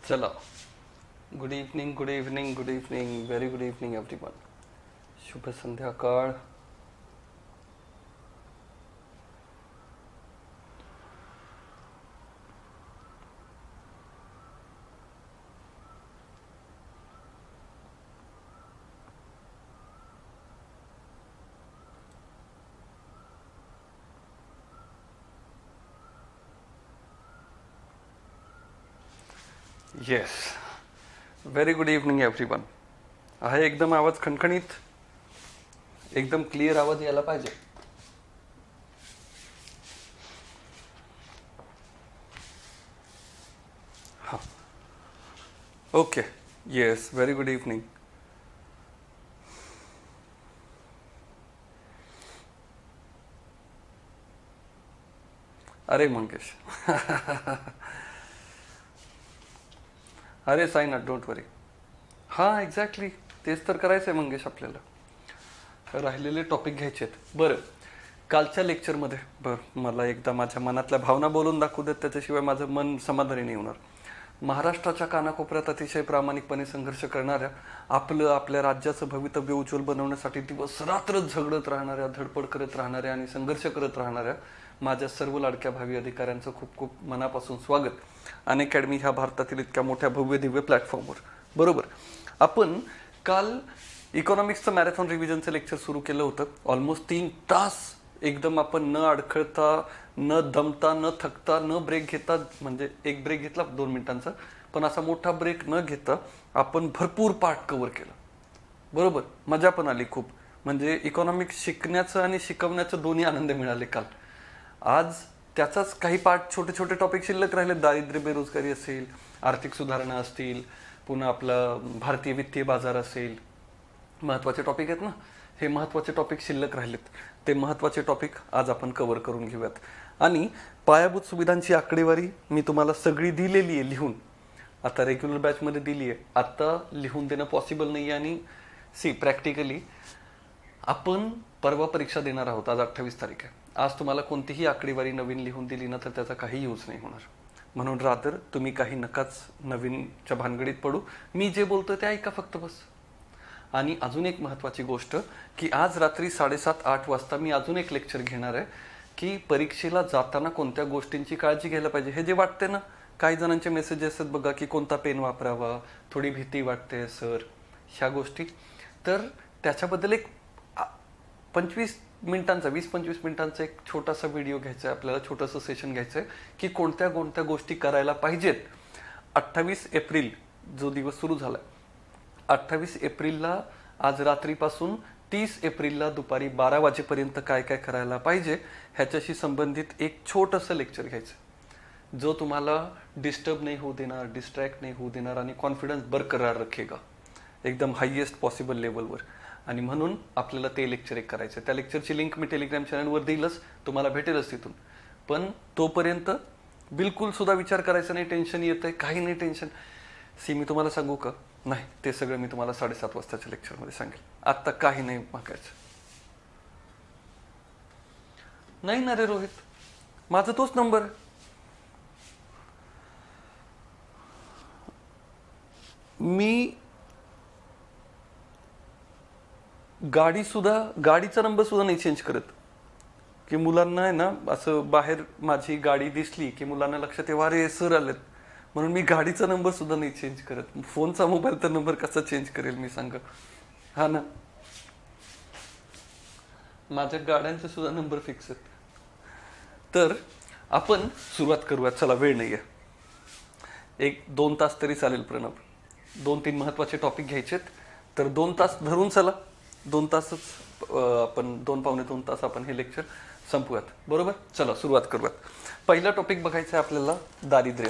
चला. Good evening, good evening, good evening, very good evening everyone. शुभ संध्याकाळ. Yes, very good evening everyone. आहे एकदम आवाज खणखणीत, एकदम क्लिअर आवाज यायला पाहिजे. हां, okay. Yes, very good evening. अरे मंगेश. अरे साईनाथ, डोंट वरी. हां, एक्झॅक्टली तेच तर करायचं आहे मंगेश आपल्याला. राहिलेले टॉपिक घ्यायचे आहेत. बरं, कालच्या लेक्चरमध्ये मला एकदा माझ्या मनातल्या भावना बोलून दाखवू देत, त्याच्याशिवाय माझं मन समाधानी नाही होणार. महाराष्ट्राच्या कानाकोपऱ्यात अतिशय प्रामाणिकपणे संघर्ष करणाऱ्या, आपल्या राज्याचं भवितव्य उज्ज्वल बनवण्यासाठी दिवस रात्र झगडत राहणाऱ्या, धडपड करत राहणाऱ्या आणि संघर्ष करत राहणाऱ्या माझ्या सर्व लाडक्या भावी अधिकाऱ्यांचं खूप खूप मनापासून स्वागत. अनअकॅडमी ह्या भारतातील इतक्या मोठ्या भव्य दिव्य प्लॅटफॉर्मवर. बरोबर, आपण काल इकॉनॉमिक्सचं मॅरेथॉन रिव्हिजनचं लेक्चर सुरू केलं होतं. ऑलमोस्ट 3 तास एकदम आपण न अडखळता, न दमता, न थकता, न ब्रेक घेता, म्हणजे एक ब्रेक घेतला 2 मिनिटांचा, पण असा मोठा ब्रेक न घेता आपण भरपूर पार्ट कव्हर केलं. बरोबर, मजा पण आली खूप. म्हणजे इकॉनॉमिक्स शिकण्याचं आणि शिकवण्याचं दोन्ही आनंद मिळाले काल. आज त्याचाच काही पार्ट, छोटे छोटे टॉपिक शिल्लक राहिले. दारिद्र्य, बेरोजगारी असेल, आर्थिक सुधारणा असतील, पुन्हा आपला भारतीय वित्तीय बाजार असेल, महत्त्वाचे टॉपिक आहेत ना. हे महत्त्वाचे टॉपिक शिल्लक राहिलेत. ते महत्त्वाचे टॉपिक आज आपण कव्हर करून घेऊयात. आणि पायाभूत सुविधांची आकडेवारी मी तुम्हाला सगळी दिलेली आहे लिहून. आता रेग्युलर बॅचमध्ये दिली आहे, आता लिहून देणं पॉसिबल नाही आहे. आणि प्रॅक्टिकली आपण परवा परीक्षा देणार आहोत. आज 28 तारीख आहे. आज तुम्हाला कोणतीही आकडेवारी नवीन लिहून दिली ना तर त्याचा काही यूज नाही होणार. म्हणून रादर तुम्ही काही नकाच नवीनच्या भानगडीत पडू. मी जे बोलतोय ते ऐका फक्त बस. आणि अजून एक महत्त्वाची गोष्ट, की आज रात्री 7:30-8 वाजता मी अजून एक लेक्चर घेणार आहे, की परीक्षेला जाताना कोणत्या गोष्टींची काळजी घ्यायला पाहिजे. हे जे वाटते ना, काही जणांचे मेसेजेस असतात बघा, की कोणता पेन वापरावा, थोडी भीती वाटते सर, ह्या गोष्टी. तर त्याच्याबद्दल एक 20-25 मिनिटांचा एक छोटासा व्हिडिओ घ्यायचा आहे आपल्याला, छोटंसं सेशन घ्यायचं आहे, की कोणत्या कोणत्या गोष्टी करायला पाहिजेत. 28 एप्रिल जो दिवस सुरू झाला, 28 एप्रिलला आज रात्रीपासून 30 एप्रिलला दुपारी 12 वाजेपर्यंत काय काय करायला पाहिजे ह्याच्याशी संबंधित एक छोटंसं लेक्चर घ्यायचं, जो तुम्हाला डिस्टर्ब नाही होऊ देणार, डिस्ट्रॅक्ट नाही होऊ देणार आणि कॉन्फिडन्स बरकरार रखेगा एकदम हायेस्ट पॉसिबल लेवलवर. आणि म्हणून आपल्याला ते लेक्चर एक करायचं. त्या लेक्चरची लिंक मी टेलिग्राम चॅनलवर देईलच, तुम्हाला भेटेलच तिथून. पण तोपर्यंत बिलकुल सुद्धा विचार करायचा नाही, टेन्शन येतंय, काही नाही टेन्शन. मी तुम्हाला सांगू का, नाही, ते सगळं मी तुम्हाला 7:30 वाजताच्या लेक्चरमध्ये सांगेल. आत्ता काही नाही मागायचं. नाही ना रे रोहित, माझा तोच नंबर. मी गाडीचा नंबर सुद्धा नाही चेंज करत, की मुलांना आहे ना असं बाहेर माझी गाडी दिसली की मुलांना लक्षात येवा, अरे सर आलेत, म्हणून मी गाडीचा नंबर सुद्धा नाही चेंज करत. फोनचा मोबाईलचा नंबर कसा चेंज करेल मी, सांगा. हा ना, माझ्या गाड्यांचे सुद्धा नंबर फिक्स आहेत. तर आपण सुरुवात करूयात. चला, वेळ नाहीये, 1-2 तास तरी चालेल प्रणव. 2-3 महत्वाचे टॉपिक घ्यायचेत, तर 2 तास धरून चला. 2 तासच आपण, 2-2.25 तास आपण हे लेक्चर संपवूयात. बरोबर, चला सुरुवात करूयात. पहिला टॉपिक बघायचा आहे आपल्याला, दारिद्र्य,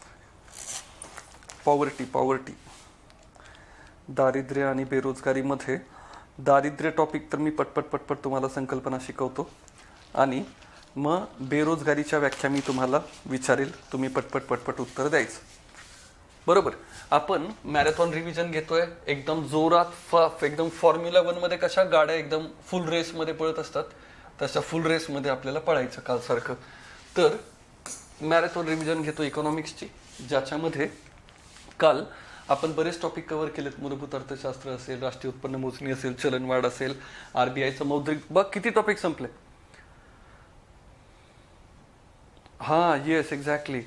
पॉवर्टी. दारिद्र्य आणि बेरोजगारीमध्ये दारिद्र्य टॉपिक तर मी पटपट तुम्हाला संकल्पना शिकवतो, आणि मग बेरोजगारीच्या व्याख्या मी तुम्हाला विचारेल, तुम्ही पटपट उत्तर द्यायचं. बरोबर, आपण मॅरेथॉन रिव्हिजन घेतोय एकदम जोरात. एकदम फॉर्म्युला 1 मध्ये कशा गाड्या एकदम फुल रेसमध्ये पळत असतात, तशा फुल रेसमध्ये आपल्याला पळायचं कालसारखं. तर मॅरेथॉन रिव्हिजन घेतो इकॉनॉमिक्सची, ज्याच्यामध्ये काल आपण बरेच टॉपिक कव्हर केलेत. मूलभूत अर्थशास्त्र असेल, राष्ट्रीय उत्पन्न मोजणी असेल, चलनवाढ असेल, आरबीआयचं मौद्रिक, बघ किती टॉपिक संपले. हा येस एक्झॅक्टली.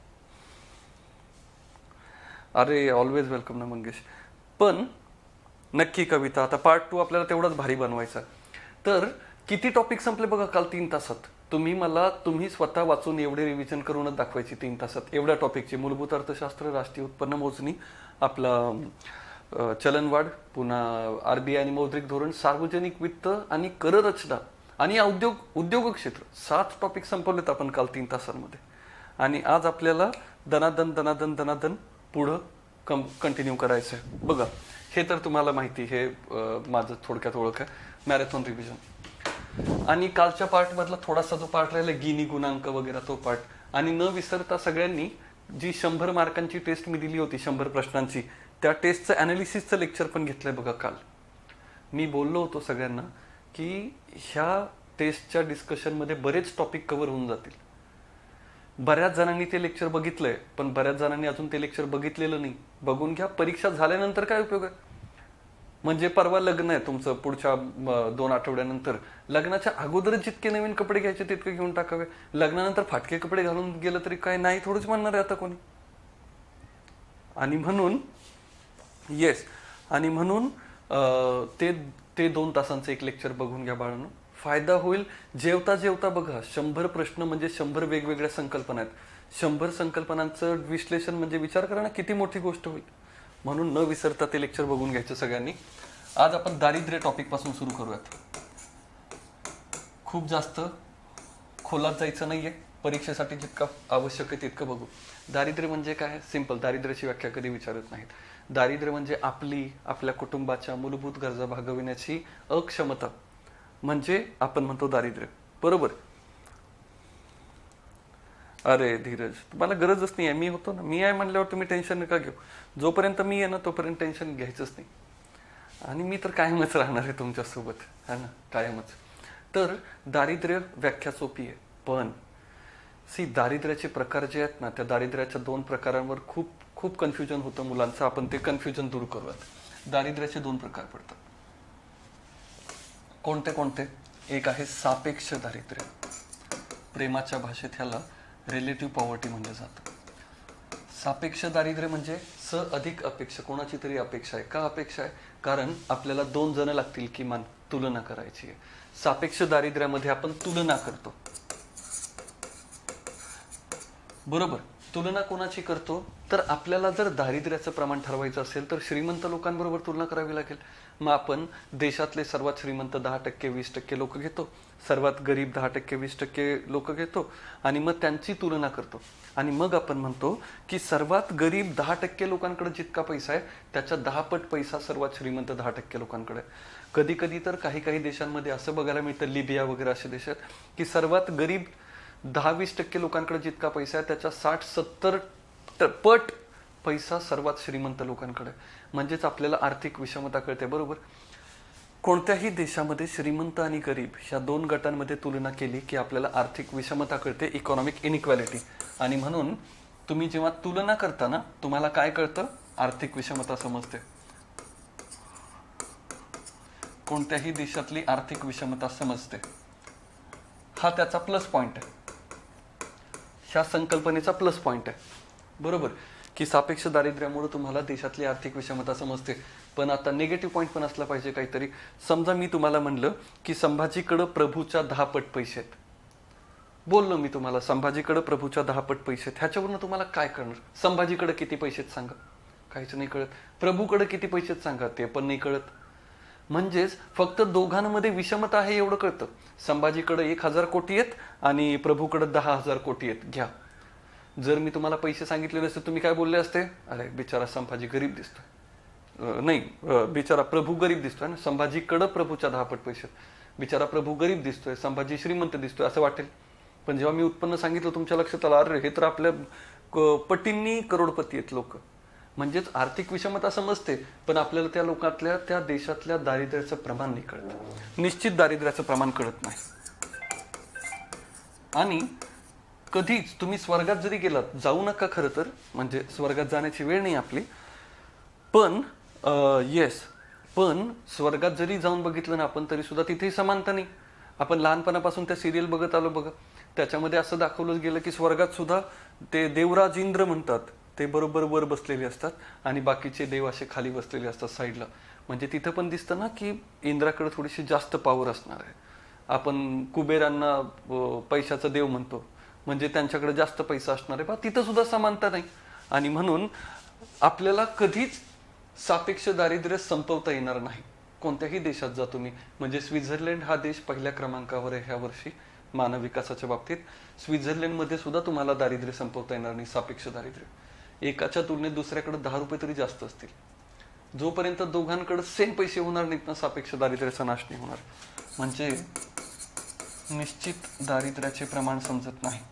अरे ऑलवेज वेलकम ना मंगेश. पण नक्की कविता, आता पार्ट 2 आपल्याला तेवढाच भारी बनवायचा. तर किती टॉपिक संपले बघा काल 3 तासात. तुम्ही स्वतः वाचून एवढे रिव्हिजन करूनच दाखवायची 3 तासात एवढ्या टॉपिकचे. मूलभूत अर्थशास्त्र, राष्ट्रीय उत्पन्न मोजणी, आपला चलनवाढ, पुन्हा आरबीआय आणि मौद्रिक धोरण, सार्वजनिक वित्त आणि कररचना आणि उद्योग क्षेत्र, 7 टॉपिक संपवलेत आपण काल 3 तासांमध्ये. आणि आज आपल्याला दनादन पुढं कंटिन्यू करायचं आहे. बघा हे तर तुम्हाला माहिती, हे माझं थोडक्यात ओळख आहे, मॅरेथॉन रिव्हिजन. आणि कालच्या पार्ट मधला थोडासा जो पार्ट राहिला गिनी गुणांक वगैरे तो पार्ट. आणि न विसरता सगळ्यांनी जी 100 मार्कांची टेस्ट मी दिली होती 100 प्रश्नांची, त्या टेस्टचं अनालिसिसचं लेक्चर पण घेतलंय बघा काल. मी बोललो होतो सगळ्यांना की ह्या टेस्टच्या डिस्कशनमध्ये बरेच टॉपिक कव्हर होऊन जातील. बऱ्याच जणांनी ते लेक्चर बघितलंय, पण बऱ्याच जणांनी अजून ते लेक्चर बघितलेलं नाही. बघून घ्या, परीक्षा झाल्यानंतर काय उपयोग आहे. म्हणजे परवा लग्न आहे तुमचं, पुढच्या 2 आठवड्यानंतर. लग्नाच्या अगोदर जितके नवीन कपडे घ्यायचे तितके घेऊन टाकावे. लग्नानंतर फाटके कपडे घालून गेलं तरी काय नाही, थोडंच म्हणणार आहे आता कोणी. आणि म्हणून आणि म्हणून ते 2 तासांचं एक लेक्चर बघून घ्या बाळांनो, फायदा होईल. जेवता जेवता बघा, 100 प्रश्न म्हणजे 100 वेगवेगळ्या संकल्पना आहेत. 100 संकल्पनांचं विश्लेषण म्हणजे विचार करा ना किती मोठी गोष्ट होईल. म्हणून न विसरता ते लेक्चर बघून घ्यायचं सगळ्यांनी. आज आपण दारिद्र्य टॉपिक पासून सुरू करूयात. खूप जास्त खोलात जायचं नाहीये, परीक्षेसाठी जितकं आवश्यक आहे तितकं बघू. दारिद्र्य म्हणजे काय? सिंपल. दारिद्र्याची व्याख्या कधी विचारत नाहीत. दारिद्र्य म्हणजे आपल्या कुटुंबाच्या मूलभूत गरजा भागविण्याची अक्षमता, म्हणजे आपण म्हणतो दारिद्र्य. बरोबर. अरे धीरज, तुम्हाला गरजच नाही आहे. मी होतो ना, मी आहे म्हणल्यावर तुम्ही टेन्शन नका घेऊ. जोपर्यंत मी आहे ना तोपर्यंत टेन्शन घ्यायचंच नाही. आणि मी तर कायमच राहणार आहे तुमच्यासोबत, है ना, कायमच. तर दारिद्र्य व्याख्या सोपी आहे, पण दारिद्र्याचे प्रकार जे आहेत ना, त्या दारिद्र्याच्या 2 प्रकारांवर खूप कन्फ्युजन होतं मुलांचं. आपण ते कन्फ्युजन दूर करूयात. दारिद्र्याचे 2 प्रकार पडतात. कोणते? एक आहे सापेक्ष दारिद्र्य. प्रेमाच्या भाषेत ह्याला रिलेटिव्ह पॉवर्टी म्हणजे जातं. सापेक्ष दारिद्र्य म्हणजे अधिक अपेक्षा, कोणाची तरी अपेक्षा आहे. का अपेक्षा आहे? कारण आपल्याला 2 जण लागतील किमान, तुलना करायची आहे. सापेक्ष दारिद्र्यामध्ये आपण तुलना करतो. बरोबर. तुलना कोणाची करतो? तर आपल्याला जर दारिद्र्याचं प्रमाण ठरवायचं असेल तर श्रीमंत लोकांबरोबर तुलना करावी लागेल. मग आपण देशातले सर्वात श्रीमंत 10%, 20% लोक घेतो, सर्वात गरीब 10%, 20% लोक घेतो आणि मग त्यांची तुलना करतो. आणि मग आपण म्हणतो की सर्वात गरीब 10% लोकांकडे जितका पैसा आहे त्याच्या 10 पट पैसा सर्वात श्रीमंत 10% लोकांकडे. कधी कधी तर काही देशांमध्ये असं बघायला मिळतं, लिबिया वगैरे अशा देशात, की सर्वात गरीब 10-20% लोकांकडे जितका पैसा आहे त्याच्या 60-70 पट पैसा सर्वात श्रीमंत लोकांकडे. म्हणजेच आपल्याला आर्थिक विषमता कळते. बरोबर. कोणत्याही देशामध्ये श्रीमंत आणि गरीब ह्या 2 गटांमध्ये तुलना केली की आपल्याला आर्थिक विषमता कळते, इकॉनॉमिक इनइक्वॅलिटी. आणि म्हणून तुम्ही जेव्हा तुलना करता ना, तुम्हाला काय कळतं? आर्थिक विषमता समजते. कोणत्याही देशातली आर्थिक विषमता समजते. हा त्याचा प्लस पॉइंट आहे, ह्या संकल्पनेचा प्लस पॉइंट आहे. बरोबर. की सापेक्ष दारिद्र्यामुळे तुम्हाला देशातली आर्थिक विषमता समजते. पण आता निगेटिव्ह पॉइंट पण असला पाहिजे काहीतरी. समजा मी तुम्हाला म्हणलं की संभाजीकडे प्रभूच्या 10 पट पैसे आहेत. बोललो मी तुम्हाला संभाजीकडे प्रभूच्या 10 पट पैसे आहेत. ह्याच्यावरून तुम्हाला काय कळणार? संभाजीकडे किती पैसे आहेत सांगा, काहीच नाही कळत. प्रभूकडे किती पैसे आहेत सांगा, ते पण नाही कळत. म्हणजेच फक्त दोघांमध्ये विषमता आहे एवढं कळतं. संभाजीकडे 1000 कोटी आहेत आणि प्रभूकडे 10,000 कोटी आहेत. घ्या. जर मी तुम्हाला पैसे सांगितले नसते तुम्ही काय बोलले असते? अरे बिचारा संभाजी गरीब दिसतोय. नाही, बिचारा प्रभू गरीब दिसतोय ना, संभाजीकडे प्रभूच्या 10 पट पैसे, बिचारा प्रभू गरीब दिसतोय, संभाजी श्रीमंत दिसतोय असं वाटेल. पण जेव्हा मी उत्पन्न सांगितलं तुमच्या लक्षात आलं, अरे हे तर आपल्या पटींनी करोडपती आहेत लोक. म्हणजेच आर्थिक विषमता समजते, पण आपल्याला त्या लोकांतल्या, त्या देशातल्या दारिद्र्याचं प्रमाण नाही कळत, निश्चित दारिद्र्याचं प्रमाण कळत नाही. आणि कधीच तुम्ही स्वर्गात जरी गेलात, जाऊ नका खरं तर, म्हणजे स्वर्गात जाण्याची वेळ नाही आपली, पण पण स्वर्गात जरी जाऊन बघितलं ना आपण, तरी सुद्धा तिथेही समानता नाही. आपण लहानपणापासून त्या सिरियल बघत आलो बघा, त्याच्यामध्ये असं दाखवलं गेलं की स्वर्गात सुद्धा ते देवराज इंद्र म्हणतात, ते बरोबर वर बसलेले असतात आणि बाकीचे देव असे खाली बसलेले असतात साईडला. म्हणजे तिथं पण दिसतं ना की इंद्राकडे थोडीशी जास्त पॉवर असणार आहे. आपण कुबेरांना पैशाचा देव म्हणतो, म्हणजे त्यांच्याकडे जास्त पैसा असणार आहे. तिथं सुद्धा समानता नाही. आणि म्हणून आपल्याला कधीच सापेक्ष दारिद्र्य संपवता येणार नाही. कोणत्याही देशात जा तुम्ही, म्हणजे स्वित्झर्लंड हा देश पहिल्या क्रमांकावर आहे ह्या वर्षी मानव विकासाच्या बाबतीत. स्वित्झर्लंडमध्ये सुद्धा तुम्हाला दारिद्र्य संपवता येणार नाही, सापेक्ष दारिद्र्य. एकाच्या तुलनेत दुसऱ्याकडे 10 रुपये तरी जास्त असतील. जोपर्यंत दोघांकडे सेम पैसे होणार नाहीत ना, सापेक्ष दारिद्र्याचा नाश नाही होणार. म्हणजे निश्चित दारिद्र्याचे प्रमाण समजत नाही.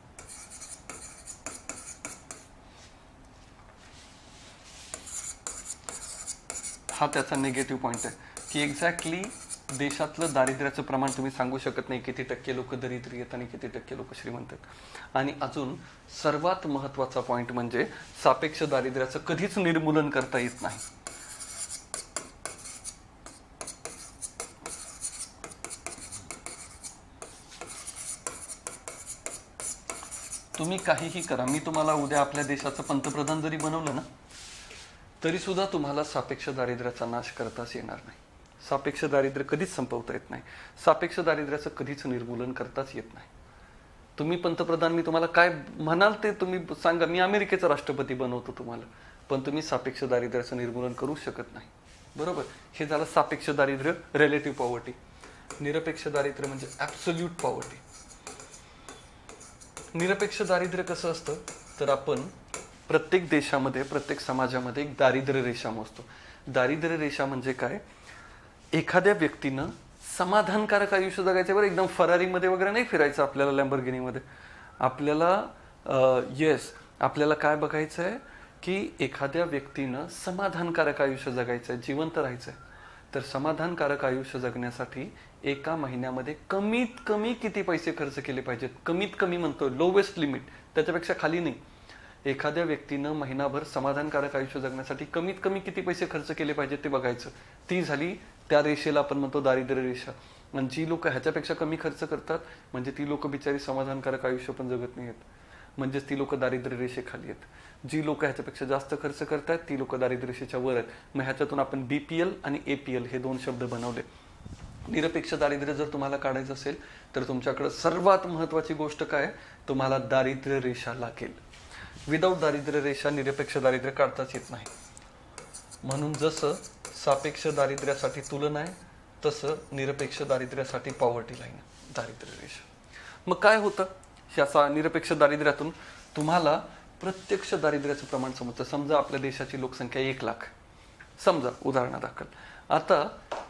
हा त्याचा निगेटिव्ह पॉइंट आहे की एक्झॅक्टली देशातलं दारिद्र्याचं प्रमाण तुम्ही सांगू शकत नाही, किती टक्के लोक दरिद्री आहेत आणि किती टक्के लोक श्रीमंत आहेत. आणि अजून सर्वात महत्वाचा पॉइंट म्हणजे सापेक्ष दारिद्र्याचं कधीच निर्मूलन करता येत नाही. तुम्ही काहीही करा, मी तुम्हाला उद्या आपल्या देशाचं पंतप्रधान जरी बनवलं ना, तरी सुद्धा तुम्हाला सापेक्ष दारिद्र्याचा नाश करताच येणार नाही. सापेक्ष दारिद्र्य कधीच संपवता येत नाही. सापेक्ष दारिद्र्याचं कधीच निर्मूलन करताच येत नाही. तुम्ही पंतप्रधान, मी तुम्हाला काय म्हणाल ते तुम्ही सांगा, मी अमेरिकेचा राष्ट्रपती बनवतो तुम्हाला, पण तुम्ही सापेक्ष दारिद्र्याचं निर्मूलन करू शकत नाही. बरोबर. हे झालं सापेक्ष दारिद्र्य, रिलेटिव्ह पॉवर्टी. निरपेक्ष दारिद्र्य म्हणजे ऍब्सोल्यूट पॉवर्टी. निरपेक्ष दारिद्र्य कसं असतं तर आपण प्रत्येक देशामध्ये, प्रत्येक समाजामध्ये एक दारिद्र्य रेषा मोजतो. दारिद्र्य रेषा म्हणजे काय? एखाद्या व्यक्तीनं समाधानकारक आयुष्य जगायचं. बरं, एकदम फरारीमध्ये वगैरे नाही फिरायचं आपल्याला, लॅम्बोर्गिनीमध्ये. आपल्याला काय बघायचं आहे की एखाद्या व्यक्तीनं समाधानकारक आयुष्य जगायचं आहे, जिवंत राहायचं आहे. तर समाधानकारक आयुष्य जगण्यासाठी एका महिन्यामध्ये कमीत कमी किती पैसे खर्च केले पाहिजेत? कमीत कमी म्हणतो, लोवेस्ट लिमिट, त्याच्यापेक्षा खाली नाही. एखाद्या व्यक्तीनं महिनाभर समाधानकारक आयुष्य जगण्यासाठी कमीत कमी किती पैसे खर्च केले पाहिजेत ते बघायचं. ती झाली, त्या रेषेला आपण म्हणतो दारिद्र्य रेषा. आणि जी लोक ह्याच्यापेक्षा कमी खर्च करतात, म्हणजे ती लोक बिचारी समाधानकारक आयुष्य पण जगत नाही आहेत, म्हणजेच ती लोक दारिद्र्य रेषेखाली आहेत. जी लोक ह्याच्यापेक्षा जास्त खर्च करतात ती लोक दारिद्र्य रेषेच्या वर आहेत. मग ह्याच्यातून आपण BPL आणि APL हे 2 शब्द बनवले. निरपेक्ष दारिद्र्य जर तुम्हाला काढायचं असेल तर तुमच्याकडे सर्वात महत्वाची गोष्ट काय? तुम्हाला दारिद्र्य रेषा लागेल. विदाऊट दारिद्र्य रेषा निरपेक्ष दारिद्र्य काढताच येत नाही. म्हणून जसं सापेक्ष दारिद्र्यासाठी तुलना आहे, तसं निरपेक्ष दारिद्र्यासाठी पॉवर्टी लाईन, दारिद्र्य रेषा. मग काय होतं ह्या निरपेक्ष दारिद्र्यातून? तुम्हाला प्रत्यक्ष दारिद्र्याचं प्रमाण समजतं. समजा आपल्या देशाची लोकसंख्या 1 लाख समजा, उदाहरणादाखल. आता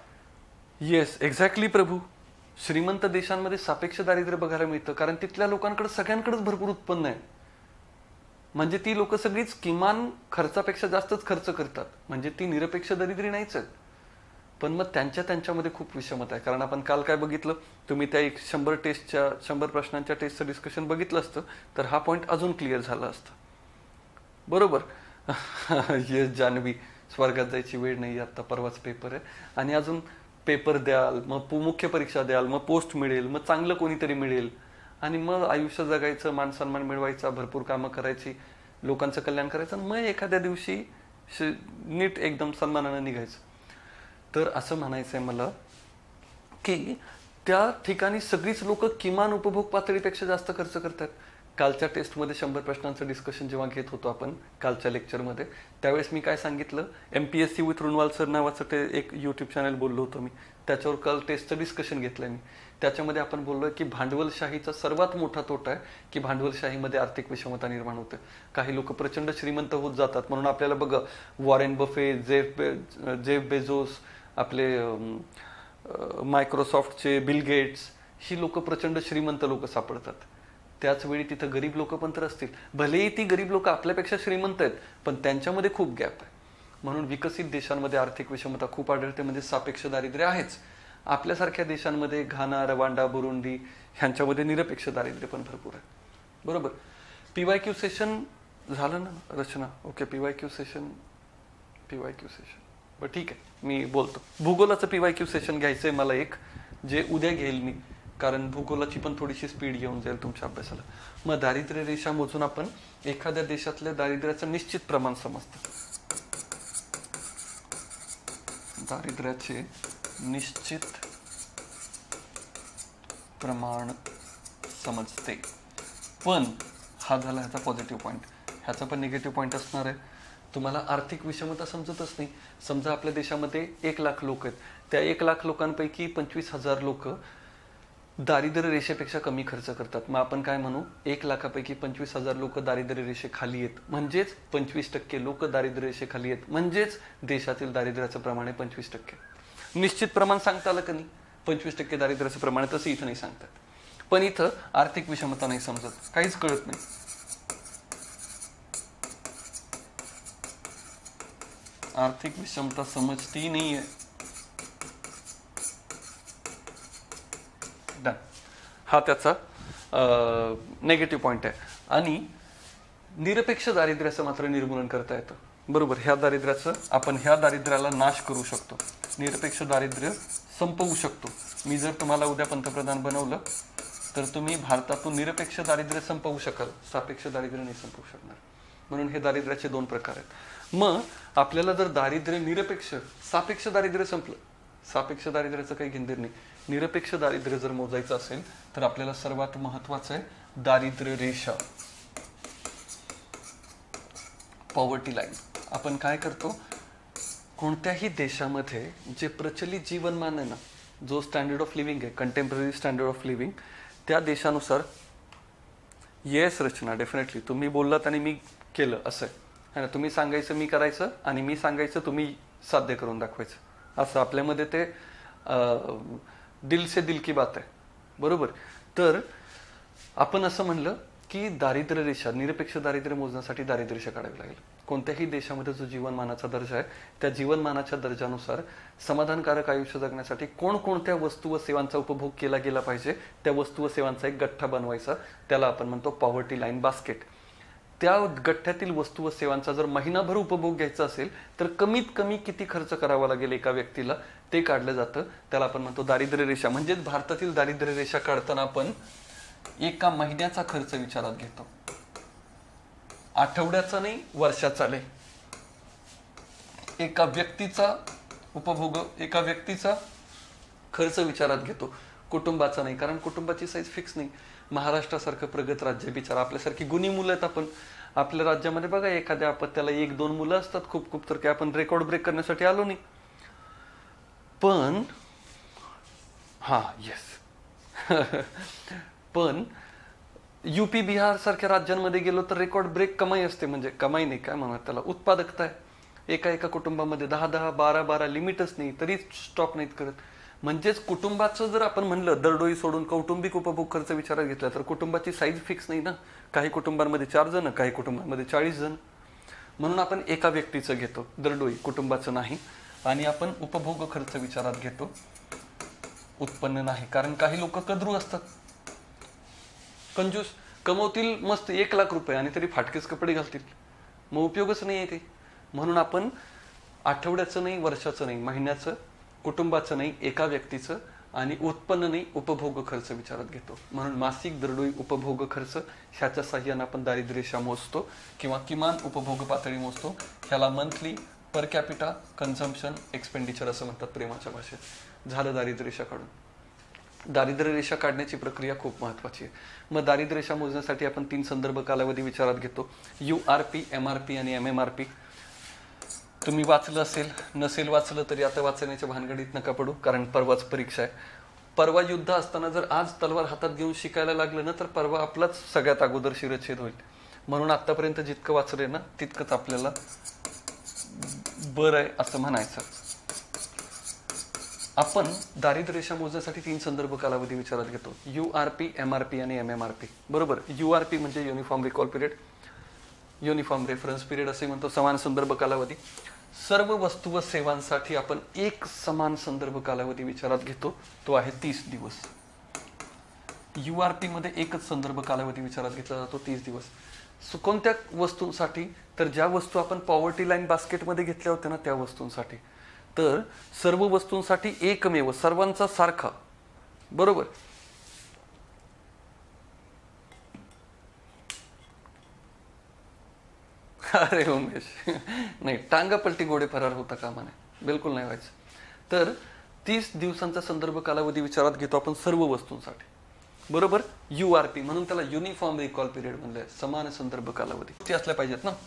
एक्झॅक्टली प्रभू, श्रीमंत देशांमध्ये सापेक्ष दारिद्र्य बघायला मिळतं, कारण तिथल्या लोकांकडे सगळ्यांकडेच भरपूर उत्पन्न आहे. म्हणजे ती लोक सगळीच किमान खर्चापेक्षा जास्तच खर्च करतात, म्हणजे ती निरपेक्ष दारिद्र्य नाहीच आहेत. पण मग त्यांच्यामध्ये खूप विषमता आहे. कारण आपण काल काय बघितलं, तुम्ही त्या 100 प्रश्नांच्या टेस्टचं डिस्कशन बघितलं असतं तर हा पॉईंट अजून क्लिअर झाला असता. बरोबर. जान्हवी, स्वर्गात जायची वेळ नाही, आता परवाच पेपर आहे, आणि अजून पेपर द्याल, मग मुख्य परीक्षा द्याल, मग पोस्ट मिळेल, मग चांगलं कोणीतरी मिळेल, आणि मग आयुष्य जगायचं, मान सन्मान मिळवायचा, भरपूर कामं करायची, लोकांचं कल्याण करायचं, आणि मग एखाद्या दिवशी नीट एकदम सन्मानानं निघायचं. तर असं म्हणायचंय मला की त्या ठिकाणी सगळीच लोक किमान उपभोग पातळीपेक्षा जास्त खर्च करतात. कालच्या टेस्टमध्ये 100 प्रश्नांचं डिस्कशन जेव्हा घेत होतो आपण कालच्या लेक्चरमध्ये, त्यावेळेस मी काय सांगितलं, MPSC विथ रुनवाल सर नावाचं एक YouTube चॅनल बोललो होतो मी, त्याच्यावर काल टेस्टचं डिस्कशन घेतलंय मी. त्याच्यामध्ये आपण बोललोय की भांडवलशाहीचा सर्वात मोठा तोटा आहे की भांडवलशाहीमध्ये आर्थिक विषमता निर्माण होते. काही लोक प्रचंड श्रीमंत होत जातात. म्हणून आपल्याला बघा, वॉरेन बफे, जेफ बेझोस, आपले मायक्रोसॉफ्टचे बिल गेट्स, ही लोक प्रचंड श्रीमंत लोक सापडतात. त्याच वेळी तिथं गरीब लोक पण तर असतील. भलेही ती गरीब लोक आपल्यापेक्षा श्रीमंत आहेत, पण त्यांच्यामध्ये खूप गॅप आहे. म्हणून विकसित देशांमध्ये आर्थिक विषमता खूप आढळते, म्हणजे सापेक्ष दारिद्र्य आहेच. आपल्यासारख्या देशांमध्ये घाना, रवांडा, बुरुंडी ह्यांच्यामध्ये निरपेक्ष दारिद्र्य पण भरपूर आहे. बरोबर. PYQ सेशन झालं ना रचना? ओके, PYQ सेशन बरं ठीक आहे, मी बोलतो. भूगोलाचं PYQ सेशन घ्यायचंय मला एक, जे उद्या घेईल मी, कारण भूगोलाची पण थोडीशी स्पीड येऊन जाईल तुमच्या अभ्यासाला. मग दारिद्र्य रेषा मोजून आपण एखाद्या देशातल्या दारिद्र्याचं निश्चित प्रमाण समजतं. दारिद्र्याचे निश्चित प्रमाण समजते. पण हा झाला ह्याचा पॉझिटिव्ह पॉईंट. ह्याचा पण निगेटिव्ह पॉईंट असणार आहे. तुम्हाला आर्थिक विषमता समजतच नाही. समजा आपल्या देशामध्ये 1,00,000 लोक आहेत, त्या 1,00,000 लोकांपैकी 25,000 लोक दारिद्र्य रेषेपेक्षा कमी खर्च करतात. मग आपण काय म्हणू, 1,00,000पैकी 25,000 लोक दारिद्र्य रेषेखाली आहेत, म्हणजेच 25% लोक दारिद्र्य रेषेखाली आहेत, म्हणजेच देशातील दारिद्र्याचं प्रमाण आहे 25%. निश्चित प्रमाण सांगता आलं का नाही? 25% दारिद्र्याचं प्रमाण आहे, तसं इथं नाही सांगतात. पण इथं आर्थिक विषमता नाही समजत, काहीच कळत नाही. आर्थिक विषमता समजती नाहीये. डन. हा त्याचा नेगेटिव्ह पॉइंट आहे. आणि निरपेक्ष दारिद्र्याचं मात्र निर्मूलन करता येतं. बरोबर, ह्या दारिद्र्याला नाश करू शकतो, निरपेक्ष दारिद्र्य संपवू शकतो. मी जर तुम्हाला उद्या पंतप्रधान बनवलं तर तुम्ही भारतातून निरपेक्ष दारिद्र्य संपवू शकाल, सापेक्ष दारिद्र्य नाही संपवू शकणार. म्हणून हे दारिद्र्याचे 2 प्रकार आहेत. मग आपल्याला जर दारिद्र्य निरपेक्ष, सापेक्ष दारिद्र्य संपलं, सापेक्ष दारिद्र्याचं काही घेणदेर नाही, निरपेक्ष दारिद्र्य जर मोजायचं असेल तर आपल्याला सर्वात महत्वाचं आहे दारिद्र्य रेषा, पॉवर्टी लाईन. आपण काय करतो, कोणत्याही देशामध्ये जे प्रचलित जीवनमान आहे ना, जो स्टँडर्ड ऑफ लिव्हिंग आहे, कंटेम्पररी स्टँडर्ड ऑफ लिव्हिंग, त्या देशानुसार, येस रचना, डेफिनेटली तुम्ही बोललात आणि मी केलं असं आहे ना. तुम्ही सांगायचं मी करायचं आणि मी सांगायचं तुम्ही साध्य करून दाखवायचं, असं आपल्यामध्ये ते दिल से दिल की बात आहे. बरोबर. तर आपण असं म्हणलं की दारिद्र्य रेषा, निरपेक्ष दारिद्र्य मोजण्यासाठी दारिद्र्य रेषा काढावी लागेल. कोणत्याही देशामध्ये जो जीवनमानाचा दर्जा आहे, त्या जीवनमानाच्या दर्जानुसार समाधानकारक आयुष्य जगण्यासाठी कोणकोणत्या वस्तू व सेवांचा उपभोग केला गेला पाहिजे, त्या वस्तू व सेवांचा एक गठ्ठा बनवायचा, त्याला आपण म्हणतो पॉवर्टी लाईन बास्केट. त्या गठ्ठ्यातील वस्तू व सेवांचा जर महिनाभर उपभोग घ्यायचा असेल तर कमीत कमी किती खर्च करावा लागेल एका व्यक्तीला, ते काढलं जातं. त्याला आपण म्हणतो दारिद्र्य रेषा. म्हणजेच भारतातील दारिद्र्य रेषा काढताना आपण एका महिन्याचा खर्च विचारात घेतो, आठवड्याचा नाही, वर्षाचा नाही. एका व्यक्तीचा उपभोग, एका व्यक्तीचा खर्च विचारात घेतो, कुटुंबाचा नाही. कारण कुटुंबाची साईज फिक्स नाही. महाराष्ट्रासारखं प्रगत राज्य, बिचारा आपल्यासारखी गुणी मुलं आहेत. आपण आपल्या राज्यामध्ये बघा, एखाद्या अपत्याला 1-2 मुलं असतात, खूप तर काय आपण रेकॉर्ड ब्रेक करण्यासाठी आलो नाही. पण पण UP बिहार सारख्या राज्यांमध्ये गेलो तर रेकॉर्ड ब्रेक कमाई असते. म्हणजे कमाई नाही, काय म्हणतात त्याला, उत्पादकता आहे. एका कुटुंबामध्ये 10-10, 12-12 लिमिटच नाही, तरी स्टॉप नाहीत करत. म्हणजेच कुटुंबाचं जर आपण म्हणलं, दरडोई सोडून कौटुंबिक उपभोग खर्च विचारात घेतला तर कुटुंबाची साईज फिक्स नाही ना. काही कुटुंबांमध्ये 4 जण, काही कुटुंबांमध्ये 40 जण. म्हणून आपण एका व्यक्तीचं घेतो, दरडोई, कुटुंबाचं नाही. आणि आपण उपभोग खर्च विचारात घेतो, उत्पन्न नाही. कारण काही लोक कद्रू असतात, कंजूस, कमवतील मस्त 1,00,000 रुपये आणि तरी फाटकेच कपडे घालतील, मग उपयोगच नाही आहे ते. म्हणून आपण आठवड्याचं नाही, वर्षाचं नाही, महिन्याचं, कुटुंबाचं नाही, एका व्यक्तीचं, आणि उत्पन्न नाही, उपभोग खर्च विचारात घेतो. म्हणून मासिक दरडोई उपभोग खर्च ह्याच्या साह्याने आपण दारिद्र्य रेषा मोजतो किंवा किमान उपभोग पातळी मोजतो. ह्याला monthly per capita consumption expenditure असं म्हणतात प्रेमाच्या भाषेत. झालं दारिद्र्य रेषा काढून. दारिद्र्य रेषा काढण्याची प्रक्रिया खूप महत्वाची आहे. मग दारिद्र्य रेषा मोजण्यासाठी आपण 3 संदर्भ कालावधी विचारात घेतो, URP, MRP आणि MMRP. तुम्ही वाचलं असेल, नसेल वाचलं तरी आता वाचण्याच्या भानगडीत नका पडू, कारण परवाच परीक्षा आहे. परवा युद्ध असताना जर आज तलवार हातात घेऊन शिकायला लागलं ना तर परवा आपलाच सगळ्यात अगोदर शिरच्छेद होईल. म्हणून आतापर्यंत जितकं वाचलंय ना तितकंच आपल्याला बरं आहे असं म्हणायचं. आपण दारिद्र्य रेषा मोजण्यासाठी 3 संदर्भ कालावधी विचारात घेतो, URP, MRP आणि MMRP. बरोबर. URP म्हणजे uniform recall period, uniform reference period असे म्हणतो, समान संदर्भ कालावधी. सर्व वस्तू व सेवांसाठी आपण एक समान संदर्भ कालावधी विचारात घेतो, तो आहे 30 दिवस. URP मध्ये एकच संदर्भ कालावधी विचारात घेतला जातो, 30 दिवस. कोणत्या वस्तूंसाठी? तर ज्या वस्तू आपण पॉवर्टी लाईन बास्केटमध्ये घेतल्या होत्या ना, त्या वस्तूंसाठी. तर सर्व वस्तूंसाठी एकमेव, सर्वांचा सारखा. बरोबर. अरे उमेश, नाही, टांगापलटी घोडे फरार होता कामा नये, बिलकुल नाही व्हायचं. तर 30 दिवसांचा संदर्भ कालावधी विचारात घेतो आपण सर्व वस्तूंसाठी. बरोबर. URP म्हणून त्याला युनिफॉर्म रिकॉल पिरियड म्हणलंय, समान संदर्भ कालावधी. ते असल्या पाहिजेत ना.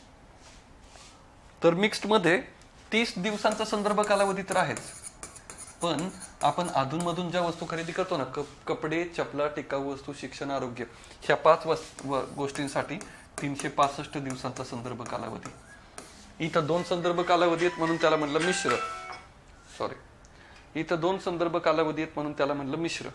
तर मिक्स्ड मध्ये 30 दिवसांचा संदर्भ कालावधी तर आहेच, पण आपण अधूनमधून ज्या वस्तू खरेदी करतो ना, कपडे, चपला, टिकाऊ वस्तू, शिक्षण, आरोग्य, ह्या 5 गोष्टींसाठी 365 दिवसांचा संदर्भ कालावधी. इथं 2 संदर्भ कालावधी आहेत म्हणून त्याला म्हणलं मिश्र. इथं 2 संदर्भ कालावधी आहेत म्हणून त्याला म्हणलं मिश्र.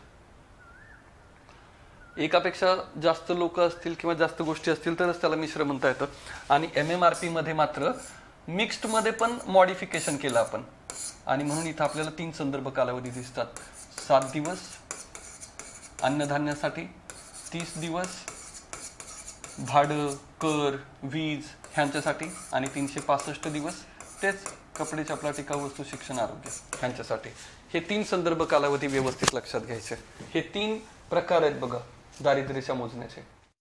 एकापेक्षा जास्त लोक असतील किंवा जास्त गोष्टी असतील तरच त्याला मिश्र म्हणता येतं. आणि MMRP मध्ये मात्र मिक्स्ड मध्ये पण मॉडिफिकेशन केलं आपण, आणि म्हणून इथं आपल्याला 3 संदर्भ कालावधी दिसतात. 7 दिवस अन्नधान्यासाठी, 30 दिवस भाडं, कर, वीज ह्यांच्यासाठी, आणि 365 दिवस तेच कपडे, चपला, टिकाऊ वस्तू, शिक्षण, आरोग्य ह्यांच्यासाठी. हे 3 संदर्भ कालावधी व्यवस्थित लक्षात घ्यायचे. हे 3 प्रकार आहेत बघा दारिद्र्याच्या मोजण्याचे.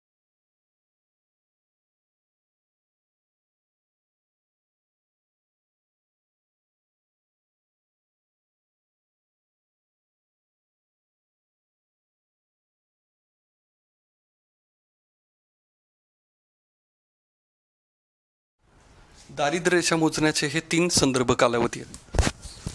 दारिद्र्याच्या मोजण्याचे हे 3 संदर्भ कालावधी आहेत.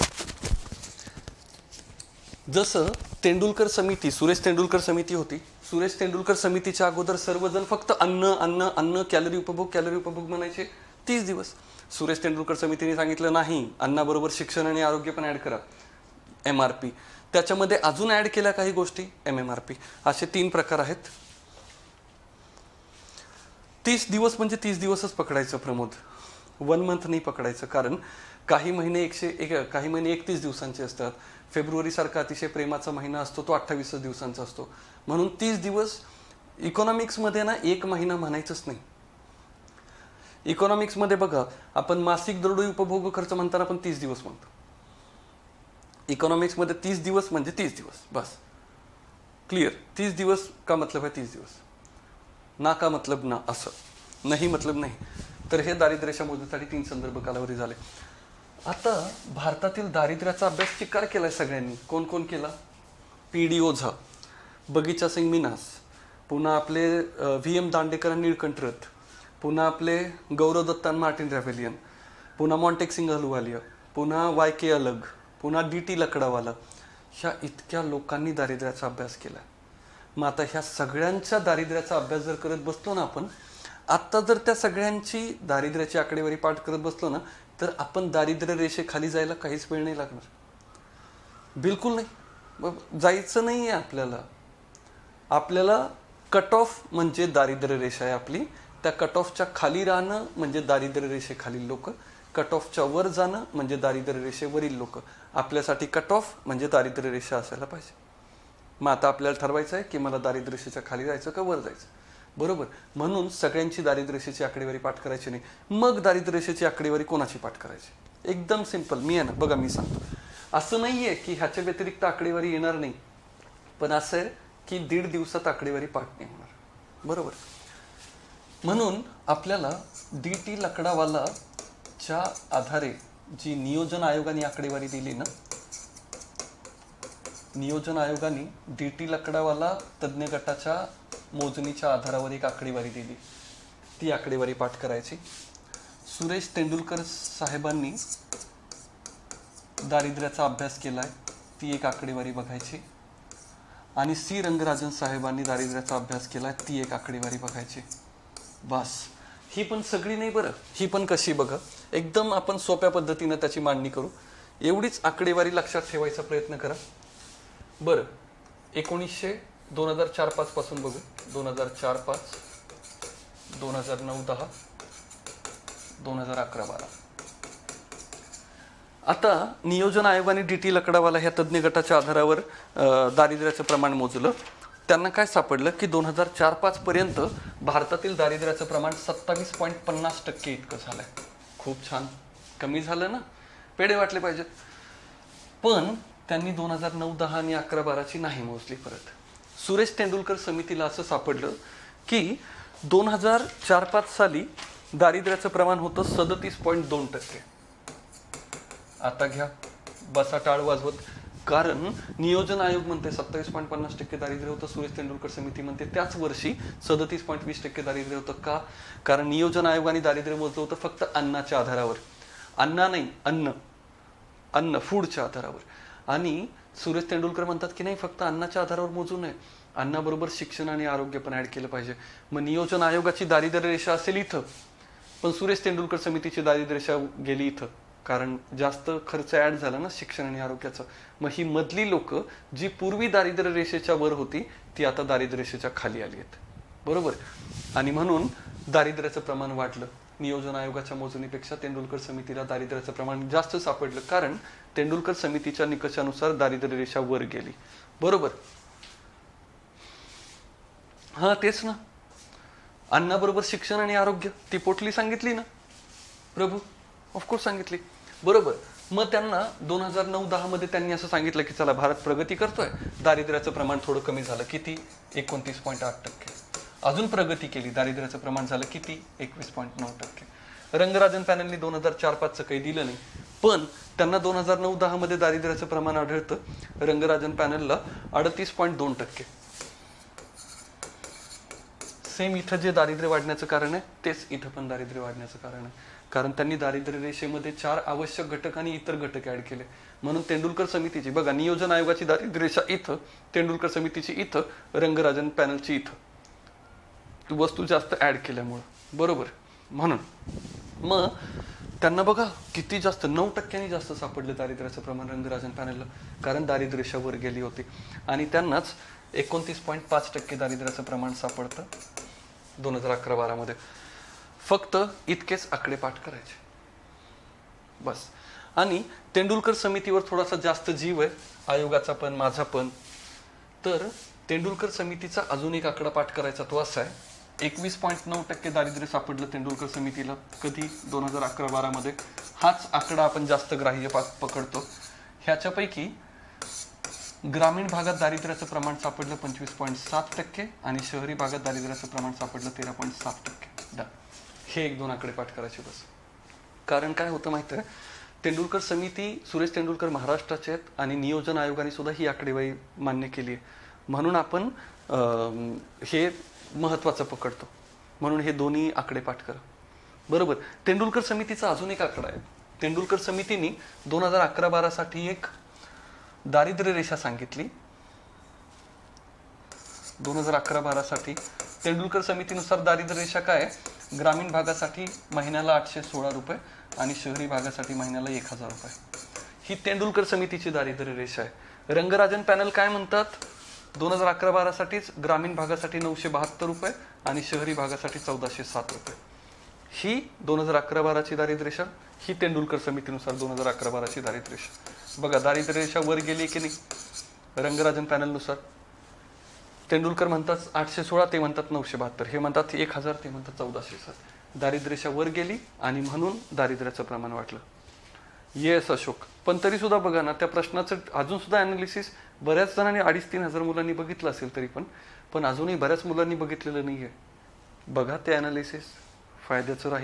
जसं तेंडुलकर समिती, सुरेश तेंडुलकर समिती होती. सुरेश तेंडुलकर समितीच्या अगोदर सर्वजण फक्त अन्न अन्न अन्न, कॅलरी उपभोग म्हणायचे. 30 दिवस. सुरेश तेंडुलकर समितीने सांगितलं नाही, अन्नाबरोबर शिक्षण आणि आरोग्य पण ऍड करा, MRP. त्याच्यामध्ये अजून ऍड केल्या काही गोष्टी, MMRP. असे 3 प्रकार आहेत. 30 दिवस म्हणजे 30 दिवसच पकडायचं प्रमोद, 1 मंथ नाही पकडायचं. कारण काही महिने 31 दिवसांचे असतात. फेब्रुवारी सारखा अतिशय प्रेमाचा महिना असतो, तो 28 दिवसांचा असतो. म्हणून 30 दिवस इकॉनॉमिक्स मध्ये ना 1 महिना म्हणायचंच नाही. इकॉनॉमिक्स मध्ये बघा, आपण मासिक दरडोई उपभोग खर्च म्हणताना आपण 30 दिवस म्हणतो. इकॉनॉमिक्स मध्ये 30 दिवस म्हणजे 30 दिवस बस. क्लिअर. 30 दिवस का मतलब आहे 30 दिवस, ना का मतलब ना, असं नाही मतलब नाही. तर हे दारिद्र्याच्या मोजण्यासाठी 3 संदर्भ कालावधी झाले. आता भारतातील दारिद्र्याचा अभ्यास चिकार केलाय सगळ्यांनी. कोण कोण केला? PD ओझा, बगीचा सिंग मिनास, पुन्हा आपले VM दांडेकर आणि निळकंठरथ, पुन्हा आपले गौरव दत्त आणि मार्टिन रॅव्हेलियन, पुन्हा मॉन्टेक सिंग अहलुवालिया, पुन्हा YK अलग, पुन्हा DT लकडावाला. ह्या इतक्या लोकांनी दारिद्र्याचा अभ्यास केला. मग आता ह्या सगळ्यांच्या दारिद्र्याचा अभ्यास जर करत बसलो ना आपण, आता जर त्या सगळ्यांची दारिद्र्याची आकडेवारी पाठ करत बसलो ना, तर आपण दारिद्र्य रेषेखाली जायला काहीच वेळ नाही लागणार. बिलकुल नाही, जायचं नाही आहे आपल्याला. आपल्याला कट ऑफ म्हणजे दारिद्र्य रेषा आहे आपली. त्या कट ऑफच्या खाली राहणं म्हणजे दारिद्र्य रेषेखालील लोक, कट ऑफच्या वर जाणं म्हणजे दारिद्र्य रेषेवरील लोक. आपल्यासाठी कट ऑफ म्हणजे दारिद्र्य रेषा असायला पाहिजे. मग आता आपल्याला ठरवायचं आहे की मला दारिद्र्य रेषेच्या खाली जायचं का वर जायचं. बरोबर. म्हणून सगळ्यांची दारिद्र्य रेषेची आकडेवारी पाठ करायची नाही. मग दारिद्र्य रेषेची आकडेवारी कोणाची पाठ करायची? एकदम सिंपल. मी आहे ना, बघा मी सांगतो. असं नाहीये की ह्याच्या व्यतिरिक्त आकडेवारी येणार नाही, पण असं आहे की 1.5 दिवसात आकडेवारी पाठ नाही होणार. बरोबर. म्हणून आपल्याला DT लकडावालाच्या आधारे जी नियोजन आयोगाने आकडेवारी दिली ना, नियोजन आयोगाने DT लकडावाला तज्ञ गटाच्या मोजणीच्या आधारावर एक आकडेवारी दिली. ती आकडेवारी पाठ करायची. सुरेश तेंडुलकर साहेबांनी दारिद्र्याचा अभ्यास केलाय, ती एक आकडेवारी बघायची. आणि C रंगराजन साहेबांनी दारिद्र्याचा अभ्यास केलाय, ती एक आकडेवारी बघायची. बस. ही पण सगळी नाही बरं, ही पण कशी बघा, एकदम आपण सोप्या पद्धतीने त्याची मांडणी करू. एवढीच आकडेवारी लक्षात ठेवायचा प्रयत्न करा. बरं, 2004-5 पासून बघू. 2004-5, 2009-10, 2011-12. आता नियोजन आयोगाने DT लकडावाला ह्या तज्ञ गटाच्या आधारावर दारिद्र्याचं प्रमाण मोजलं. त्यांना काय सापडलं की 2004-5 पर्यंत भारतातील दारिद्र्याचं प्रमाण 27.50% इतकं झालंय. खूप छान, कमी झालं ना, पेढे वाटले पाहिजेत. पण त्यांनी 2009-10 आणि 11-12ची नाही मोजली परत. सुरेश तेंडुलकर समितीला असं सापडलं की 2004-5 साली दारिद्र्याचं प्रमाण होतं 37.2%. आता घ्या, बसा टाळ वाजवत, कारण नियोजन आयोग म्हणते 27.50% दारिद्र्य होतं, सुरेश तेंडुलकर समिती म्हणते त्याच वर्षी 37.20% दारिद्र्य होतं. का? कारण नियोजन आयोगाने दारिद्र्य मोजलं होतं फक्त अन्नाच्या आधारावर, अन्ना नाही, अन्न फूडच्या आधारावर. आणि सुरेश तेंडुलकर म्हणतात की नाही, फक्त अन्नाच्या आधारावर मोजू नये, अन्नाबरोबर शिक्षण आणि आरोग्य पण ऍड केलं पाहिजे. मग नियोजन आयोगाची दारिद्र्य रेषा असेल इथं, पण सुरेश तेंडुलकर समितीची दारिद्र्य रेषा गेली इथं, कारण जास्त खर्च ऍड झाला ना शिक्षण आणि आरोग्याचा. मग ही मधली लोक जी पूर्वी दारिद्र्य रेषेच्या वर होती ती आता दारिद्र्य रेषेच्या खाली आली आहेत, बरोबर. आणि म्हणून दारिद्र्याचं प्रमाण वाढलं. नियोजन आयोगाच्या मोजणीपेक्षा तेंडुलकर समितीला दारिद्र्याचं प्रमाण जास्त सापडलं, कारण तेंडुलकर समितीच्या निकषानुसार दारिद्र्य रेषा वर गेली, बरोबर. हा तेच ना, अन्नाबरोबर शिक्षण आणि आरोग्य ती पोटली सांगितली ना प्रभू, ऑफकोर्स सांगितली, बरोबर. मग त्यांना 2009-10 मध्ये त्यांनी असं सांगितलं की चला भारत प्रगती करतोय, दारिद्र्याचं प्रमाण थोडं कमी झालं, किती? 29.8%. अजून प्रगती केली, दारिद्र्याचं प्रमाण झालं किती? 21.9%. रंगराजन पॅनलनी 2004-5चं काही दिलं नाही, पण त्यांना 2009-10 मध्ये दारिद्र्याचं प्रमाण आढळतं रंगराजन पॅनलला 38.2%. सेम इथं जे दारिद्र्य वाढण्याचं कारण आहे तेच इथं पण दारिद्र्य वाढण्याचं कारण आहे, कारण त्यांनी दारिद्र्य रेषेमध्ये 4 आवश्यक घटक आणि इतर घटक ऍड केले. म्हणून तेंडुलकर समितीची बघा, नियोजन आयोगाची दारिद्र्य रेषा इथं, तेंडुलकर समितीची इथं, रंगराजन पॅनलची इथं, वस्तू जास्त ऍड केल्यामुळं, बरोबर. म्हणून मग त्यांना बघा किती जास्त, 9% जास्त सापडलं दारिद्र्याचं प्रमाण रंगराजन पॅनलला, कारण दारिद्र्य रेषा वर गेली होती. आणि त्यांनाच 29.5% दारिद्र्याचं प्रमाण सापडतं 2011-12 मध्ये. फक्त इतकेच आकडे पाठ करायचे बस. आणि तेंडुलकर समितीवर थोडासा जास्त जीव आहे, आयोगाचा पण माझा पण. तर तेंडुलकर समितीचा अजून एक आकडा पाठ करायचा, तो असा आहे, 21.9% दारिद्र्य सापडलं तेंडुलकर समितीला. कधी? 2011-12 मध्ये. हाच आकडा आपण जास्त ग्राह्य पकडतो. ह्याच्यापैकी ग्रामीण भागात दारिद्र्याचं प्रमाण सापडलं 25.7% आणि शहरी भागात दारिद्र्याचं प्रमाण सापडलं 13.7%. हे 1-2 आकडे पाठ करायचे बस. कारण काय होतं माहिती आहे, तेंडुलकर समिती, सुरेश तेंडुलकर महाराष्ट्राचे आहेत आणि नियोजन आयोगाने सुद्धा ही आकडेवारी मान्य केली आहे, म्हणून आपण हे महत्वाचं पकडतो, म्हणून हे दोन्ही आकडे पाठ करा, बरोबर. तेंडुलकर समितीचा अजून एक आकडा आहे. तेंडुलकर समितीने 2011-12 साठी एक दारिद्र्य रेषा सांगितली. 2011-12 साठी तेंडुलकर समितीनुसार दारिद्र्य रेषा काय आहे, ग्रामीण भागासाठी महिन्याला 816 रुपये आणि शहरी भागासाठी महिन्याला 1000 रुपये. ही तेंडुलकर समितीची दारिद्र्य रेषा आहे. रंगराजन पॅनल काय म्हणतात, 2011-12 साठीच ग्रामीण भागासाठी 972 रुपये आणि शहरी भागासाठी 1407 रुपये. ही 2011-12 ची दारिद्र्य रेषा, ही तेंडुलकर समितीनुसार 2011-12 ची दारिद्र्य रेषा. बघा दारिद्र्य रेषा वर गेली की नाही रंगराजन पॅनलनुसार. तेंडुलकर म्हणतात 816, ते म्हणतात 972, हे म्हणतात 1000, ते म्हणतात 1407. दारिद्र्य रेषा वर गेली आणि म्हणून दारिद्र्याचं प्रमाण वाढलं. येस अशोक, पण तरी सुद्धा बघा ना, त्या प्रश्नाचं अजून सुद्धा अनालिसिस बऱ्याच जणांनी 2,500-3 हजार मुलांनी बघितलं असेल तरी पण अजूनही बऱ्याच मुलांनी बघितलेलं नाहीये. बघा ते अनालिसिस, फायद्याचं राहील.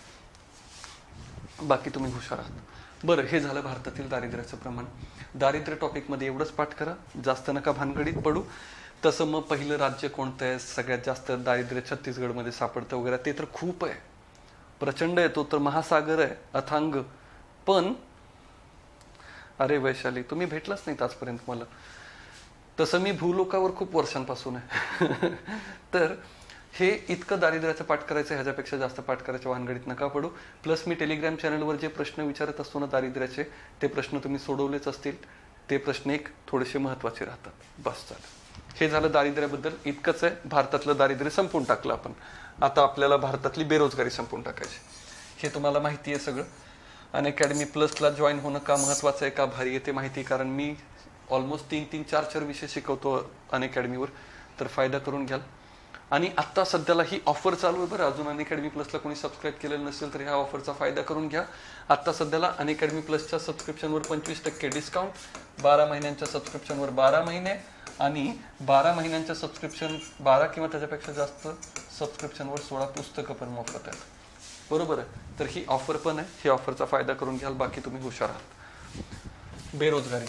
बाकी तुम्ही हुशार आहात. बरं, हे झालं भारतातील दारिद्र्याचं प्रमाण. दारिद्र्य टॉपिकमध्ये एवढंच पाठ करा, जास्त नका भानगडीत पडू. तसं मग पहिलं राज्य कोणतं आहे, सगळ्यात जास्त दारिद्र्य छत्तीसगडमध्ये सापडतं वगैरे, ते तर खूप आहे, प्रचंड आहे, तो तर महासागर आहे अथांग. पण अरे वैशाली, तुम्ही भेटलाच नाही आजपर्यंत मला. तसं मी भूलोकावर खूप वर्षांपासून आहे. तर हे इतकं दारिद्र्याचं पाठ करायचं, ह्याच्यापेक्षा जास्त पाठ करायच्या भानगडीत नका पडू. प्लस मी टेलिग्राम चॅनलवर जे प्रश्न विचारत असतो ना दारिद्र्याचे, ते प्रश्न तुम्ही सोडवलेच असतील. ते प्रश्न एक थोडेसे महत्वाचे राहतात. बस झालं, हे झालं दारिद्र्याबद्दल. इतकंच आहे. भारतातलं दारिद्र्य संपून टाकलं आपण. आता आपल्याला भारतातली बेरोजगारी संपून टाकायची. हे तुम्हाला माहिती आहे सगळं. अनअकॅडमी प्लसला जॉईन होणं का महत्वाचं आहे, का भारी आहे ते माहिती, कारण मी ऑलमोस्ट 3-4 विषय शिकवतो अनअकॅडमीवर. तर फायदा करून घ्याल. आणि आत्ता सध्याला ही ऑफर चालू आहे बरं. अजून अनअकॅडमी प्लसला कोणी सबस्क्राईब केलेलं नसेल तर ह्या ऑफरचा फायदा करून घ्या. आत्ता सध्याला अनअकॅडमी प्लसच्या सबस्क्रिप्शनवर 25% डिस्काउंट, 12 महिन्यांच्या सबस्क्रिप्शनवर 12 महिने आणि 12 महिन्यांच्या सबस्क्रिप्शन 12 किंवा त्याच्यापेक्षा जास्त सबस्क्रिप्शनवर 16 पुस्तकं पण मोफत आहेत. बरोबर आहे. तर ही ऑफर पण आहे. ही ऑफरचा फायदा करून घ्याल. बाकी तुम्ही हुशार आहात. बेरोजगारी.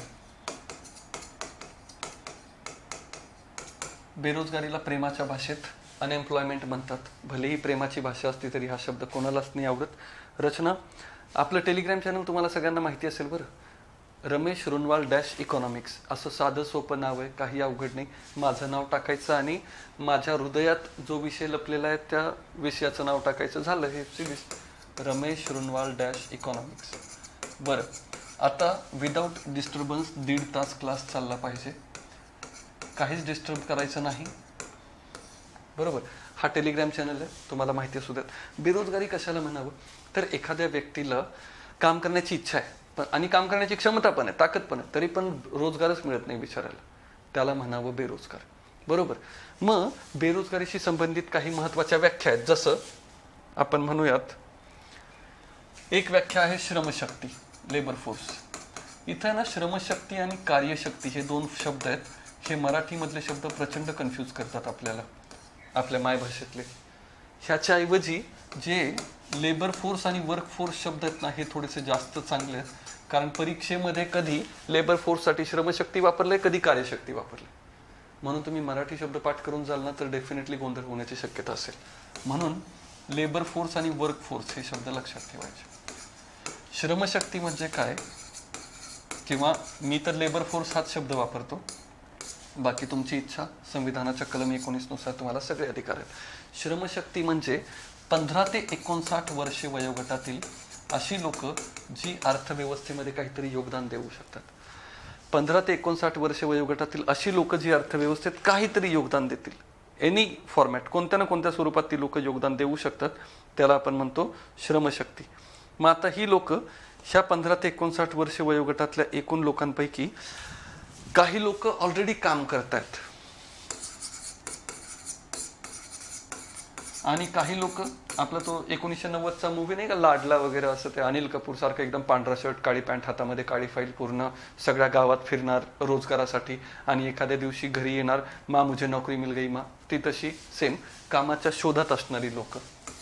बेरोजगारीला प्रेमाच्या भाषेत अनएम्प्लॉयमेंट म्हणतात. भलेही प्रेमाची भाषा असती तरी हा शब्द कोणालाच नाही आवडत. रचना, आपलं टेलिग्राम चॅनल तुम्हाला सगळ्यांना माहिती असेल बरं. रमेश रुनवाल डॅश इकॉनॉमिक्स असं साधं सोपं नाव आहे. काही अवघड नाही. माझं नाव टाकायचं आणि माझ्या हृदयात जो विषय लपलेला आहे त्या विषयाचं नाव टाकायचं, झालं हे series. Ramesh Runwal dash economics. बरं, आता विदाऊट डिस्टर्बन्स 1.5 तास क्लास चालला पाहिजे. काहीच डिस्टर्ब करायचं नाही. बरोबर. हा टेलिग्राम चॅनल आहे, तुम्हाला माहिती असू द्यात. बेरोजगारी कशाला म्हणावं तर एखाद्या व्यक्तीला काम करण्याची इच्छा आहे पण आणि काम करण्याची क्षमता पण आहे, ताकद पण आहे, तरी पण रोजगारच मिळत नाही बिचारायला, त्याला म्हणावं बेरोजगार. बरोबर. मग बेरोजगारीशी संबंधित काही महत्वाच्या व्याख्या आहेत. जसं आपण म्हणूयात, एक व्याख्या आहे श्रमशक्ती, लेबर फोर्स. इथं ना श्रमशक्ती आणि कार्यशक्ती हे दोन शब्द आहेत. हे मराठीमधले शब्द प्रचंड कन्फ्यूज करतात आपल्याला, आपल्या मायभाषेतले. ह्याच्याऐवजी जे लेबर फोर्स आणि वर्क फोर्स शब्द आहेत ना, हे थोडेसे जास्त चांगले आहेत. कारण परीक्षेमध्ये कधी लेबर फोर्ससाठी श्रमशक्ती वापरले, कधी कार्यशक्ती वापरले. म्हणून तुम्ही मराठी शब्द पाठ करून जाल ना तर डेफिनेटली गोंधळ होण्याची शक्यता असेल. म्हणून लेबर फोर्स आणि वर्क फोर्स हे शब्द लक्षात ठेवायचे. श्रमशक्ती म्हणजे काय, किंवा मी तर लेबर फोर्स हाच शब्द वापरतो, बाकी तुमची इच्छा. संविधानाच्या कलम 19 नुसार तुम्हाला सगळे अधिकार आहेत. श्रमशक्ती म्हणजे 15 ते 59 वर्षे वयोगटातील अशी लोक जी अर्थव्यवस्थेमध्ये काहीतरी योगदान देऊ शकतात. 15 ते 59 वर्षे वयोगटातील अशी लोक जी अर्थव्यवस्थेत काहीतरी योगदान देतील. एनी फॉर्मॅट, कोणत्या ना कोणत्या स्वरूपात ती लोक योगदान देऊ शकतात, त्याला आपण म्हणतो श्रमशक्ती. मग आता ही लोक ह्या 15 ते 59 वर्षे वयोगटातल्या एकूण लोकांपैकी काही लोक ऑलरेडी काम करतात आणि काही लोक, आपला तो 1990चा मूवी नाही का लाडला वगैरे, असं ते अनिल कपूर सारखं एकदम पांढरा शर्ट, काळी पॅन्ट, हातामध्ये काळी फाईल, पूर्ण सगळ्या गावात फिरणार रोजगारासाठी आणि एखाद्या दिवशी घरी येणार, मा मुझे नोकरी मिल गई मा. ती तशी सेम कामाच्या शोधात असणारी लोक.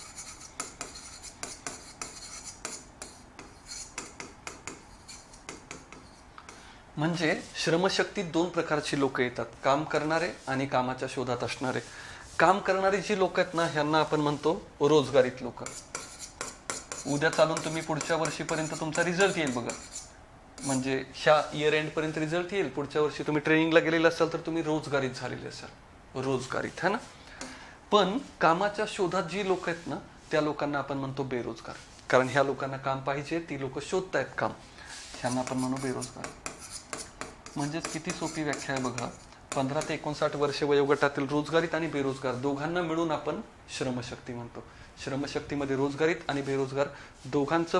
म्हणजे श्रमशक्तीत दोन प्रकारची लोक येतात, काम करणारे आणि कामाच्या शोधात असणारे. काम करणारी जी लोक आहेत ना, ह्यांना आपण म्हणतो रोजगारीत लोक. उद्या चालून तुम्ही पुढच्या वर्षीपर्यंत तुमचा रिझल्ट येईल बघा, म्हणजे ह्या इयर एंड पर्यंत रिझल्ट येईल. पुढच्या वर्षी तुम्ही ट्रेनिंगला गेलेले असाल तर तुम्ही रोजगारीत झालेले असाल, रोजगारीत, है ना. पण कामाच्या शोधात जी लोक आहेत ना, त्या लोकांना आपण म्हणतो बेरोजगार. कारण ह्या लोकांना काम पाहिजे, ती लोक शोधतायत काम, ह्यांना आपण म्हणू बेरोजगार. म्हणजेच किती सोपी व्याख्या आहे बघा. 15 ते 59 वर्षे वयोगटातील रोजगारीत आणि बेरोजगार दोघांना मिळून आपण श्रमशक्ती म्हणतो. श्रमशक्तीमध्ये रोजगारीत आणि बेरोजगार दोघांचं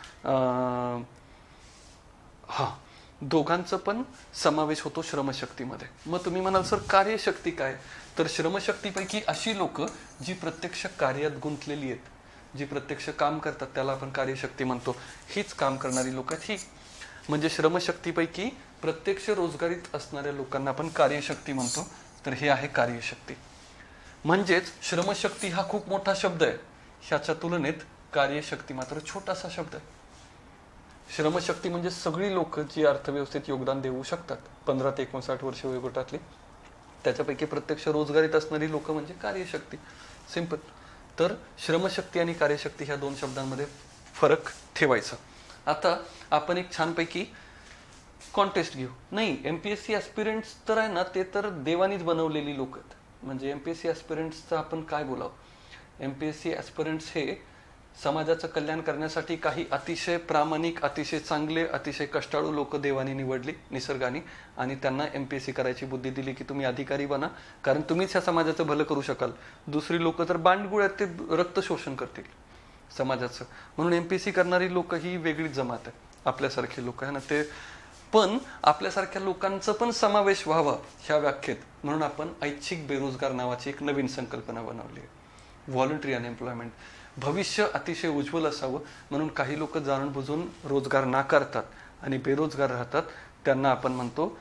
पण समावेश होतो श्रमशक्तीमध्ये. मग तुम्ही म्हणाल सर कार्यशक्ती काय, तर श्रमशक्तीपैकी अशी लोक जी प्रत्यक्ष कार्यात गुंतलेली आहेत, जी प्रत्यक्ष काम करतात, त्याला आपण कार्यशक्ती म्हणतो. हीच काम करणारी लोक आहेत ही. म्हणजे श्रमशक्तीपैकी प्रत्यक्ष रोजगारीत असणाऱ्या लोकांना आपण कार्यशक्ती म्हणतो. तर हे आहे कार्यशक्ती. म्हणजेच श्रमशक्ती हा खूप मोठा शब्द आहे, ह्याच्या तुलनेत कार्यशक्ती मात्र छोटासा शब्द आहे. श्रमशक्ती म्हणजे सगळी लोक जी अर्थव्यवस्थेत योगदान देऊ शकतात, 15 ते 59 वर्ष वयोगटातली, त्याच्यापैकी प्रत्यक्ष रोजगारीत असणारी लोक म्हणजे कार्यशक्ती. सिंपल. तर श्रमशक्ती आणि कार्यशक्ती ह्या दोन शब्दांमध्ये फरक ठेवायचा. आता आपण एक छानपैकी कॉन्टेस्ट घेऊ. नाही, एमपीएससी ॲस्पिरंट्स तर आहे ना, ते तर देवानीच बनवलेली लोक आहेत. म्हणजे एमपीएससी ॲस्पिरंट्सचं आपण काय बोलावं. एमपीएससी ॲस्पिरंट्स हे समाजाचं कल्याण करण्यासाठी काही अतिशय प्रामाणिक, अतिशय चांगले, अतिशय कष्टाळू लोक देवानी निवडली, निसर्गाने, आणि त्यांना एमपीएससी करायची बुद्धी दिली की तुम्ही अधिकारी बना, कारण तुम्हीच ह्या समाजाचं भलं करू शकाल. दुसरी लोक तर बांडगुळ्यात ते रक्त शोषण करतील समाजाचं. म्हणून एमपीएससी करणारी लोक ही वेगळीच जमात आहे, आपल्यासारखे लोक आहे ना. ते पण आपल्यासारख्या लोकांचं पण समावेश व्हावा ह्या व्याख्येत, म्हणून आपण ऐच्छिक बेरोजगार नावाची एक नवीन संकल्पना बनवली आहे, व्हॉलंटरी अनएम्प्लॉयमेंट. भविष्य अतिशय उज्ज्वल असावं म्हणून काही लोक जाणून बुजून रोजगार नाकारतात आणि बेरोजगार राहतात, त्यांना आपण म्हणतो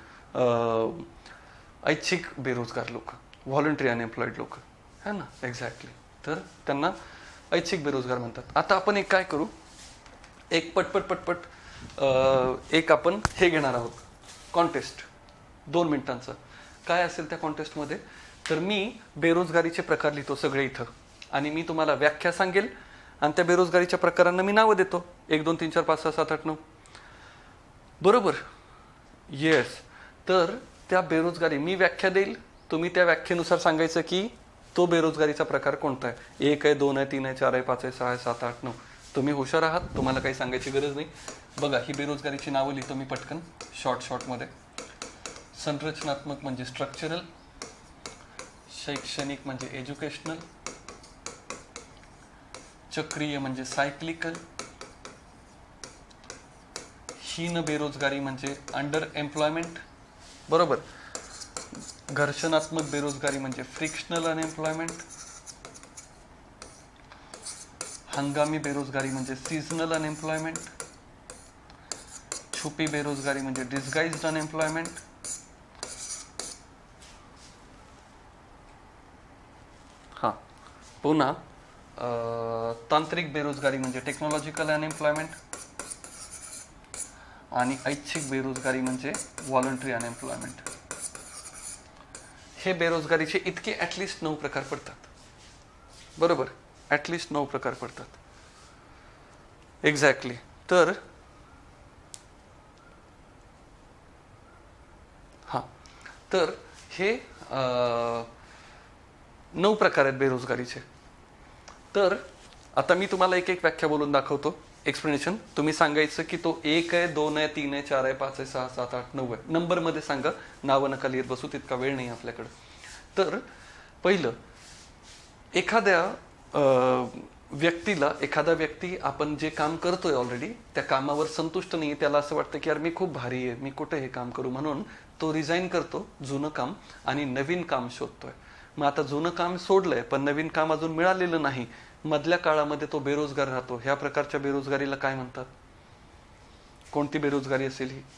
ऐच्छिक बेरोजगार लोक, व्हॉलंटरी अनएम्प्लॉईड लोक, है ना. एक्झॅक्टली. तर त्यांना ऐच्छिक बेरोजगार म्हणतात. आता आपण एक काय करू, एक पटपट एक आपण हे घेणार आहोत, कॉन्टेस्ट 2 मिनिटांचं. काय असेल त्या कॉन्टेस्टमध्ये, तर मी बेरोजगारीचे प्रकार लिहितो सगळे इथं आणि मी तुम्हाला व्याख्या सांगेल आणि त्या बेरोजगारीच्या प्रकारांना मी नावं देतो, 1 2 3 4 5 6 7 8 9. बरोबर. येस. तर त्या बेरोजगारी मी व्याख्या देईल, तुम्ही त्या व्याख्येनुसार सांगायचं की तो बेरोजगारीचा प्रकार कोणता आहे. 1 आहे, 2 आहे, 3 आहे, 4 आहे, 5 आहे, 6 आहे, 7 8 9. तुम्ही हुशार आहात, तुम्हाला काही सांगायची गरज नाही. बघा, ही बेरोजगारीची नावं लिहितो मी पटकन शॉर्टमध्ये. संरचनात्मक म्हणजे स्ट्रक्चरल, शैक्षणिक म्हणजे एज्युकेशनल, चक्रीय म्हणजे सायक्लिकल, हीन बेरोजगारी म्हणजे अंडर एम्प्लॉयमेंट. बरोबर. घर्षणात्मक बेरोजगारी म्हणजे फ्रिक्शनल अनएम्प्लॉयमेंट, हंगामी बेरोजगारी म्हणजे सीझनल अनएम्प्लॉयमेंट, छुपी बेरोजगारी म्हणजे डिस्गाइज्ड अनएम्प्लॉयमेंट, हा पुन्हा तांत्रिक बेरोजगारी म्हणजे टेक्नॉलॉजिकल अनएम्प्लॉयमेंट आणि ऐच्छिक बेरोजगारी म्हणजे व्हॉलंटरी अनएम्प्लॉयमेंट. हे बेरोजगारीचे इतके ॲटलिस्ट 9 प्रकार पडतात. बरोबर. ॲटलिस्ट 9 प्रकार पडतात. एक्झॅक्टली. तर हां, तर हे 9 प्रकार आहेत बेरोजगारीचे. तर आता मी तुम्हाला एक व्याख्या बोलून दाखवतो, एक्सप्लेनेशन. तुम्ही सांगायचं की तो 1 आहे, 2 आहे, 3 आहे, 4 आहे, 5 आहे, 6 7 8 9 आहे. नंबरमध्ये सांगा, नावं नका लिहित बसू, तितका वेळ नाही आपल्याकडं. तर पहिलं, एखाद्या व्यक्तीला, एखादा व्यक्ती आपण जे काम करतोय ऑलरेडी त्या कामावर संतुष्ट नाही, त्याला असं वाटतं की यार मी खूप भारी आहे, मी कुठे हे काम करू, म्हणून तो रिझाईन करतो जुनं काम आणि नवीन काम शोधतोय. मग आता जुनं काम सोडलंय पण नवीन काम अजून मिळालेलं नाही, मधल्या काळामध्ये तो बेरोजगार राहतो. ह्या प्रकारच्या बेरोजगारीला काय म्हणतात? कोणती बेरोजगारी असेल ही?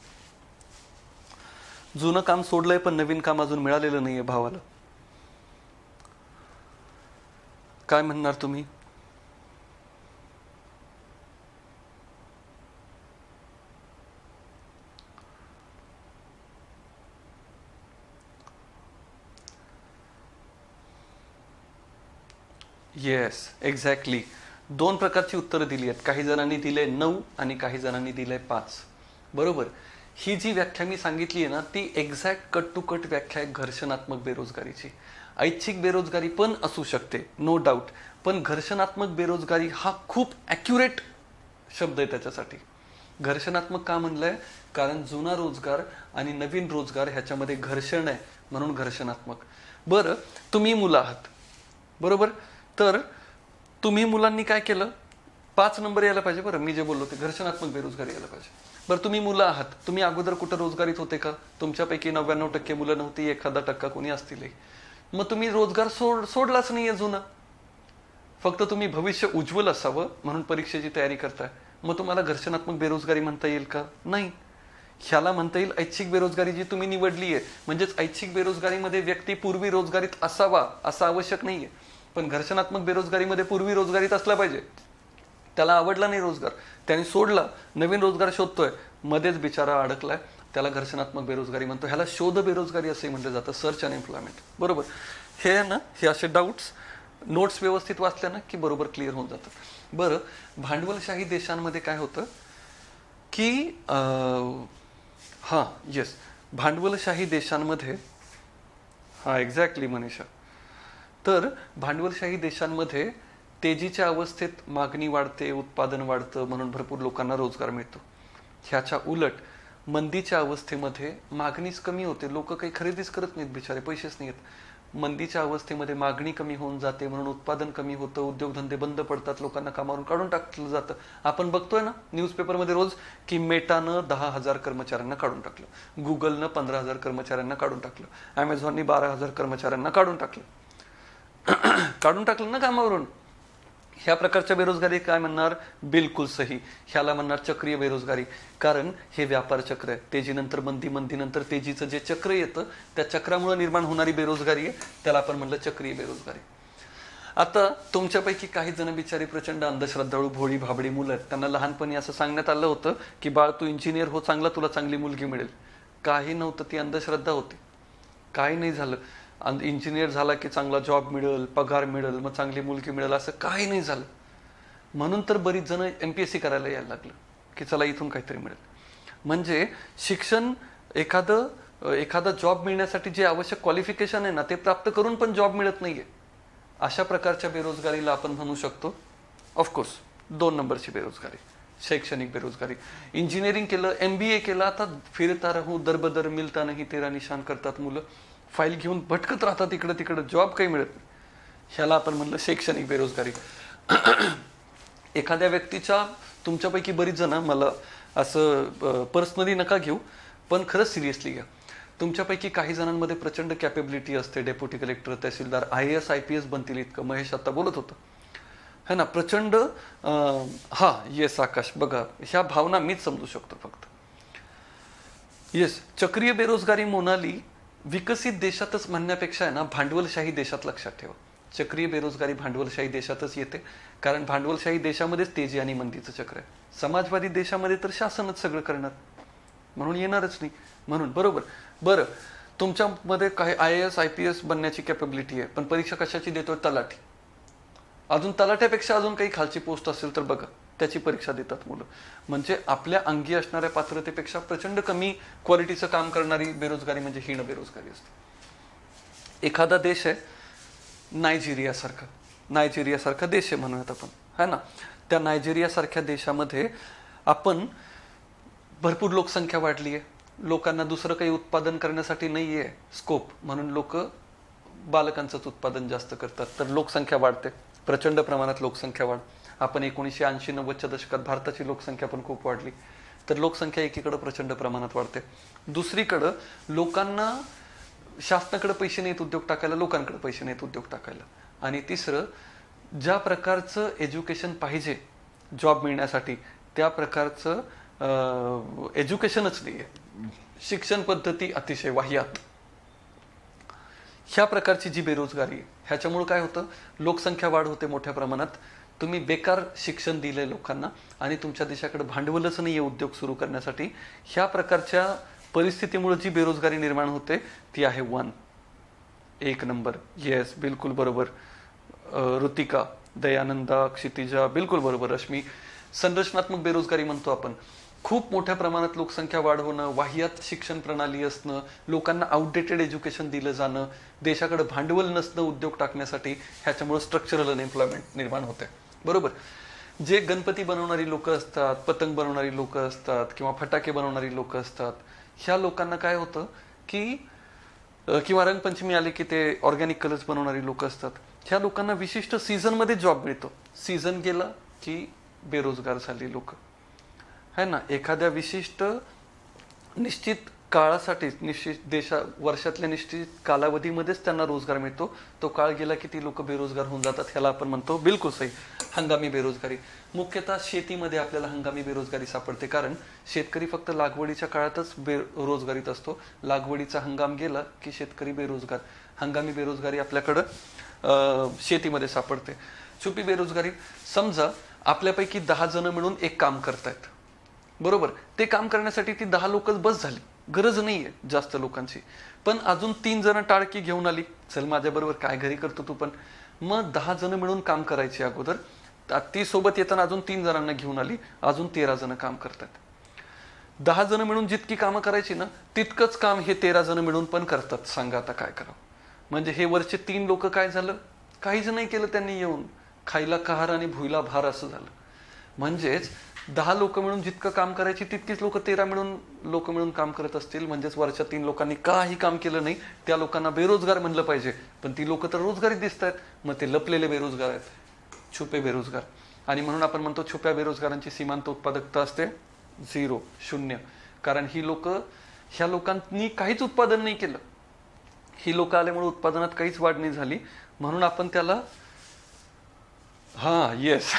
जुनं काम सोडलंय पण नवीन काम अजून मिळालेलं नाहीये भावाला, काय म्हणणार तुम्ही? Yes, exactly. 2 प्रकारची उत्तरं दिली आहेत. काही जणांनी दिले 9 आणि काही जणांनी दिले 5. बरोबर. ही जी व्याख्या मी सांगितली आहे ना, ती एक्झॅक्ट कट टू कट व्याख्या आहे घर्षणात्मक बेरोजगारीची. ऐच्छिक बेरोजगारी पण असू शकते, नो डाऊट, पण घर्षणात्मक बेरोजगारी हा खूप ॲक्युरेट शब्द आहे त्याच्यासाठी. घर्षणात्मक का म्हणलंय? कारण जुना रोजगार आणि नवीन रोजगार ह्याच्यामध्ये घर्षण आहे, म्हणून घर्षणात्मक. बरं, तुम्ही मुलं आहात, बरोबर. तर तुम्ही मुलांनी काय केलं? 5 नंबर यायला पाहिजे. बरं, मी जे बोललो ते घर्षणात्मक बेरोजगारी यायला पाहिजे. बरं, तुम्ही मुलं आहात, तुम्ही अगोदर कुठं रोजगारीत होते का? तुमच्यापैकी 99% मुलं नव्हती, 1% कोणी असतील. मग तुम्ही रोजगार सोडलाच नाहीये जुना, फक्त तुम्ही भविष्य उज्ज्वल असावं म्हणून परीक्षेची तयारी करताय. मग तुम्हाला घर्षणात्मक बेरोजगारी म्हणता येईल का? नाही. ह्याला म्हणता येईल ऐच्छिक बेरोजगारी जी तुम्ही निवडली आहे. म्हणजेच ऐच्छिक बेरोजगारीमध्ये व्यक्ती पूर्वी रोजगारीत असावा असं आवश्यक नाहीये, पण घर्षणात्मक बेरोजगारीमध्ये पूर्वी रोजगारीत असला पाहिजे. त्याला आवडला नाही रोजगार, त्याने सोडला, नवीन रोजगार शोधतोय, मध्येच बिचारा अडकलाय, त्याला घर्षणात्मक बेरोजगारी म्हणतो. ह्याला शोध बेरोजगारी असंही म्हटलं जातं, सर्च अनएम्प्लॉयमेंट. बरोबर. हे आहे ना, हे असे डाऊट्स नोट्स व्यवस्थित वाचल्या ना की बरोबर क्लिअर होऊन जातात. बरं, भांडवलशाही देशांमध्ये काय होतं की हां, येस, भांडवलशाही देशांमध्ये, हां एक्झॅक्टली मनीषा. तर भांडवलशाही देशांमध्ये तेजीच्या अवस्थेत मागणी वाढते, उत्पादन वाढतं, म्हणून भरपूर लोकांना रोजगार मिळतो. ह्याच्या उलट मंदीच्या अवस्थेमध्ये मागणीच कमी होते, लोक काही खरेदीच करत नाहीत, बिचारे पैसेच नाहीत, मंदीच्या अवस्थेमध्ये मागणी कमी होऊन जाते, म्हणून उत्पादन कमी होतं, उद्योगधंदे बंद पडतात, लोकांना कामावरून काढून टाकलं जातं. आपण बघतोय ना न्यूजपेपरमध्ये रोज की मेटानं 10,000 कर्मचाऱ्यांना काढून टाकलं, गुगलनं 15,000 कर्मचाऱ्यांना काढून टाकलं, अमेझॉननी 12,000 कर्मचाऱ्यांना काढून टाकलं. काढून टाकलं ना कामावरून. ह्या प्रकारच्या बेरोजगारी काय म्हणणार? बिलकुल सही. ह्याला म्हणणार चक्रीय बेरोजगारी. कारण हे व्यापार चक्र आहे. तेजीनंतर मंदी, मंदीनंतर तेजीचं जे चक्र येतं त्या चक्रामुळे निर्माण होणारी बेरोजगारी आहे, त्याला आपण म्हणलं चक्रीय बेरोजगारी. आता तुमच्यापैकी काही जण बिचारी प्रचंड अंधश्रद्धाळू भोळी भाबडी मुलं आहेत. त्यांना लहानपणी असं सांगण्यात आलं होतं की बाळ तू इंजिनियर हो, चांगला तुला चांगली मुलगी मिळेल. काही नव्हतं, ती अंधश्रद्धा होती. काही नाही झालं. इंजिनियर झाला की चांगला जॉब मिळेल, पगार मिळेल, मग चांगली मुलगी मिळेल, असं काही नाही झालं. म्हणून तर बरीच जण MPSC करायला यायला लागलं की चला इथून काहीतरी मिळेल. म्हणजे शिक्षण एखादा जॉब मिळण्यासाठी जे आवश्यक क्वालिफिकेशन आहे ना, ते प्राप्त करून पण जॉब मिळत नाहीये. अशा प्रकारच्या बेरोजगारीला आपण म्हणू शकतो ऑफकोर्स 2 नंबरची बेरोजगारी, शैक्षणिक बेरोजगारी. इंजिनिअरिंग केलं, MBA केलं, आता फिरता राहू दरबदर मिलता नाही तेरा निशान करतात मुलं. फाईल घेऊन भटकत राहतात इकडं तिकडं, जॉब काही मिळत नाही. ह्याला आपण म्हणलं शैक्षणिक बेरोजगारी. एखाद्या व्यक्तीच्या, तुमच्यापैकी बरीच जण, मला असं पर्सनली नका घेऊ पण खरंच सिरियसली घ्या, तुमच्यापैकी काही जणांमध्ये प्रचंड कॅपेबिलिटी असते, deputy collector, tehsildar, IAS IPS बनतील इतकं. महेश आता बोलत होतं है ना, प्रचंड. येस आकाश, बघा ह्या भावना मीच समजू शकतो फक्त. येस, चक्रीय बेरोजगारी मोनाली विकसित देशातच म्हणण्यापेक्षा आहे ना, भांडवलशाही देशात लक्षात ठेवा. चक्रीय बेरोजगारी भांडवलशाही देशातच येते, कारण भांडवलशाही देशामध्येच तेजी आणि मंदीचं चक्र आहे. समाजवादी देशामध्ये तर शासनच सगळं करणार, म्हणून येणारच नाही. म्हणून बरोबर. बरं, तुमच्यामध्ये काही IAS IPS बनण्याची कॅपेबिलिटी आहे, पण परीक्षा कशाची देतोय? तलाठी. अजून तलाठ्यापेक्षा अजून काही खालची पोस्ट असेल तर बघा, त्याची परीक्षा देतात मुलं. म्हणजे आपल्या अंगी असणाऱ्या पात्रतेपेक्षा प्रचंड कमी क्वालिटीचं काम करणारी बेरोजगारी म्हणजे हीन बेरोजगारी असते. एखादा देश आहे नायजेरियासारखा देश आहे म्हणूयात आपण, है ना. त्या नायजेरियासारख्या देशामध्ये आपण भरपूर लोकसंख्या वाढली आहे, लोकांना दुसरं काही उत्पादन करण्यासाठी नाही आहे स्कोप, म्हणून लोक बालकांचंच उत्पादन जास्त करतात. तर लोकसंख्या वाढते, प्रचंड प्रमाणात लोकसंख्या वाढ. आपण 1980-90च्या दशकात भारताची लोकसंख्या पण खूप वाढली. तर लोकसंख्या एकीकडे प्रचंड प्रमाणात वाढते. दुसरीकडं लोकांना, शासनाकडे पैसे नाहीत उद्योग टाकायला, लोकांकडे पैसे नाहीत उद्योग टाकायला. आणि तिसरं, ज्या प्रकारचं एज्युकेशन पाहिजे जॉब मिळण्यासाठी त्या प्रकारचं एज्युकेशनच नाही आहे. शिक्षण पद्धती अतिशय वाह्यात. ह्या प्रकारची जी बेरोजगारी आहे, ह्याच्यामुळे काय होतं? लोकसंख्या वाढ होते मोठ्या प्रमाणात. तुम्ही बेकार शिक्षण दिलंय लोकांना आणि तुमच्या देशाकडे भांडवलच नाही आहे उद्योग सुरू करण्यासाठी. ह्या प्रकारच्या परिस्थितीमुळे जी बेरोजगारी निर्माण होते ती आहे 1 नंबर. येस, बिलकुल बरोबर. ऋतिका, दयानंदा, क्षितिजा, बिलकुल बरोबर. रश्मी, संरचनात्मक बेरोजगारी म्हणतो आपण. खूप मोठ्या प्रमाणात लोकसंख्या वाढ होणं, वाह्यात शिक्षण प्रणाली असणं, लोकांना आउटडेटेड एज्युकेशन दिलं जाणं, देशाकडे भांडवल नसणं उद्योग टाकण्यासाठी, ह्याच्यामुळे स्ट्रक्चरल अनएम्प्लॉयमेंट निर्माण होते. बरोबर. जे गणपती बनवणारी लोक असतात, पतंग बनवणारी लोक असतात किंवा फटाके बनवणारी लोक असतात, ह्या लोकांना काय होतं की, किंवा रंगपंचमी आली की ते ऑर्गॅनिक कलर्स बनवणारी लोक असतात, ह्या लोकांना विशिष्ट सीझनमध्ये जॉब मिळतो. सीझन गेला की बेरोजगार झाली लोक, है ना. एखाद्या विशिष्ट निश्चित काळासाठी, निश्चित वर्षातल्या निश्चित कालावधीमध्येच त्यांना रोजगार मिळतो. तो काळ गेला की ती लोक बेरोजगार होऊन जातात. ह्याला आपण म्हणतो बिलकुल सही हंगामी बेरोजगारी. मुख्यतः शेतीमध्ये आपल्याला हंगामी बेरोजगारी सापडते, कारण शेतकरी फक्त लागवडीच्या काळातच बेरोजगारीत असतो. लागवडीचा हंगाम गेला की शेतकरी बेरोजगार. हंगामी बेरोजगारी आपल्याकडं शेतीमध्ये सापडते. छुपी बेरोजगारी, समजा आपल्यापैकी 10 जण मिळून एक काम करतायत, बरोबर. ते काम करण्यासाठी ती 10 लोकच बस झाली, गरज नाहीये जास्त लोकांची. पण अजून 3 जण टाळकी घेऊन आली, चल माझ्या बरोबर काय घरी करतो तू पण. मग 10 जण मिळून काम करायची अगोदर, ती सोबत येताना अजून 3 जणांना घेऊन आली, अजून 13 जण काम करतात. 10 जण मिळून जितकी कामं करायची ना, तितकंच काम हे 13 जण मिळून पण करतात. सांगा आता काय करावं. म्हणजे हे वरचे 3 लोक काय झालं, काहीच नाही केलं त्यांनी, येऊन खायला कहार आणि भुईला भार असं झालं. म्हणजेच 10 लोक मिळून जितकं काम करायची तितकीच लोक 13 लोक मिळून काम करत असतील, म्हणजेच वरच्या 3 लोकांनी काही काम केलं नाही, त्या लोकांना बेरोजगार म्हणलं पाहिजे, पण ती लोक तर रोजगारीत दिसत आहेत, मग ते लपलेले बेरोजगार आहेत, छुपे बेरोजगार. आणि म्हणून आपण म्हणतो छुप्या बेरोजगारांची सीमांत उत्पादकता असते 0, 0. कारण ह्या लोकांनी काहीच उत्पादन नाही केलं, ही लोक आल्यामुळे उत्पादनात काहीच वाढ नाही झाली, म्हणून आपण त्याला येस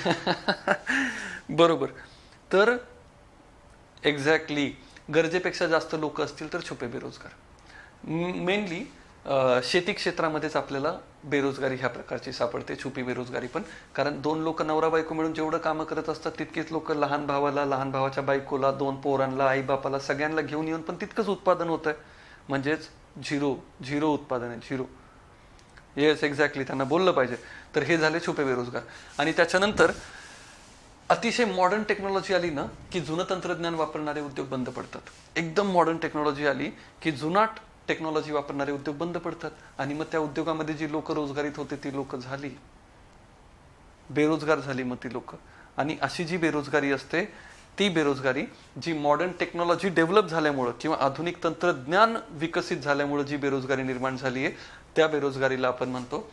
बरोबर. तर एक्झॅक्टली गरजेपेक्षा जास्त लोक असतील तर छुपे बेरोजगार. मेनली शेती क्षेत्रामध्येच आपल्याला बेरोजगारी ह्या प्रकारची सापडते, छुपी बेरोजगारी पण. कारण 2 लोक नवरा बायको मिळून जेवढं कामं करत असतात तितकेच लोक लहान भावाला, लहान भावाच्या बायकोला, 2 पोरांना, आई बापाला, सगळ्यांना घेऊन येऊन पण तितकंच उत्पादन होत आहे, म्हणजेच झिरो उत्पादन आहे, 0. येस एक्झॅक्टली, त्यांना बोललं पाहिजे. तर हे झाले छुपे बेरोजगार. आणि त्याच्यानंतर अतिशय मॉडर्न टेक्नॉलॉजी आली ना की जुनं तंत्रज्ञान वापरणारे उद्योग बंद पडतात. एकदम मॉडर्न टेक्नॉलॉजी आली की जुनाट टेक्नॉलॉजी वापरणारे उद्योग बंद पडतात, आणि मग त्या उद्योगामध्ये जी लोक रोजगारीत होते ती लोक बेरोजगार झाली मग ती लोक. आणि अशी जी बेरोजगारी असते ती बेरोजगारी जी मॉडर्न टेक्नॉलॉजी डेव्हलप झाल्यामुळं किंवा आधुनिक तंत्रज्ञान विकसित झाल्यामुळे जी बेरोजगारी निर्माण झाली आहे त्या बेरोजगारीला आपण म्हणतो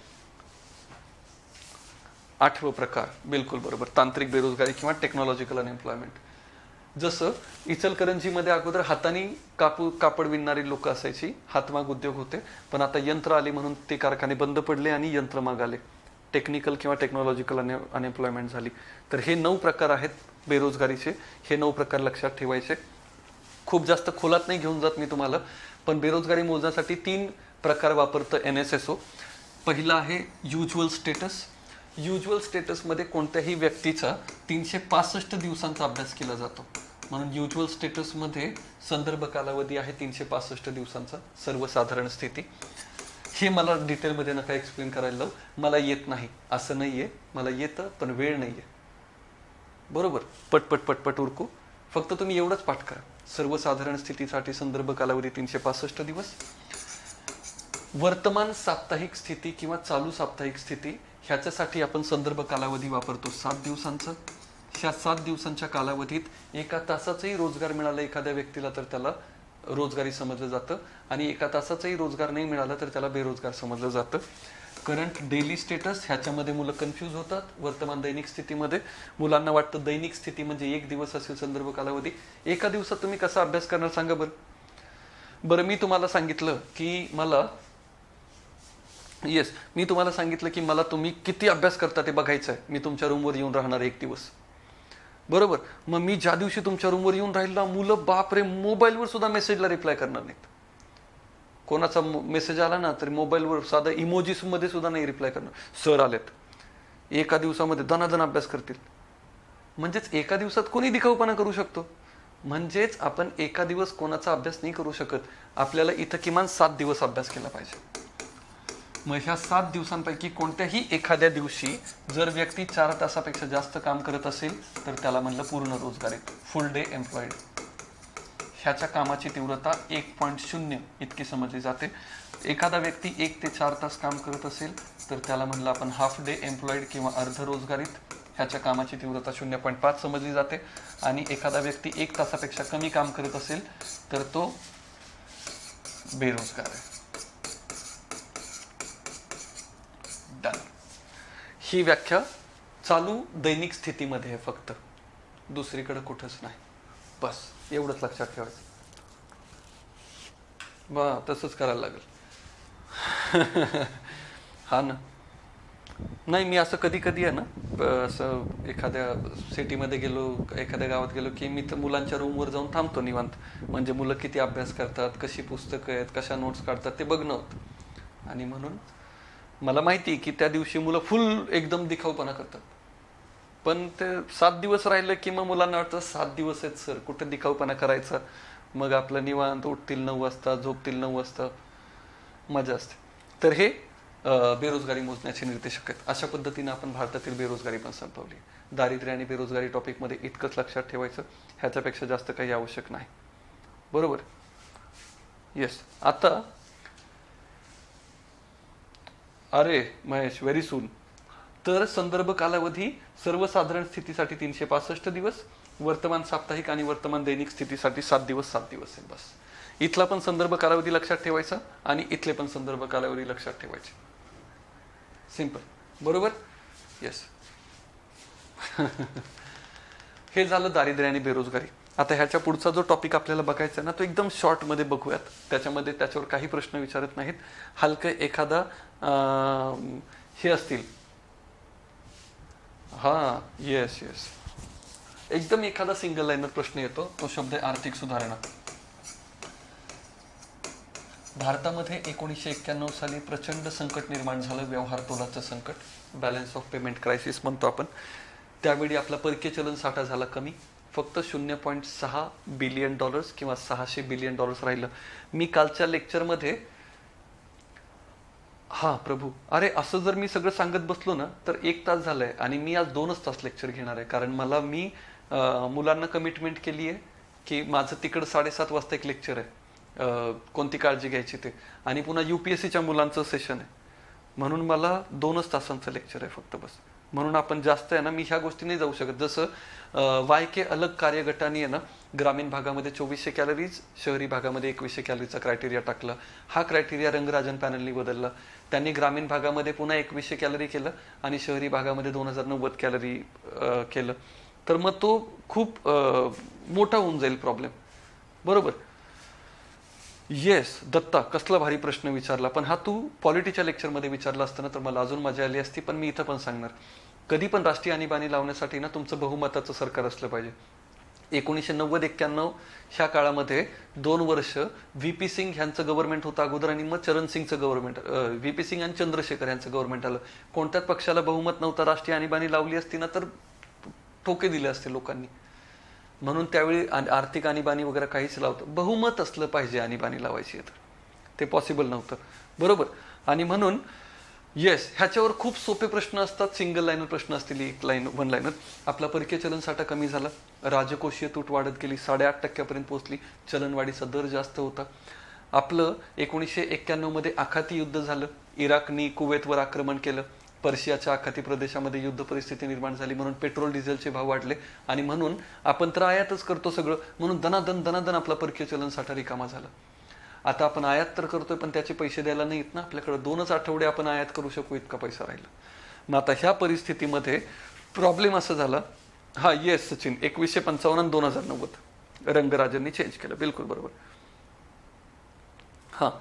8वा प्रकार. बिलकुल बरोबर, तांत्रिक बेरोजगारी किंवा टेक्नॉलॉजिकल अनएम्प्लॉयमेंट. जसं इचलकरंजीमध्ये अगोदर हाताने कापड विणणारी लोक असायची, हातमाग उद्योग होते, पण आता यंत्र आली म्हणून ते कारखाने बंद पडले आणि यंत्रमाग आले, टेक्निकल किंवा टेक्नॉलॉजिकल अनएम्प्लॉयमेंट झाली. तर हे 9 प्रकार आहेत बेरोजगारीचे. हे 9 प्रकार लक्षात ठेवायचे. खूप जास्त खोलात नाही घेऊन जात मी तुम्हाला, पण बेरोजगारी मोजण्यासाठी 3 प्रकार वापरतं NSSO. पहिला आहे युज्युअल स्टेटस. युज्युअल स्टेटसमध्ये कोणत्याही व्यक्तीचा 365 दिवसांचा अभ्यास केला जातो, म्हणून युज्युअल स्टेटसमध्ये संदर्भ कालावधी आहे 365 दिवसांचा. सर्वसाधारण स्थिती. हे मला डिटेलमध्ये नका एक्सप्लेन करायला लावू, मला येत नाही असं नाहीये, मला येतं पण वेळ नाहीये. बरोबर, पटपट उरकू. फक्त तुम्ही एवढंच पाठ करा, सर्वसाधारण स्थितीसाठी संदर्भ कालावधी 365 दिवस. वर्तमान साप्ताहिक स्थिती किंवा चालू साप्ताहिक स्थिती ह्याच्यासाठी आपण संदर्भ कालावधी वापरतो 7 दिवसांचा. ह्या 7 दिवसांच्या कालावधीत 1 तासाचाही रोजगार मिळाला एखाद्या व्यक्तीला तर त्याला रोजगारी समजलं जातं, आणि 1 तासाचाही रोजगार नाही मिळाला तर त्याला बेरोजगार समजलं जातं. करंट डेली स्टेटस, ह्याच्यामध्ये मुलं कन्फ्यूज होतात. वर्तमान दैनिक स्थितीमध्ये मुलांना वाटतं दैनिक स्थिती म्हणजे 1 दिवस असेल संदर्भ कालावधी. एका दिवसात तुम्ही कसा अभ्यास करणार सांगा बरं. मी तुम्हाला सांगितलं की मला तुम्ही किती अभ्यास करता ते बघायचं आहे, मी तुमच्या रूमवर येऊन राहणार 1 दिवस. बरोबर, मग मी ज्या दिवशी तुमच्या रूमवर येऊन राहिला, मुलं बापरे मोबाईलवर सुद्धा मेसेजला रिप्लाय करणार नाहीत. कोणाचा मेसेज आला ना तरी मोबाईलवर साधा इमोजीस मध्ये सुद्धा नाही रिप्लाय करणार. सर आलेत, एका दिवसामध्ये दनादन अभ्यास करतील. म्हणजेच एका दिवसात कोणी दिखाऊपणा करू शकतो. म्हणजेच आपण एका दिवस कोणाचा अभ्यास नाही करू शकत, आपल्याला इथं किमान 7 दिवस अभ्यास केला पाहिजे. मग ह्या 7 दिवसांपैकी कोणत्याही एखाद्या दिवशी जर व्यक्ती 4 तासापेक्षा जास्त काम करत असेल तर त्याला म्हणलं पूर्ण रोजगारीत, फुल डे एम्प्लॉईड. ह्याच्या कामाची तीव्रता 1.0 इतकी समजली जाते. एखादा व्यक्ती 1 ते 4 तास काम करत असेल तर त्याला म्हणलं आपण हाफ डे एम्प्लॉईड किंवा अर्ध रोजगारीत. ह्याच्या कामाची तीव्रता 0.5 समजली जाते. आणि एखादा व्यक्ती 1 तासापेक्षा कमी काम करत असेल तर तो बेरोजगार आहे. डन. ही व्याख्या चालू दैनिक स्थितीमध्ये आहे फक्त, दुसरीकडे कुठंच नाही. बस एवढंच लक्षात ठेवायचं. तसंच करायला लागेल. हा ना. नाही, मी असं कधी कधी आहे ना, असं एखाद्या सिटीमध्ये गेलो, एखाद्या गावात गेलो की मी तर मुलांच्या रूमवर जाऊन थांबतो निवांत. म्हणजे मुलं किती अभ्यास करतात, कशी पुस्तकं आहेत, कशा नोट्स काढतात ते बघणं होतं. आणि म्हणून मला माहिती की त्या दिवशी मुलं फुल एकदम दिखाऊपणा करतात. पण ते 7 दिवस राहिलं की मग मुलांना वाटतं 7 दिवस आहेत सर, कुठे दिखाऊपणा करायचा. मग आपलं निवांत उठतील 9 वाजता, झोपतील 9 वाजता, मजा असते. तर हे बेरोजगारी मोजण्याचे निर्देशक आहेत. अशा पद्धतीने आपण भारतातील बेरोजगारी पण संपवली. दारिद्र्य आणि बेरोजगारी टॉपिकमध्ये इतकंच लक्षात ठेवायचं, ह्याच्यापेक्षा जास्त काही आवश्यक नाही. बरोबर. येस. आता अरे महेश, व्हेरी सून. तर संदर्भ कालावधी सर्वसाधारण स्थितीसाठी 365 दिवस, वर्तमान साप्ताहिक आणि वर्तमान दैनिक स्थितीसाठी 7 दिवस 7 दिवस आहे बस. इथला पण संदर्भ कालावधी लक्षात ठेवायचा आणि इथले पण संदर्भ कालावधी लक्षात ठेवायचे. सिंपल. बरोबर. येस. हे झालं दारिद्र्य आणि बेरोजगारी. आता ह्याच्या पुढचा जो टॉपिक आपल्याला बघायचा आहे ना, तो एकदम शॉर्ट मध्ये बघूयात. त्याच्यावर काही प्रश्न विचारत नाहीत. हलकं एखादा हे असतील. हा, येस येस, एकदम एखादा सिंगल लाईनर प्रश्न येतो. तो शब्द आहे आर्थिक सुधारणा. भारतामध्ये 1991 साली प्रचंड संकट निर्माण झालं, व्यवहार तोलाचं संकट, बॅलन्स ऑफ पेमेंट क्रायसिस म्हणतो आपण. त्यावेळी आपला परकीय चलन साठा झाला कमी, फक्त $0.6 बिलियन किंवा $600 बिलियन राहिलं. मी कालच्या लेक्चरमध्ये हा प्रभू, अरे असं जर मी सगळं सांगत बसलो ना तर 1 तास झालाय आणि मी आज 2च तास लेक्चर घेणार आहे. कारण मी मुलांना कमिटमेंट केली आहे की माझं तिकडं 7:30 वाजता एक लेक्चर आहे, कोणती काळजी घ्यायची ते, आणि पुन्हा UPSCच्या मुलांचं सेशन आहे. म्हणून मला 2च तासांचं लेक्चर आहे फक्त बस. म्हणून आपण जास्त आहे ना, मी ह्या गोष्टी नाही जाऊ शकत. जसं YK अलग कार्यगटाने आहे ना, ग्रामीण भागामध्ये 2400 कॅलरीज, शहरी भागामध्ये 2100 कॅलरीचा क्रायटेरिया टाकला. हा क्रायटेरिया रंगराजन पॅनलनी बदलला. त्यांनी ग्रामीण भागामध्ये पुन्हा 2100 कॅलरी केलं आणि शहरी भागामध्ये 2090 कॅलरी केलं. तर मग तो खूप मोठा होऊन जाईल प्रॉब्लेम. बरोबर. येस दत्ता, कसला भारी प्रश्न विचारला. पण हा तू पॉलिटीच्या लेक्चरमध्ये विचारला असताना तर मला अजून मजा आली असती. पण मी इथं पण सांगणार, कधी पण राष्ट्रीय आणीबाणी लावण्यासाठी ना तुमचं बहुमताचं सरकार असलं पाहिजे. 1990-91 ह्या काळामध्ये 2 वर्ष VP सिंग ह्यांचं गव्हर्नमेंट होतं अगोदर आणि मग चरण सिंगचं गव्हर्नमेंट, VP सिंग आणि चंद्रशेखर यांचं गव्हर्नमेंट आलं. कोणत्याच पक्षाला बहुमत नव्हतं. राष्ट्रीय आणीबाणी लावली असती ना तर ठोके दिले असते लोकांनी. म्हणून त्यावेळी आर्थिक आणीबाणी वगैरे काहीच लावतं, बहुमत असलं पाहिजे आणीबाणी लावायची तर ते पॉसिबल नव्हतं. बरोबर. आणि म्हणून येस, ह्याच्यावर खूप सोपे प्रश्न असतात, सिंगल लाईनर प्रश्न असतील, 1 लाईनर. आपला परकीय चलन साठा कमी झाला, राजकोषीय तूट वाढत गेली, 8.5% पोहोचली, चलनवाढीचा दर जास्त होता. आपलं 1991 मध्ये आखाती युद्ध झालं, इराकनी कुवेतवर आक्रमण केलं, पर्शियाच्या आखाती प्रदेशामध्ये युद्ध परिस्थिती निर्माण झाली, म्हणून पेट्रोल डिझेलचे भाव वाढले आणि म्हणून आपण तर आयातच करतो सगळं, म्हणून दनादन आपला परकीय चलन साठा रिकामा झाला. आता आपण आयात तर करतोय पण त्याचे पैसे द्यायला नाहीत ना आपल्याकडे. 2च आठवडे आपण आयात करू शकू इतका पैसा राहिला. मग आता ह्या परिस्थितीमध्ये प्रॉब्लेम असा झाला. हा येस सचिन, 2155 आणि 2090 रंगराजननी चेंज केलं. बिलकुल बरोबर. हा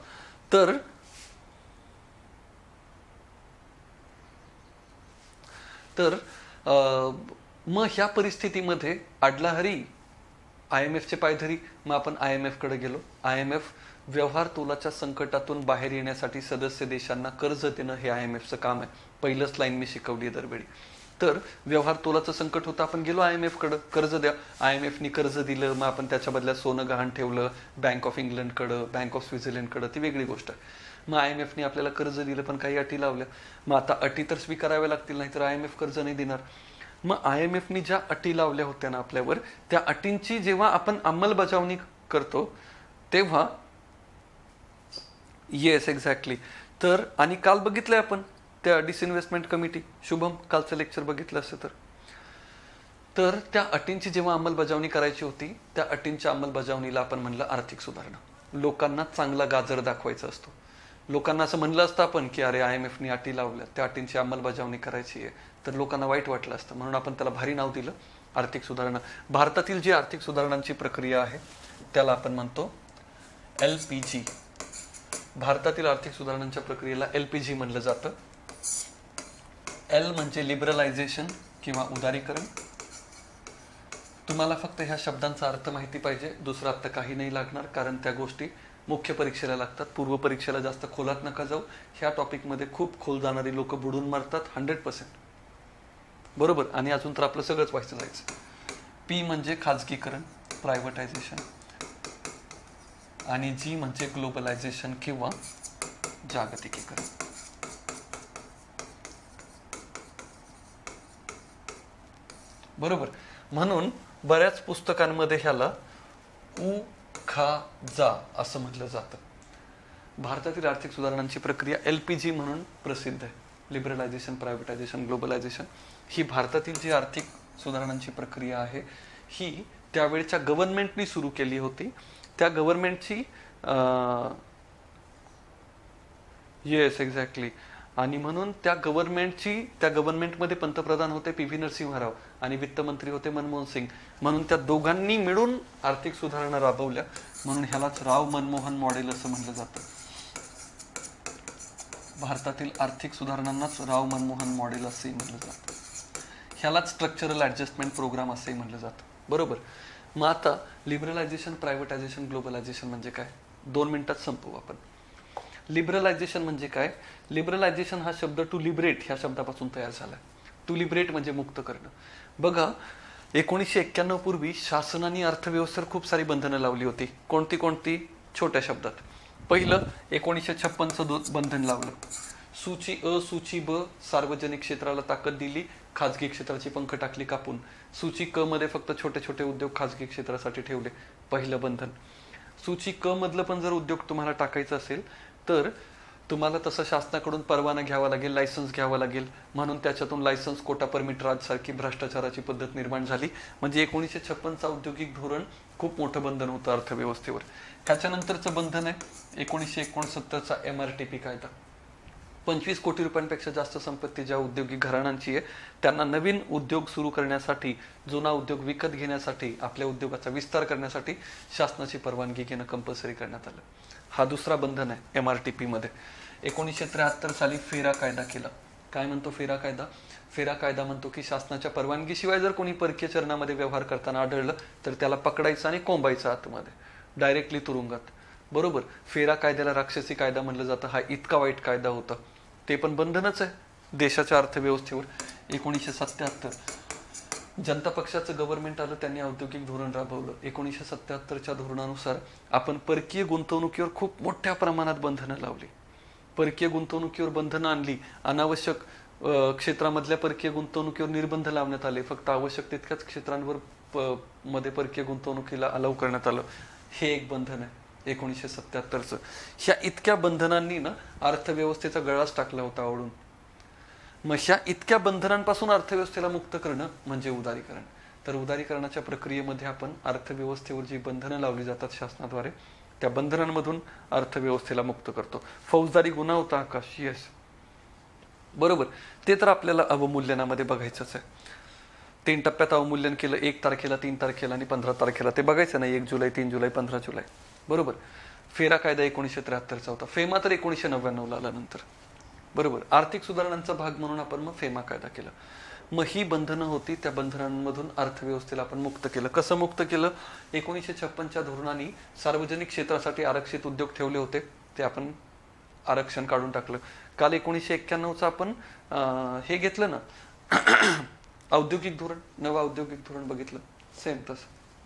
तर मग ह्या परिस्थितीमध्ये अडलाहरी IMFचे पायधरी. मग आपण IMF कडे गेलो. IMF व्यवहार तोलाच्या संकटातून बाहेर येण्यासाठी सदस्य देशांना कर्ज देणं हे IMFचं काम आहे. पहिलंच लाईन मी शिकवली दरवेळी. तर व्यवहार तोलाचं संकट होतं, आपण गेलो IMF कडे, कर्ज द्या. IMFनी कर्ज दिलं, मग आपण त्याच्या बदल्यात सोनं गहाण ठेवलं बँक ऑफ इंग्लंडकडं, बँक ऑफ स्वित्झर्लंडकडं, ती वेगळी गोष्ट आहे. मग IMFनी आपल्याला कर्ज दिलं पण काही अटी लावल्या. मग आता अटी तर स्वीकाराव्या लागतील, नाहीतर IMF कर्ज नाही देणार. मग IMFनी ज्या अटी लावल्या होत्या ना आपल्यावर, त्या अटींची जेव्हा आपण अंमलबजावणी करतो तेव्हा येस एक्झॅक्टली. तर आणि काल बघितलंय आपण त्या डिसइन्व्हेस्टमेंट कमिटी, शुभम कालचं लेक्चर बघितलं असतं तर त्या अटींची जेव्हा अंमलबजावणी करायची होती, त्या अटींच्या अंमलबजावणीला आपण म्हणलं आर्थिक सुधारणा. लोकांना चांगला गाजर दाखवायचा असतो. लोकांना असं म्हणलं असतं आपण की अरे IMFनी अटी लावल्या, त्या अटींची अंमलबजावणी करायची आहे, तर लोकांना वाईट वाटलं असतं. म्हणून आपण त्याला भारी नाव दिलं, आर्थिक सुधारणा. भारतातील जी आर्थिक सुधारणांची प्रक्रिया आहे त्याला आपण म्हणतो LPG. भारतातील आर्थिक सुधारणांच्या प्रक्रियेला LPG म्हणलं जातं. L म्हणजे लिबरलायझेशन किंवा उदारीकरण. तुम्हाला फक्त ह्या शब्दांचा अर्थ माहिती पाहिजे, दुसरा अर्थ काही नाही लागणार, कारण त्या गोष्टी मुख्य परीक्षेला लागतात. पूर्व परीक्षेला जास्त खोलात नका जाऊ. ह्या टॉपिकमध्ये खूप खोल जाणारी लोक बुडून मरतात 100%. बरोबर. आणि अजून तर आपलं सगळंच व्हायचं जायचं. P म्हणजे खाजगीकरण, प्रायव्हेटायझेशन, आणि G म्हणजे ग्लोबलायझेशन किंवा जागतिकीकरण. बरोबर. म्हणून बऱ्याच पुस्तकांमध्ये ह्याला UKHA असं म्हटलं जातं. भारतातील आर्थिक सुधारणांची प्रक्रिया LPG म्हणून प्रसिद्ध आहे. लिबरलायझेशन, प्रायव्हेटायझेशन, ग्लोबलायझेशन ही भारतातील जी आर्थिक सुधारणांची प्रक्रिया आहे ही त्यावेळच्या गव्हर्नमेंटनी सुरू केली होती. त्या गव्हर्नमेंटची येस एक्झॅक्टली. आणि म्हणून त्या गव्हर्नमेंटमध्ये पंतप्रधान होते पी व्ही नरसिंहराव आणि वित्तमंत्री होते मनमोहन सिंग. म्हणून त्या दोघांनी मिळून आर्थिक सुधारणा राबवल्या. म्हणून ह्यालाच राव मनमोहन मॉडेल असं म्हटलं जातं. भारतातील आर्थिक सुधारणांनाच राव मनमोहन मॉडेल असंही म्हटलं जातं. ह्यालाच स्ट्रक्चरल ऍडजस्टमेंट प्रोग्राम असंही म्हटलं जातं. बरोबर. मग आता लिबरलायझेशन, प्रायव्हेटायझेशन, ग्लोबलायझेशन म्हणजे काय? 2 मिनिटात संपवू आपण. लिबरलायझेशन म्हणजे काय? लिबरलायझेशन हा शब्द टू लिबरेट ह्या शब्दापासून तयार झाला. टू लिबरेट म्हणजे मुक्त करणं. बघा 1991 पूर्वी शासनाने अर्थव्यवस्थेवर खूप सारी बंधनं लावली होती. कोणती कोणती? छोट्या शब्दात. पहिलं 1956चं बंधन लावलं. सूची अ, सूची ब सार्वजनिक क्षेत्राला ताकद दिली, खाजगी क्षेत्राची पंख टाकली कापून. सूची क मध्ये फक्त छोटे छोटे उद्योग खाजगी क्षेत्रासाठी ठेवले. पहिलं बंधन. सूची क मधलं पण जर उद्योग तुम्हाला टाकायचं असेल तर तुम्हाला तसं शासनाकडून परवाना घ्यावा लागेल, लायसन्स घ्यावा लागेल. म्हणून त्याच्यातून लायसन्स, कोटा, परमिट राज सारखी भ्रष्टाचाराची पद्धत निर्माण झाली. म्हणजे 1956चा औद्योगिक धोरण खूप मोठं बंधन होतं अर्थव्यवस्थेवर. त्याच्यानंतरचं बंधन आहे 1969चा MRTP कायदा. 25 कोटी रुपयांपेक्षा जास्त संपत्ती ज्या औद्योगिक घराण्यांची आहे त्यांना नवीन उद्योग सुरू करण्यासाठी, जुना उद्योग विकत घेण्यासाठी, आपल्या उद्योगाचा विस्तार करण्यासाठी शासनाची परवानगी घेणं कंपल्सरी करण्यात आलं. हा दुसरा बंधन आहे MRTP मध्ये. 1973 साली फेरा कायदा केला. काय म्हणतो फेरा कायदा? फेरा कायदा म्हणतो की शासनाच्या परवानगीशिवाय जर कोणी परकीय चलनामध्ये व्यवहार करताना आढळलं तर त्याला पकडायचं आणि कोंबायचं आतमध्ये, डायरेक्टली तुरुंगात. बरोबर. फेरा कायद्याला राक्षसी कायदा म्हणलं जातं. हा इतका वाईट कायदा होता. ते पण बंधनच आहे देशाच्या अर्थव्यवस्थेवर. 1977 जनता पक्षाचं गव्हर्नमेंट आलं, त्यांनी औद्योगिक धोरण राबवलं. 1977च्या धोरणानुसार आपण परकीय गुंतवणुकीवर खूप मोठ्या प्रमाणात बंधनं लावली. परकीय गुंतवणुकीवर बंधनं आणली. अनावश्यक क्षेत्रामधल्या परकीय गुंतवणुकीवर निर्बंध लावण्यात आले. फक्त आवश्यक तितक्याच क्षेत्रांवर मध्ये परकीय गुंतवणुकीला अलाव करण्यात आलं. हे एक बंधन आहे 1977चं. ह्या इतक्या बंधनांनी ना अर्थव्यवस्थेचा गळाच टाकला होता आवडून. मग ह्या इतक्या बंधनांपासून अर्थव्यवस्थेला मुक्त करणं म्हणजे उदारीकरण. तर उदारीकरणाच्या प्रक्रियेमध्ये आपण अर्थव्यवस्थेवर जी बंधनं लावली जातात शासनाद्वारे त्या बंधनांमधून अर्थव्यवस्थेला मुक्त करतो. फौजदारी गुन्हा होता आकाश. येस बरोबर. ते तर आपल्याला अवमूल्यनामध्ये बघायचंच आहे. 3 टप्प्यात अवमूल्यन केलं. 1 तारखेला, 3 तारखेला आणि 15 तारखेला. ते बघायचं नाही. 1 जुलै, 3 जुलै, 15 जुलै. बरोबर. फेरा कायदा 1973चा होता. फेमा तर 1999ला आला नंतर. बरोबर. आर्थिक सुधारणांचा भाग म्हणून आपण मग फेमा कायदा केला. मग ही बंधनं होती. त्या बंधनांमधून अर्थव्यवस्थेला आपण मुक्त केलं. कसं मुक्त केलं? 1956च्या धोरणाने सार्वजनिक क्षेत्रासाठी आरक्षित उद्योग ठेवले होते, ते आपण आरक्षण काढून टाकलं. काल 1991चं आपण हे घेतलं ना औद्योगिक धोरण, नवं औद्योगिक धोरण बघितलं. सेम तसं.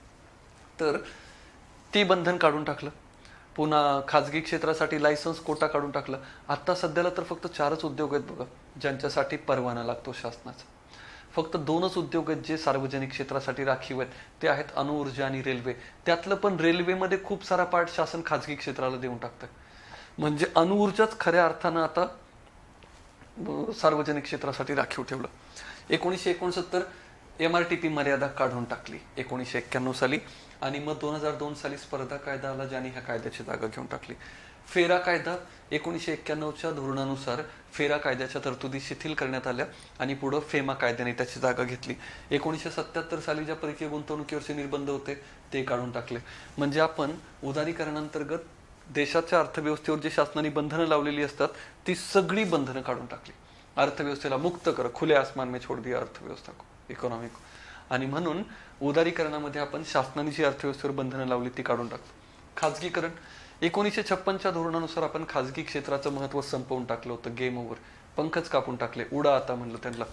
तर ती बंधन काढून टाकलं. पुन्हा खाजगी क्षेत्रासाठी लायसन्स, कोटा काढून टाकलं. आता सध्याला तर फक्त 4च उद्योग आहेत बघा ज्यांच्यासाठी परवाना लागतो शासनाचा. फक्त 2च उद्योग आहेत जे सार्वजनिक क्षेत्रासाठी राखीव आहेत. ते आहेत अणुऊर्जा आणि रेल्वे. त्यातलं पण रेल्वेमध्ये खूप सारा पार्ट शासन खाजगी क्षेत्राला देऊन टाकतंय. म्हणजे अणुऊर्जाच खऱ्या अर्थानं आता सार्वजनिक क्षेत्रासाठी राखीव ठेवलं. 1969 MRTP मर्यादा काढून टाकली 1991 साली. आणि मग 2002 साली स्पर्धा कायदा आला ज्याने ह्या कायद्याची जागा घेऊन टाकली. फेरा कायदा 1991च्या धोरणानुसार फेरा कायद्याच्या तरतुदी शिथिल करण्यात आल्या आणि पुढे फेमा कायद्याने त्याची जागा घेतली. 1977 साली ज्या परकीय गुंतवणुकीवरचे निर्बंध होते ते काढून टाकले. म्हणजे आपण उदारीकरणांतर्गत देशाच्या अर्थव्यवस्थेवर जी शासनाने बंधनं लावलेली असतात ती सगळी बंधनं काढून टाकली. अर्थव्यवस्थेला मुक्त कर, खुले आसमान में छोड़ दिया अर्थव्यवस्था को, इकॉनॉमी को. आणि म्हणून उदारीकरणामध्ये आपण शासनाने जी अर्थव्यवस्थेवर बंधनं लावली ती काढून टाकतो. खाजगीकरण 1956च्या धोरणानुसार आपण खाजगी क्षेत्राचं महत्व संपवून टाकलं होतं. Game over. पंखच कापून टाकले. उडा आता म्हणलं त्यांना.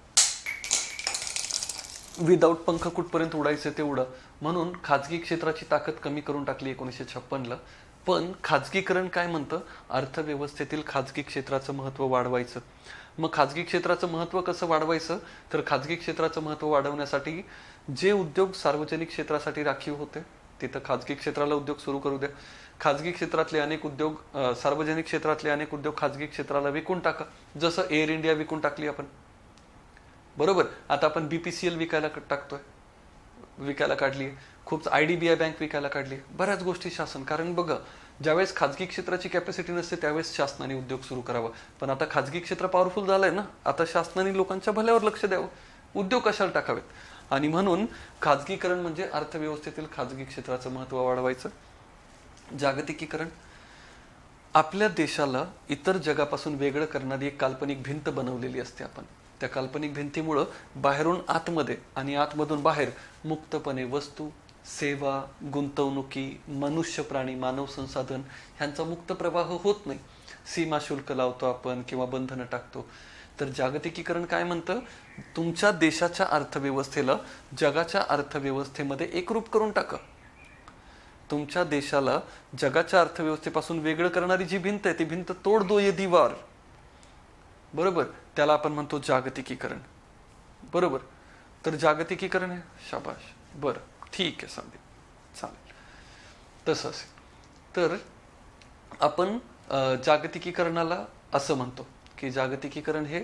विदाऊट पंख कुठपर्यंत उडायचं ते उडा. म्हणून खाजगी क्षेत्राची ताकद कमी करून टाकली 1956ला. पण खाजगीकरण काय म्हणतं? अर्थव्यवस्थेतील खाजगी क्षेत्राचं महत्व वाढवायचं. मग खाजगी क्षेत्राचं महत्व कसं वाढवायचं? तर खाजगी क्षेत्राचं महत्व वाढवण्यासाठी जे उद्योग सार्वजनिक क्षेत्रासाठी राखीव होते तिथं खाजगी क्षेत्राला उद्योग सुरू करू द्या. खाजगी क्षेत्रातले अनेक उद्योग, सार्वजनिक क्षेत्रातले अनेक उद्योग खाजगी क्षेत्राला विकून टाका. जसं एअर इंडिया विकून टाकली आपण, बरोबर. आता आपण BPCL विकायला काढली, खूप IDBI बँक विकायला काढली, बऱ्याच गोष्टी शासन. कारण बघा, ज्यावेळेस खाजगी क्षेत्राची कॅपॅसिटी नसते त्यावेळेस शासनाने उद्योग सुरू करावा. पण आता खाजगी क्षेत्र पॉवरफुल झालंय ना, आता शासनाने लोकांच्या भल्यावर लक्ष द्यावं, उद्योग कशाला टाकावेत. आणि म्हणून खाजगीकरण म्हणजे अर्थव्यवस्थेतील खाजगी क्षेत्राचं महत्त्व वाढवायचं. जागतिकीकरण, आपल्या देशाला इतर जगापासून वेगळं करणारी एक काल्पनिक भिंत बनवलेली असते आपण. त्या काल्पनिक भिंतीमुळं बाहेरून आतमध्ये आणि आतमधून बाहेर मुक्तपणे वस्तू, सेवा, गुंतवणुकी, मनुष्य, प्राणी, मानव संसाधन ह्यांचा मुक्त प्रवाह होत नाही. सीमा शुल्क लावतो आपण किंवा बंधनं टाकतो. तर जागतिकीकरण काय म्हणतं, तुमच्या देशाच्या अर्थव्यवस्थेला जगाच्या अर्थव्यवस्थेमध्ये एकरूप करून टाका. तुमच्या देशाला जगाच्या अर्थव्यवस्थेपासून वेगळं करणारी जी भिंत आहे ती भिंत तोड दो ये दीवार, बरोबर. त्याला आपण म्हणतो जागतिकीकरण, बरोबर. तर जागतिकीकरण आहे, शाबाश, बरं, ठीक आहे, चालेल. तसं असेल तर आपण जागतिकीकरणाला असं म्हणतो की जागतिकीकरण हे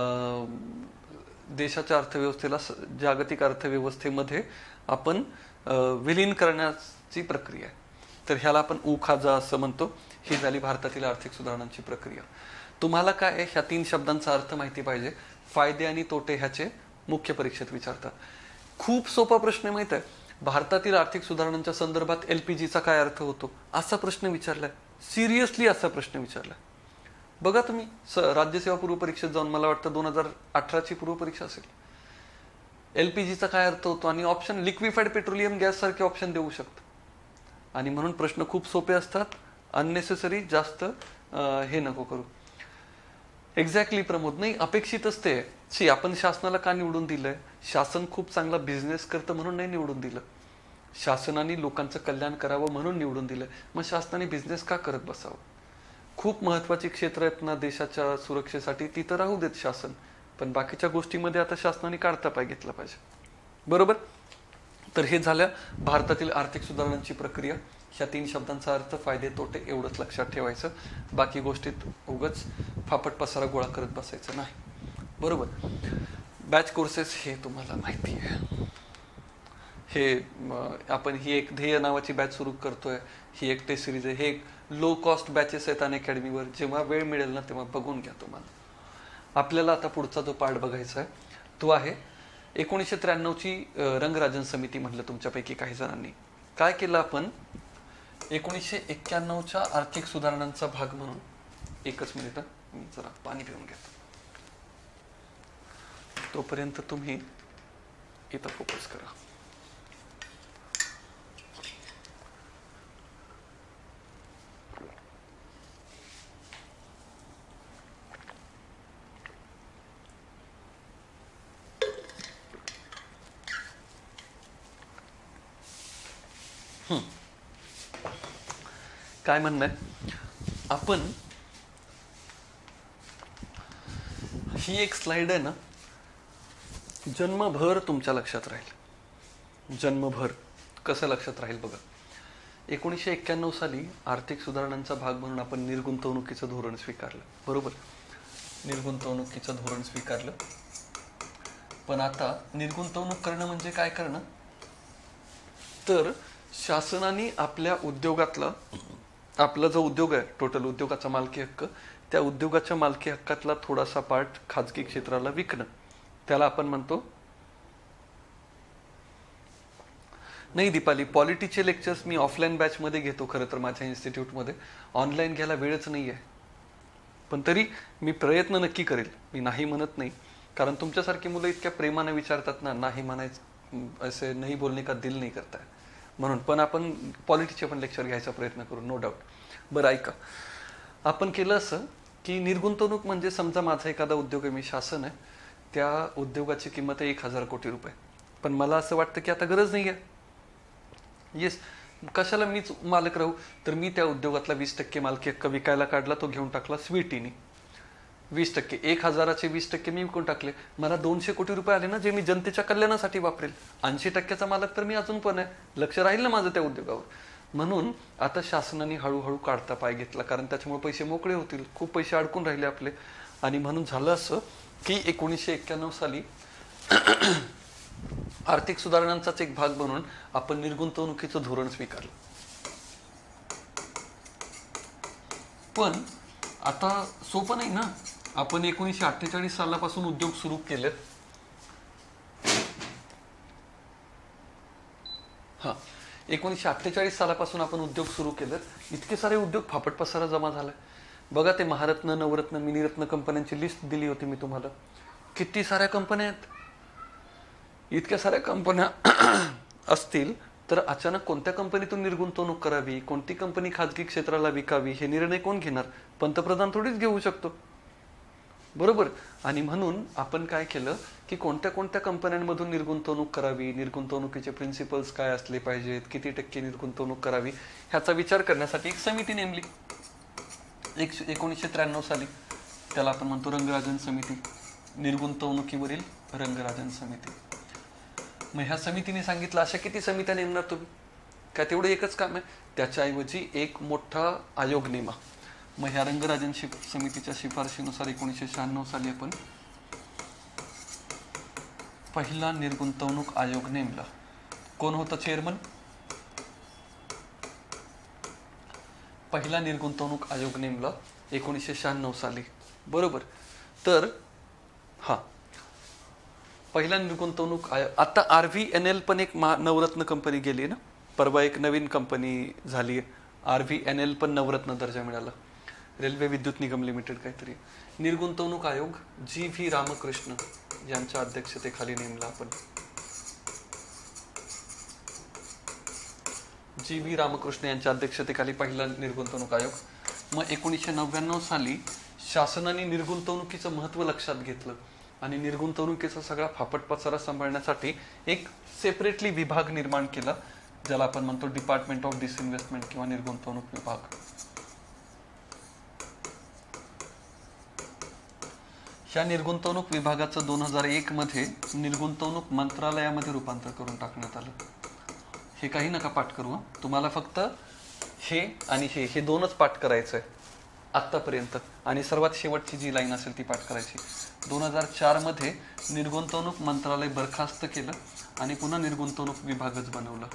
देशाच्या अर्थव्यवस्थेला जागतिक अर्थव्यवस्थेमध्ये आपण विलीन करण्याची प्रक्रिया आहे. तर ह्याला आपण उखाजा असं म्हणतो. ही झाली भारतातील आर्थिक सुधारणांची प्रक्रिया. तुम्हाला काय आहे, ह्या 3 शब्दांचा अर्थ माहिती पाहिजे. फायदे आणि तोटे ह्याचे मुख्य परीक्षेत विचारतात. खूप सोपा प्रश्न माहित आहे, भारतातील आर्थिक सुधारणांच्या संदर्भात LPGचा काय अर्थ होतो असा प्रश्न विचारलाय. सिरियसली असा प्रश्न विचारलाय. बघा तुम्ही राज्यसेवा पूर्व परीक्षेत जाऊन, मला वाटतं 2018ची पूर्व परीक्षा असेल, LPGचा काय अर्थ होतो आणि ऑप्शन लिक्विफाईड पेट्रोलियम गॅस सारखे ऑप्शन देऊ शकतं. आणि म्हणून प्रश्न खूप सोपे असतात. अननेसेसरी जास्त हे नको करू. एक्झॅक्टली प्रमोद, नाही अपेक्षितच ते. आपण शासनाला का निवडून दिलंय? शासन खूप चांगला बिझनेस करतं म्हणून नाही निवडून दिलं. शासनाने लोकांचं कल्याण करावं म्हणून निवडून दिलं. मग शासनाने बिझनेस का करत बसावं? खूप महत्वाची क्षेत्र आहेत ना देशाच्या सुरक्षेसाठी, तिथं राहू देत शासन. पण बाकीच्या गोष्टीमध्ये आता शासनाने काढता पाय घेतला पाहिजे, बरोबर. तर हे झाल्या भारतातील आर्थिक सुधारणांची प्रक्रिया. ह्या 3 शब्दांचा अर्थ, फायदे तोटे एवढंच लक्षात ठेवायचं. बाकी गोष्टीत उगाच फापट पसारा गोळा करत बसायचं नाही, बरोबर. बॅच कोर्सेस हे तुम्हाला माहिती आहे. हे आपण ही एक ध्येय नावाची बॅच सुरू करतोय. ही एक टेस्ट सिरीज आहे. हे एक लो कॉस्ट बॅचेस आहेत अनअकॅडमीवर. जेव्हा वेळ मिळेल ना तेव्हा बघून घ्या तुम्हाला. आपल्याला आता पुढचा जो पार्ट बघायचा आहे तो आहे 1993ची रंगराजन समिती. म्हटलं तुमच्यापैकी काही जणांनी काय केलं, आपण 1991च्या आर्थिक सुधारणांचा भाग म्हणून, एकच मिनिट मी जरा पाणी पिऊन घेतो, तोपर्यंत तुम्ही इथं फोकस करा. काय म्हणणं आहे, आपण ही एक स्लाइड आहे ना, जन्मभर तुमच्या लक्षात राहील. जन्मभर कसं लक्षात राहील बघा. 1991 साली आर्थिक सुधारणांचा भाग म्हणून आपण निर्गुंतवणुकीचं धोरण स्वीकारलं, बरोबर. निर्गुंतवणुकीचं धोरण स्वीकारलं. पण आता निर्गुंतवणूक करणं म्हणजे काय करणं, तर शासनाने आपल्या उद्योगातला, आपला जो उद्योग आहे टोटल उद्योगाचा मालकी हक्क, त्या उद्योगाच्या मालकी हक्कातला थोडासा पार्ट खाजगी क्षेत्राला विकणं. त्याला आपण म्हणतो, नाही दीपाली, पॉलिटीचे लेक्चर्स मी ऑफलाईन बॅच मध्ये घेतो खरं तर माझ्या इन्स्टिट्यूटमध्ये. ऑनलाईन घ्यायला वेळच नाही आहे. पण तरी मी प्रयत्न नक्की करेल, मी नाही म्हणत नाही. कारण तुमच्यासारखी मुलं इतक्या प्रेमाने विचारतात ना, नाही म्हणायचं, असे नाही बोलणे का दिल नाही करताय म्हणून. पण आपण पॉलिटीचे पण लेक्चर घ्यायचा प्रयत्न करू, नो डाऊट. बरं ऐका, आपण केलं असं की निर्गुंतवणूक म्हणजे समजा माझा एखादा उद्योग आहे, मी शासन आहे, त्या उद्योगाची किंमत आहे 1000 कोटी रुपये. पण मला असं वाटतं की आता गरज नाही आहे, येस, कशाला मीच मालक राहू, तर मी त्या उद्योगातला 20% मालकी हक्क विकायला काढला, तो घेऊन टाकला स्वीटीनी. 20%, 1,000चे 20% मी विकून टाकले, मला 200 कोटी रुपये आले ना, जे मी जनतेच्या कल्याणासाठी वापरेल. 80%चा मालक तर मी अजून पण आहे, लक्ष राहील ना माझं त्या उद्योगावर. म्हणून आता शासनाने हळूहळू काढता पाय घेतला, कारण त्याच्यामुळे पैसे मोकळे होतील, खूप पैसे अडकून राहिले आपले. आणि म्हणून झालं असं की 1991 साली आर्थिक सुधारणांचाच एक भाग म्हणून आपण निर्गुंतवणुकीचं धोरण स्वीकारलं. पण आता सोपं नाही ना. आपण 1948 सालापासून उद्योग सुरू केलेत. हा, 1948 सालापासून आपण उद्योग सुरू केलेत. इतके सारे उद्योग फापट पसारा जमा झालाय. बघा, ते महारत्न, नवरत्न, मिनीरत्न कंपन्यांची लिस्ट दिली होती मी तुम्हाला. किती साऱ्या कंपन्या आहेत. इतक्या साऱ्या कंपन्या असतील तर अचानक कोणत्या कंपनीतून निर्गुंतवणूक करावी, कोणती कंपनी खाजगी क्षेत्राला विकावी, हे निर्णय कोण घेणार? पंतप्रधान थोडीच घेऊ शकतो, बरोबर. आणि म्हणून आपण काय केलं की कोणत्या कोणत्या कंपन्यांमधून निर्गुंतवणूक करावी, निर्गुंतवणुकीचे प्रिन्सिपल्स काय असले पाहिजेत, किती टक्के निर्गुंतवणूक करावी, ह्याचा विचार करण्यासाठी एक समिती नेमली 1993 साली. त्याला आपण म्हणतो रंगराजन समिती, निर्गुंतवणुकीवरील रंगराजन समिती. मग ह्या समितीने सांगितलं, अशा किती समित्या नेमणार तुम्ही, काय तेवढं एकच काम आहे? त्याच्याऐवजी एक मोठा आयोग नेमा. मग ह्या रंगराजन समितीच्या शिफारशीनुसार 1996 साली आपण पहिला निर्गुंतवणूक आयोग नेमला. कोण होतं चेअरमन? पहिला निर्गुंतवणूक आयोग नेमला 1996 साली, बरोबर. तर हा पहिला निर्गुंतवणूक आयोग. आता RVNL पण एक नवरत्न कंपनी गेली ना, परवा एक नवीन कंपनी झाली. RVNL पण नवरत्न दर्जा मिळाला. रेल्वे विद्युत निगम लिमिटेड काहीतरी. निर्गुंतवणूक आयोग GV रामकृष्ण यांच्या अध्यक्षतेखाली नेमला आपण. GV रामकृष्ण यांच्या अध्यक्षतेखाली पहिला निर्गुंतवणूक आयोग. मग 1999 साली शासनाने निर्गुंतवणुकीचं महत्व लक्षात घेतलं आणि निर्गुंतवणुकीचा सगळा फापट पसारा सांभाळण्यासाठी एक सेपरेटली विभाग निर्माण केला, ज्याला आपण म्हणतो डिपार्टमेंट ऑफ डिसइन्व्हेस्टमेंट किंवा निर्गुंतवणूक विभाग. ह्या निर्गुंतवणूक विभागाचं 2001 मध्ये निर्गुंतवणूक मंत्रालयामध्ये रूपांतर करून टाकण्यात आलं. हे काही नका पाठ करू, तुम्हाला फक्त हे आणि हे दोनच पाठ करायचंय आतापर्यंत, आणि सर्वात शेवटची जी लाईन असेल ती पाठ करायची. 2004 मध्ये निर्गुंतवणूक मंत्रालय बरखास्त केलं आणि पुन्हा निर्गुंतवणूक विभागच बनवलं.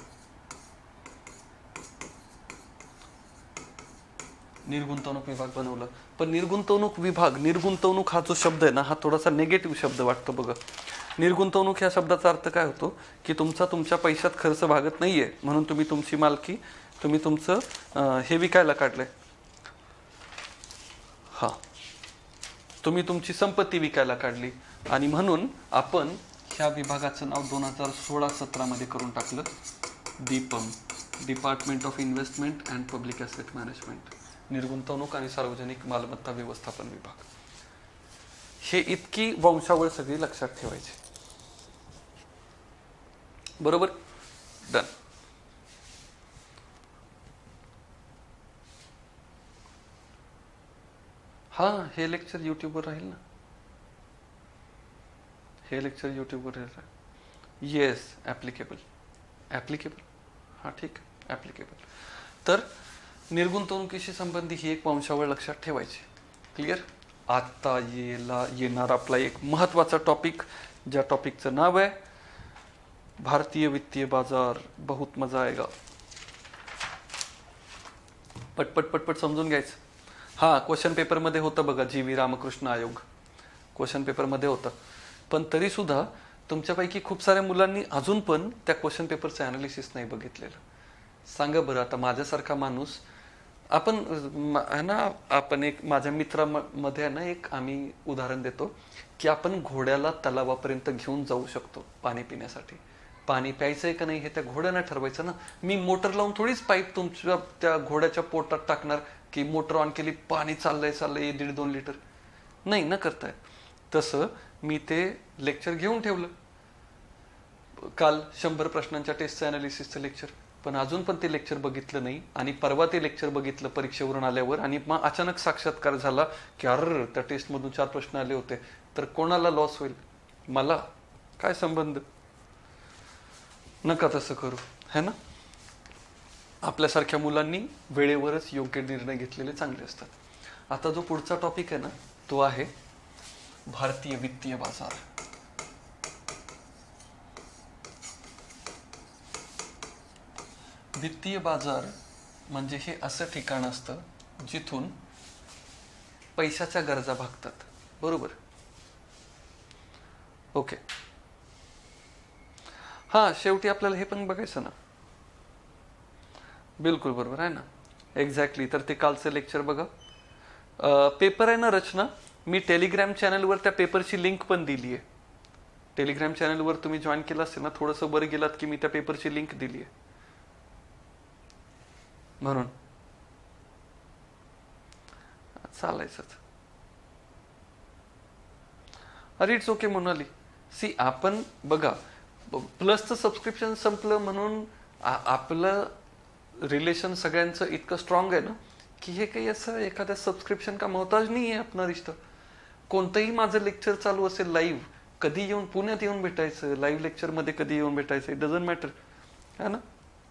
निर्गुंतवणूक विभाग बनवलं. पण निर्गुंतवणूक विभाग, निर्गुंतवणूक हा जो शब्द आहे ना, हा थोडासा निगेटिव्ह शब्द वाटतो बघा. निर्गुंतवणूक ह्या शब्दाचा अर्थ काय होतो की तुमच्या पैशात खर्च भागत नाहीये, म्हणून तुम्ही तुमची मालकी, तुम्ही तुमचं हे विकायला काढलंय. हा, तुम्ही तुमची संपत्ती विकायला काढली. आणि म्हणून आपण ह्या विभागाचं नाव 2016-17 मध्ये करून टाकलं DIPAM, department of investment and public asset management, निर्गुंतवणूक आणि सार्वजनिक मालमत्ता व्यवस्थापन विभाग. हे इतकी वंशावळ सगळी लक्षात ठेवायची, बरोबर. डन. हा, हे लेक्चर युट्यूबवर राहील ना, हे लेक्चर युट्यूबवर राहील. Yes, applicable. हा, ठीक, ॲप्लिकेबल. तर निर्गुंतवणुकीशी संबंधी ही एक वंशावळ लक्षात ठेवायची. क्लिअर. आता येणार आपला एक महत्वाचा टॉपिक, ज्या टॉपिकचं नाव आहे भारतीय वित्तीय बाजार. बहुत मजा आएगा. पटपट समजून घ्यायचं. हा, क्वेश्चन पेपरमध्ये होतं बघा, GV रामकृष्ण आयोग क्वेश्चन पेपरमध्ये होतं. पण तरी सुद्धा तुमच्यापैकी खूप साऱ्या मुलांनी अजून पण त्या क्वेश्चन पेपरचं अनालिसिस नाही बघितलेलं. सांगा बरं, आता माझ्यासारखा माणूस, आपण एक माझ्या मित्रामध्ये ना एक आम्ही उदाहरण देतो की आपण घोड्याला तलावापर्यंत घेऊन जाऊ शकतो पाणी पिण्यासाठी. पाणी प्यायचंय का नाही हे त्या घोड्यानं ठरवायचं ना. मी मोटर लावून थोडीच पाईप तुमच्या त्या घोड्याच्या पोटात टाकणार की मोटर ऑन केली, पाणी चाललंय 1.5-2 लिटर. नाही ना करताय. तसं मी ते लेक्चर घेऊन ठेवलं काल, 100 प्रश्नांच्या टेस्टचं अनालिसिसचं लेक्चर. पण अजून पण ते लेक्चर बघितलं नाही आणि परवा ते लेक्चर बघितलं परीक्षेवरून आल्यावर आणि मग अचानक साक्षात्कार झाला की अरे त्या टेस्टमधून 4 प्रश्न आले होते. तर कोणाला लॉस होईल? मला काय संबंध? नका तसं करू, है ना. आपल्यासारख्या मुलांनी वेळेवरच योग्य निर्णय घेतलेले चांगले असतात. आता जो पुढचा टॉपिक आहे ना तो आहे भारतीय वित्तीय बाजार. वित्तीय बाजार म्हणजे हे असं ठिकाण असतं जिथून पैशाच्या गरजा भागतात. बरोबर? ओके. हा, शेवटी आपल्याला हे पण बघायचं ना. बिलकुल बरोबर आहे ना. एक्झॅक्टली. तर ते कालचं लेक्चर बघा. पेपर आहे ना रचना, मी टेलिग्राम चॅनलवर त्या पेपरची लिंक पण दिली आहे. टेलिग्राम चॅनलवर तुम्ही जॉईन केलं असेल ना, थोडंसं वर गेलात की मी त्या पेपरची लिंक दिली आहे. म्हणून चालायचंच. अरे इट्स ओके मोनाली. सी आपण बघा, प्लसचं सबस्क्रिप्शन संपलं म्हणून आपलं रिलेशन सगळ्यांचं इतकं स्ट्रॉंग आहे ना की हे काही असं एखाद्या सबस्क्रिप्शन का मोहताज नाही आहे आपला रिश्ता. कोणतंही माझं लेक्चर चालू असेल लाईव्ह, कधी येऊन पुण्यात येऊन भेटायचं, लाईव्ह लेक्चरमध्ये कधी येऊन भेटायचं, इट डझंट मॅटर, है ना.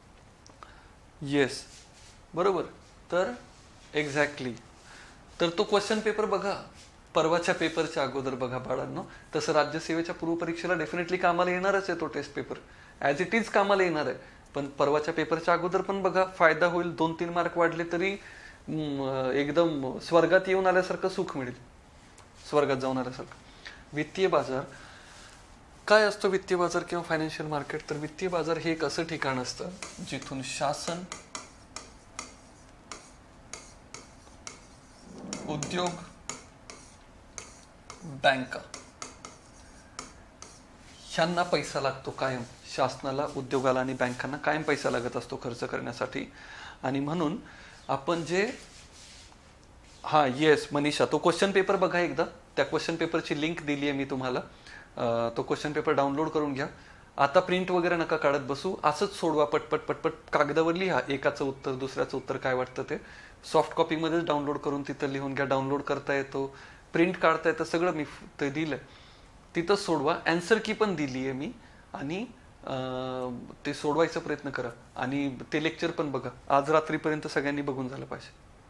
येस, बरोबर. तर एक्झॅक्टली. तर तो क्वेश्चन पेपर बघा, परवाच्या पेपरच्या अगोदर बघा बाळांनो. तसं राज्यसेवेच्या पूर्वपरीक्षेला डेफिनेटली कामाला येणारच आहे तो test paper, as it is कामाला येणार आहे. पण परवाच्या पेपरच्या अगोदर पण बघा, फायदा होईल. 2-3 मार्क वाढले तरी एकदम स्वर्गात येऊन आल्यासारखं सुख मिळेल, स्वर्गात जाऊन आल्यासारखं. वित्तीय बाजार काय असतो? वित्तीय बाजार किंवा फायनान्शियल मार्केट. तर वित्तीय बाजार हे एक असं ठिकाण असतं जिथून शासन, उद्योग, बँका ह्यांना पैसा लागतो कायम. शासनाला, उद्योगाला आणि बँकांना कायम पैसा लागत असतो खर्च करण्यासाठी. आणि म्हणून आपण जे येस मनीषा, तो क्वेश्चन पेपर बघा एकदा. त्या क्वेश्चन पेपरची लिंक दिली आहे मी तुम्हाला. तो क्वेश्चन पेपर डाउनलोड करून घ्या. आता प्रिंट वगैरे नका काढत बसू, असंच सोडवा पटपट पटपट. कागदावर लिहा एकाचं उत्तर, दुसऱ्याचं उत्तर काय वाटतं ते. सॉफ्ट कॉपीमध्येच डाउनलोड करून तिथं लिहून घ्या. डाउनलोड करता येतो, प्रिंट काढता येतं, सगळं मी ते दिलंय. तिथंच सोडवा. अँसर की पण दिली आहे मी आणि ते सोडवायचा प्रयत्न करा. आणि ते लेक्चर पण बघा. आज रात्रीपर्यंत सगळ्यांनी बघून झालं पाहिजे.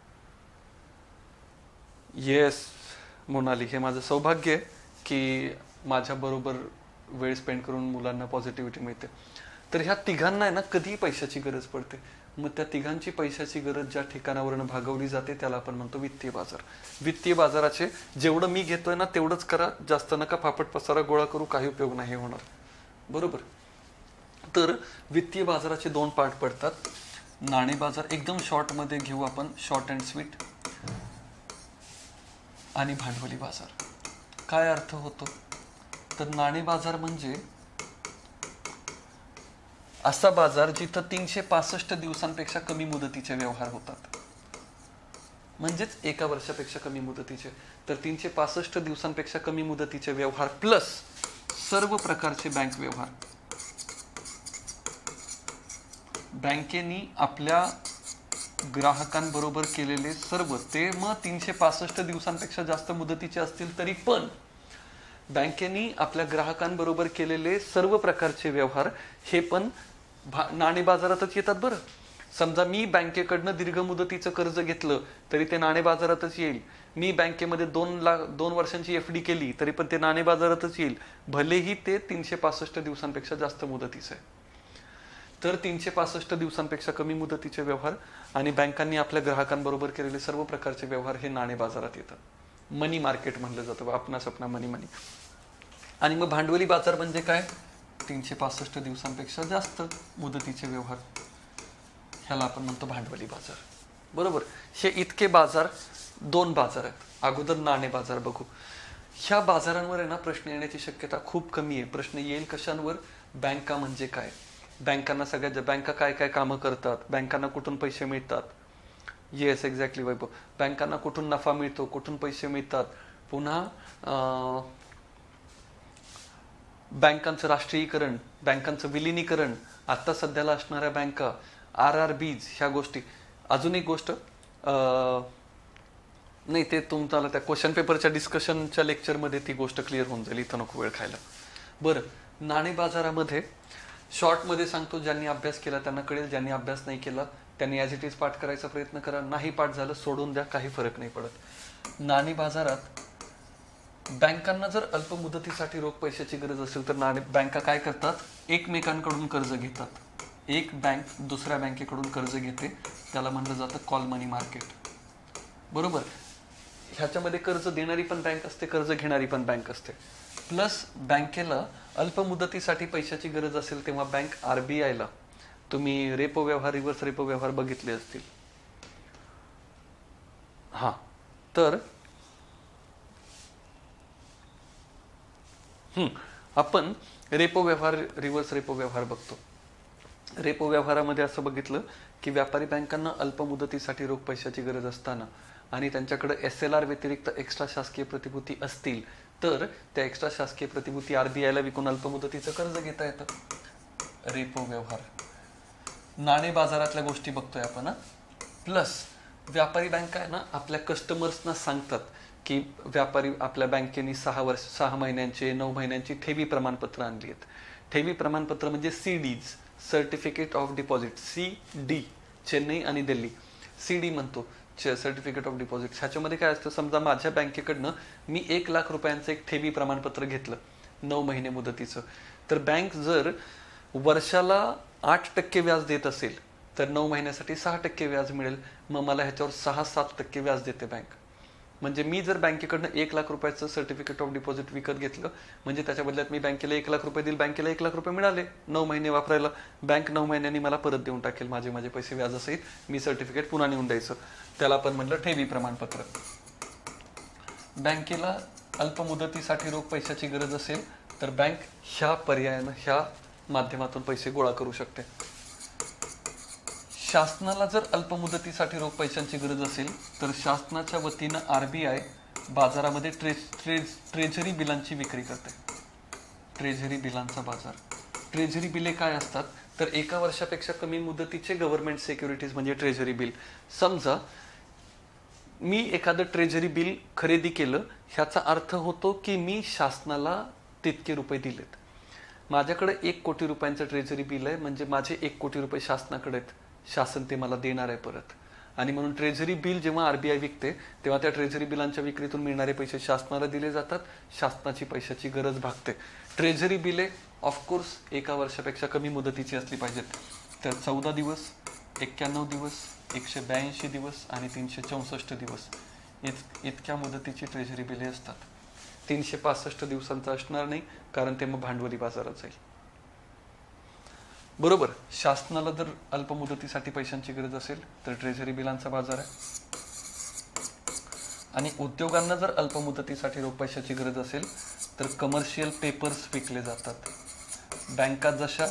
येस मोनाली, हे माझं सौभाग्य आहे की माझ्याबरोबर वेळ स्पेंड करून मुलांना पॉझिटिव्हिटी मिळते. तर ह्या तिघांना आहे ना कधीही पैशाची गरज पडते. मग त्या तिघांची पैशाची गरज ज्या ठिकाणावरून भागवली जाते त्याला आपण म्हणतो वित्तीय बाजार. वित्तीय बाजाराचे जेवढं मी घेतोय ना तेवढंच करा, जास्त नका फापट पसारा गोळा करू, काही उपयोग नाही होणार. बरोबर? तर वित्तीय बाजाराचे 2 पार्ट पडतात. नाणे बाजार, एकदम शॉर्टमध्ये घेऊ आपण, शॉर्ट अँड स्वीट, आणि भांडवली बाजार. काय अर्थ होतो? तर नाणे बाजार म्हणजे असा बाजार जिथं 365 दिवसांपेक्षा कमी मुदतीचे व्यवहार होतात. म्हणजेच 1 वर्षापेक्षा कमी मुदतीचे. तर 365 दिवसांपेक्षा कमी मुदतीचे व्यवहार प्लस सर्व प्रकारचे बँक व्यवहार. बँकेनी आपल्या ग्राहकांबरोबर केलेले सर्व, ते मग 365 दिवसांपेक्षा जास्त मुदतीचे असतील तरी पण बँकेनी आपल्या ग्राहकांबरोबर केलेले सर्व प्रकारचे व्यवहार हे पण नाणे बाजारातच येतात. बरं, समजा मी बँकेकडनं दीर्घ मुदतीचं कर्ज घेतलं तरी ते नाणे बाजारातच येईल. मी बँकेमध्ये 2 वर्षांची FD केली तरी पण ते नाणे बाजारातच येईल, भलेही ते 365 दिवसांपेक्षा जास्त मुदतीचं आहे. तर 365 दिवसांपेक्षा कमी मुदतीचे व्यवहार आणि बँकांनी आपल्या ग्राहकांबरोबर केलेले सर्व प्रकारचे व्यवहार हे नाणे बाजारात येतात. मनी मार्केट म्हणलं जातं, आपणा सपना मनी. आणि मग भांडवली बाजार म्हणजे काय? 365 दिवसांपेक्षा जास्त मुदतीचे व्यवहार, ह्याला आपण म्हणतो भांडवली बाजार. बरोबर? हे इतके बाजार, 2 बाजार आहेत. अगोदर नाणे बाजार बघू. ह्या बाजारांवर आहे ना प्रश्न येण्याची शक्यता खूप कमी आहे. प्रश्न येईल कशांवर? बँका म्हणजे काय, बँकांना सगळ्या बँका काय काय कामं करतात, बँकांना कुठून पैसे मिळतात. येस एक्झॅक्टली वैभव, बँकांना कुठून नफा मिळतो, कुठून पैसे मिळतात. पुन्हा बँकांचं राष्ट्रीयीकरण, बँकांचं विलिनीकरण, आता सध्याला असणाऱ्या बँका, RRBs, ह्या गोष्टी. अजून एक गोष्ट, नाही ते तुम्हाला त्या क्वेश्चन पेपरच्या डिस्कशनच्या लेक्चरमध्ये ती गोष्ट क्लिअर होऊन जाईल, इथं नको वेळ खायला. बरं, नाणे बाजारामध्ये शॉर्टमध्ये सांगतो, ज्यांनी अभ्यास केला त्यांना कळेल, ज्यांनी अभ्यास नाही केला त्यांनी ॲज इट इज पाठ करायचा प्रयत्न करा. नाही पाठ झालं सोडून द्या, काही फरक नाही पडत. नाणे बाजारात बँकांना जर अल्प मुदतीसाठी रोख पैशाची गरज असेल तर बँका काय करतात, एकमेकांकडून कर्ज घेतात. एक बँक दुसऱ्या बँकेकडून कर्ज घेते, त्याला म्हणलं जातं कॉल मनी मार्केट. बरोबर, ह्याच्यामध्ये कर्ज देणारी पण बँक असते, कर्ज घेणारी पण बँक असते. प्लस बँकेला अल्प मुदतीसाठी पैशाची गरज असेल तेव्हा बँक RBIला, तुम्ही रेपो व्यवहार, रिव्हर्स रेपो व्यवहार बघितले असतील. हा, तर आपण रेपो व्यवहार, रिव्हर्स रेपो व्यवहार बघतो. रेपो व्यवहारामध्ये असं बघितलं की व्यापारी बँकांना अल्प मुदतीसाठी रोख पैशाची गरज असताना आणि त्यांच्याकडे SLR व्यतिरिक्त एक्स्ट्रा शासकीय प्रतिभूती असतील तर त्या एक्स्ट्रा शासकीय प्रतिभूती RBIला विकून अल्प मुदतीचं कर्ज घेता येतं. रेपो व्यवहार. नाणे बाजारातल्या गोष्टी बघतोय आपण. प्लस व्यापारी बँका आहे ना, आपल्या कस्टमर्सना सांगतात की व्यापारी आपल्या बँकेने 6 महिन्यांचे 9 महिन्यांची ठेवी प्रमाणपत्र आणली आहेत. ठेवी प्रमाणपत्र म्हणजे CDs, certificate of deposit. CD Chennai आणि दिल्ली, CD म्हणतो सर्टिफिकेट ऑफ डिपॉझिट. ह्याच्यामध्ये काय असतं, समजा माझ्या बँकेकडनं मी 1 लाख रुपयांचं एक ठेवी प्रमाणपत्र घेतलं 9 महिने मुदतीचं, तर बँक जर वर्षाला 8% व्याज देत असेल तर 9 महिन्यासाठी 6% व्याज मिळेल. मग मला ह्याच्यावर 6-7% व्याज देते बँक. म्हणजे मी जर बँकेकडनं 1 लाख रुपयाचं सर्टिफिकेट ऑफ डिपॉझिट विकत घेतलं म्हणजे त्याच्या बदल्यात मी बँकेला 1 लाख रुपये देईल, बँकेला 1 लाख रुपये मिळाले 9 महिने वापरायला. बँक 9 महिन्यांनी मला परत देऊन टाकेल माझे पैसे व्याजासहित. मी सर्टिफिकेट पुन्हा नेऊन द्यायचं. त्याला आपण म्हटलं ठेवी प्रमाणपत्र. बँकेला अल्प मुदतीसाठी रोख पैशाची गरज असेल तर बँक ह्या पर्यायानं, ह्या माध्यमातून पैसे गोळा करू शकते. शासनाला जर अल्प मुदतीसाठी रोख पैशांची गरज असेल तर शासनाच्या वतीनं RBI बाजारामध्ये ट्रेझरी बिलांची विक्री करते. ट्रेझरी बिलांचा बाजार. ट्रेझरी बिले काय असतात तर 1 वर्षापेक्षा कमी मुदतीचे गव्हर्नमेंट सिक्युरिटीज म्हणजे ट्रेझरी बिल. समजा मी एखादं ट्रेझरी बिल खरेदी केलं, ह्याचा अर्थ होतो की मी शासनाला तितके रुपये दिलेत. माझ्याकडे 1 कोटी रुपयांचं ट्रेझरी बिल आहे, म्हणजे माझे 1 कोटी रुपये शासनाकडे आहेत, शासन ते मला देणार आहे परत. आणि म्हणून ट्रेझरी बिल जेव्हा RBI विकते तेव्हा त्या ट्रेझरी बिलांच्या विक्रीतून मिळणारे पैसे शासनाला दिले जातात. शासनाची पैशाची गरज भागते. ट्रेझरी बिले ऑफकोर्स 1 वर्षापेक्षा कमी मुदतीची असली पाहिजेत. तर 14 दिवस, 91 दिवस, 182 दिवस आणि 364 दिवस इतक्या मुदतीची ट्रेझरी बिले असतात. 365 दिवसांचं असणार नाही, कारण ते मग भांडवली बाजारात जाईल. बरोबर. शासनाला जर अल्प मुदतीसाठी पैशांची गरज असेल तर ट्रेझरी बिलांचा बाजार आहे. आणि उद्योगांना जर अल्प मुदतीसाठी रोख पैशाची गरज असेल तर कमर्शियल पेपर्स विकले जातात. बँका जशा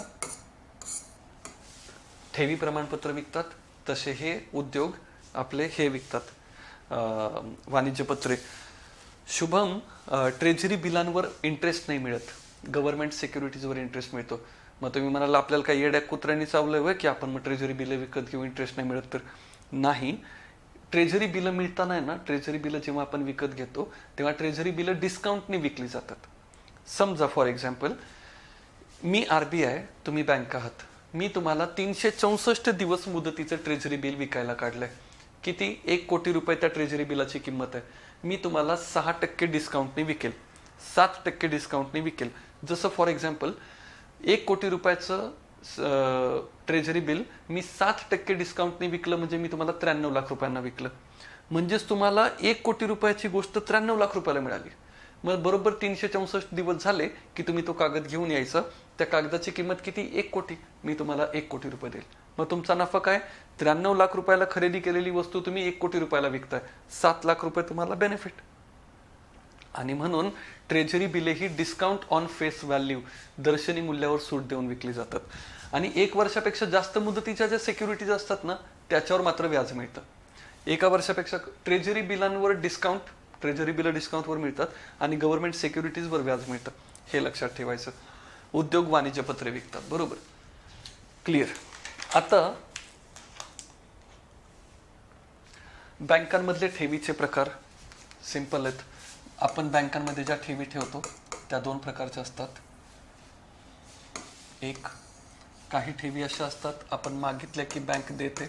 ठेवी प्रमाणपत्र विकतात तसे हे उद्योग आपले हे विकतात, वाणिज्यपत्रे. शुभम, ट्रेझरी बिलांवर इंटरेस्ट नाही मिळत, गव्हर्नमेंट सिक्युरिटीजवर इंटरेस्ट मिळतो. मग तुम्ही म्हणाला आपल्याला काही येड्या कुत्र्यांनी चावलंय होय की आपण मग ट्रेझरी बिलं विकत घेऊ, इंटरेस्ट नाही मिळत. तर नाही, ट्रेझरी बिलं मिळताना आहे ना, ट्रेझरी बिलं जेव्हा आपण विकत घेतो तेव्हा ट्रेझरी बिलं डिस्काउंटने विकली जातात. समजा फॉर एक्झाम्पल मी RBI, तुम्ही बँक आहात, मी तुम्हाला 364 दिवस मुदतीचं ट्रेझरी बिल विकायला काढलंय. किती? 1 कोटी रुपये त्या ट्रेझरी बिलाची किंमत आहे. मी तुम्हाला 6% डिस्काउंटने विकेल, 7% डिस्काउंटने विकेल. जसं फॉर एक्झाम्पल 1 कोटी रुपयाचं ट्रेझरी बिल मी 7% डिस्काउंटने विकलं म्हणजे मी तुम्हाला 93 लाख रुपयांना विकलं. म्हणजेच तुम्हाला 1 कोटी रुपयाची गोष्ट 93 लाख रुपयाला मिळाली. मग बरोबर 364 दिवस झाले की तुम्ही तो कागद घेऊन यायचा. त्या कागदाची किंमत किती? 1 कोटी. मी तुम्हाला 1 कोटी रुपये देईल. मग तुमचा नफा काय? 93 लाख रुपयाला खरेदी केलेली वस्तू तुम्ही 1 कोटी रुपयाला विकताय, 7 लाख रुपये तुम्हाला बेनिफिट. आणि म्हणून ट्रेझरी बिले ही डिस्काउंट ऑन फेस व्हॅल्यू, दर्शनी मूल्यावर सूट देऊन विकली जातात. आणि 1 वर्षापेक्षा जास्त मुदतीच्या ज्या सिक्युरिटीज असतात ना त्याच्यावर मात्र व्याज मिळतं. 1 वर्षापेक्षा ट्रेझरी बिलांवर डिस्काउंट, ट्रेझरी बिलं डिस्काउंटवर मिळतात आणि गव्हर्नमेंट सिक्युरिटीजवर व्याज मिळतं. हे लक्षात ठेवायचं. उद्योग वाणिज्य पत्रे विकतात. बरोबर, क्लिअर. आता बँकांमधले ठेवीचे प्रकार सिंपल आहेत. आपण बँकांमध्ये ज्या ठेवी ठेवतो त्या दोन प्रकारच्या असतात. एक, काही ठेवी अशा असतात आपण मागितल्या की बँक देते,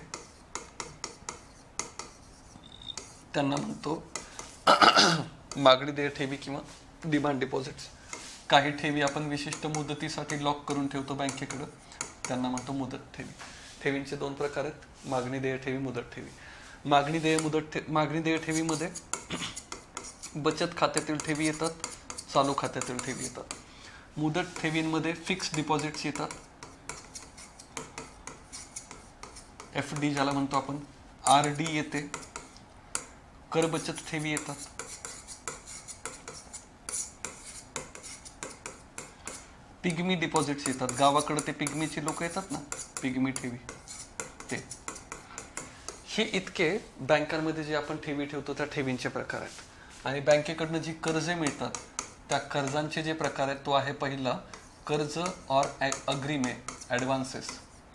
त्यांना म्हणतो मागणी देय ठेवी किंवा डिमांड डिपॉझिट्स. काही ठेवी आपण विशिष्ट मुदतीसाठी लॉक करून ठेवतो बँकेकडं, त्यांना म्हणतो मुदत ठेवी. ठेवींचे दोन प्रकार आहेत, मागणी देय ठेवी, मुदत ठेवी. मागणी देय ठेवीमध्ये बचत खात्यातील ठेवी येतात, चालू खात्यातील ठेवी येतात. मुदत ठेवींमध्ये फिक्स डिपॉझिट्स येतात, FD ज्याला म्हणतो आपण, RD येते, कर बचत ठेवी येतात. पिग्मी डिपॉझिट्स येतात. गावाकडे ते पिग्मीची लोक येतात ना, पिग्मी ठेवी ते. हे इतके बँकांमध्ये जे आपण ठेवी ठेवतो त्या ठेवींचे प्रकार आहेत. आणि बँकेकडनं जी कर्जे मिळतात त्या कर्जांचे जे प्रकार आहेत तो आहे पहिला कर्ज और अग्रीमेंट, ॲडव्हान्सेस.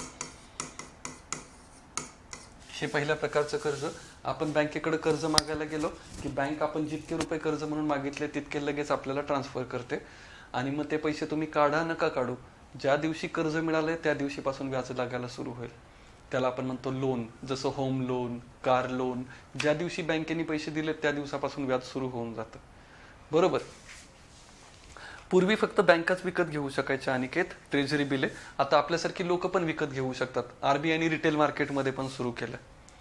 हे पहिल्या प्रकारचं कर्ज. आपण बँकेकडे कर्ज मागायला गेलो की बँक आपण जितके रुपये कर्ज म्हणून मागितले तितके लगेच आपल्याला ट्रान्सफर करते आणि मग ते पैसे तुम्ही काढा नका काढू, ज्या दिवशी कर्ज मिळालंय त्या दिवशीपासून व्याज लागायला सुरू होईल. त्याला आपण म्हणतो लोन. जसं होम लोन, कार लोन, ज्या दिवशी बँकेने पैसे दिले त्या दिवसापासून व्याज सुरू होऊन जातं. बरोबर. पूर्वी फक्त बँकाच विकत घेऊ शकायच्या अनिकेत ट्रेझरी बिले. आता आपल्यासारखी लोक पण विकत घेऊ शकतात. RBIने रिटेल मार्केटमध्ये पण सुरू केलं.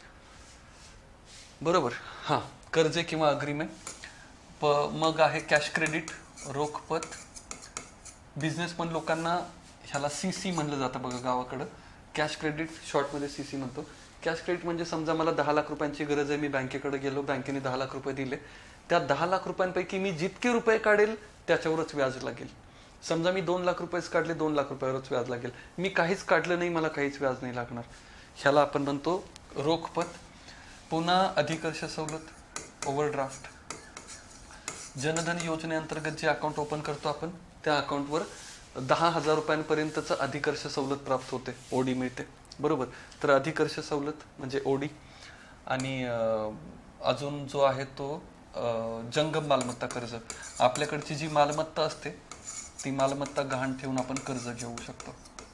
बरोबर. हां, कर्जे किंवा अग्रीमेंट. मग आहे कॅश क्रेडिट, रोखपत. बिझनेसमन लोकांना ह्याला CC म्हणलं जातं बघा गावाकडं. कॅश क्रेडिट शॉर्टमध्ये CC म्हणतो. कॅश क्रेडिट म्हणजे समजा मला 10 लाख रुपयांची गरज आहे, मी बँकेकडे गेलो, बँकेने 10 लाख रुपये दिले, त्या 10 लाख रुपयांपैकी मी जितके रुपये काढेल त्याच्यावरच व्याज लागेल. समजा मी 2 लाख रुपयेच काढले, 2 लाख रुपयावरच व्याज लागेल. मी काहीच काढलं नाही, मला काहीच व्याज नाही लागणार. ह्याला आपण म्हणतो रोखपत. पुन्हा अधिकर्ष सवलत, ओव्हरड्राफ्ट. जनधन योजनेअंतर्गत जे अकाउंट ओपन करतो आपण त्या अकाउंटवर 10,000 रुपयांपर्यंतचं अधिकर्ष सवलत प्राप्त होते, OD मिळते. बरोबर. तर अधिकर्ष सवलत म्हणजे OD. आणि अजून जो आहे तो जंगम मालमत्ता कर्ज. आपल्याकडची जी मालमत्ता असते ती मालमत्ता गहाण ठेवून आपण कर्ज घेऊ शकतो.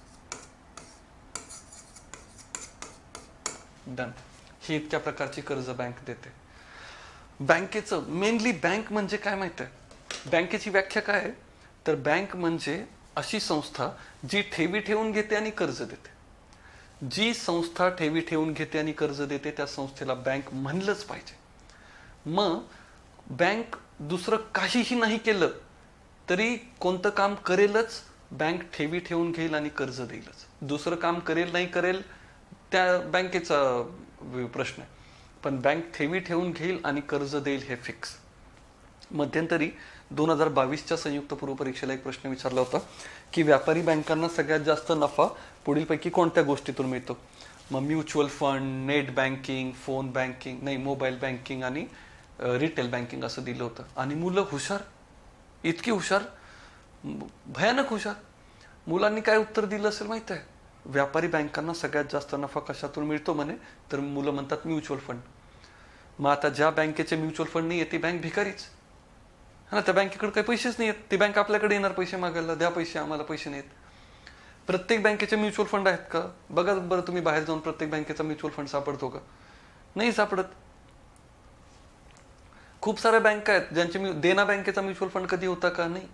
डन. ही इतक्या प्रकारची कर्ज बँक देते. बँकेचं मेनली बँक म्हणजे काय माहिती आहे, बँकेची व्याख्या काय आहे तर बँक म्हणजे अशी संस्था जी ठेवी ठेवून घेते आणि कर्ज देते. जी संस्था ठेवी ठेवून घेते आणि कर्ज देते त्या संस्थेला बँक म्हणलंच पाहिजे. मग बँक दुसरं काहीही नाही केलं तरी कोणतं काम करेलच, बँक ठेवी ठेवून घेईल आणि कर्ज देईलच. दुसरं काम करेल नाही करेल त्या बँकेचा प्रश्न आहे, पण बँक ठेवी ठेवून घेईल आणि कर्ज देईल हे फिक्स. मध्यंतरी 2022च्या संयुक्त पूर्व परीक्षेला एक प्रश्न विचारला होता की व्यापारी बँकांना सगळ्यात जास्त नफा पुढीलपैकी कोणत्या गोष्टीतून मिळतो. मग mutual fund, net banking, phone banking, नाही मोबाईल बँकिंग आणि रिटेल बँकिंग असं दिलं होतं. आणि मुलं हुशार, इतकी हुशार, भयानक हुशार. मुलांनी काय उत्तर दिलं असेल माहिती आहे, व्यापारी बँकांना सगळ्यात जास्त नफा कशातून मिळतो म्हणे, तर मुलं म्हणतात म्युच्युअल फंड. मग आता ज्या बँकेचे म्युच्युअल फंड नाही ती बँक भिकारीच हा ना, त्या बँकेकडे काही पैसेच नाही आहेत. ती बँक आपल्याकडे येणार पैसे मागायला, द्या पैसे, आम्हाला पैसे नाहीत. प्रत्येक बँकेचे म्युच्युअल फंड आहेत का बघा बरं तुम्ही, बाहेर जाऊन प्रत्येक बँकेचा म्युच्युअल फंड सापडतो का, नाही सापडत. खूप साऱ्या बँका आहेत ज्यांचे, देना बँकेचा म्युच्युअल फंड कधी होता का, नाही.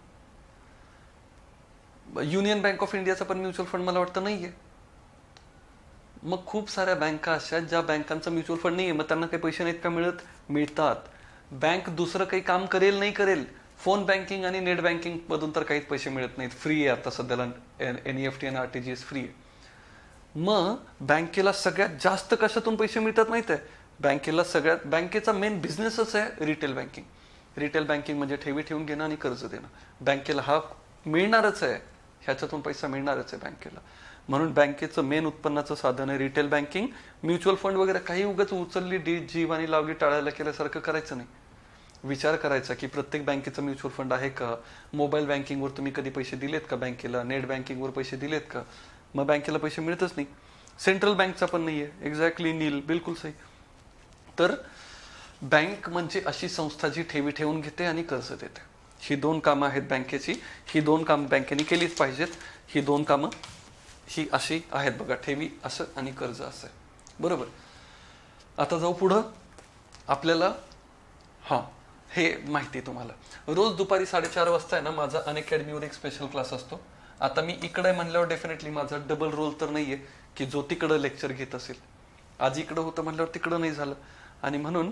युनियन बँक ऑफ इंडियाचा पण म्युच्युअल फंड मला वाटतं नाहीये. मग खूप साऱ्या बँका अशा ज्या बँकांचा म्युच्युअल फंड नाहीये, मग त्यांना काही पैसे नाहीत का मिळत, मिळतात. बँक दुसरं काही काम करेल नाही करेल, फोन बँकिंग आणि नेट बँकिंग मधून तर काहीच पैसे मिळत नाहीत, फ्री आहे आता सध्याला. NEFT आणि RTGS फ्री आहे. मग बँकेला सगळ्यात जास्त कशातून पैसे मिळतात माहित आहे, बँकेला सगळ्यात, बँकेचा मेन बिझनेसच आहे रिटेल बँकिंग. रिटेल बँकिंग म्हणजे ठेवी ठेवून घेणं आणि कर्ज देणं. बँकेला हा मिळणारच आहे, ह्याच्यातून पैसा मिळणारच आहे बँकेला. म्हणून बँकेचं मेन उत्पन्नाचं साधन आहे रिटेल बँकिंग. म्युच्युअल फंड वगैरे काही उगाच उचलली जीव आणि लावली टाळायला केल्यासारखं करायचं नाही. विचार करायचा की प्रत्येक बँकेचं म्युच्युअल फंड आहे का, मोबाईल बँकिंगवर तुम्ही कधी पैसे दिलेत का बँकेला, नेट बँकिंगवर पैसे दिलेत का, मग बँकेला पैसे मिळतच नाही. सेंट्रल बँकचा पण नाहीये, एक्झॅक्टली नील, बिलकुल सही. तर बँक म्हणजे अशी संस्था जी ठेवी ठेवून घेते आणि कर्ज देते. ही दोन कामं आहेत बँकेची. ही दोन कामं बँकेने केलीच पाहिजेत. ही दोन कामं ही अशी आहेत बघा, ठेवी असं आणि कर्ज असं, बरोबर. आता जाऊ पुढं. आपल्याला हे माहिती आहे तुम्हाला, रोज दुपारी 4:30 वाजता आहे ना माझा अनअकॅडमीवर एक स्पेशल क्लास असतो. आता मी इकडे म्हणल्यावर डेफिनेटली माझा डबल रोल तर नाहीये की जो तिकडं लेक्चर घेत असेल. आज इकडं होतं म्हणल्यावर तिकडं नाही झालं, आणि म्हणून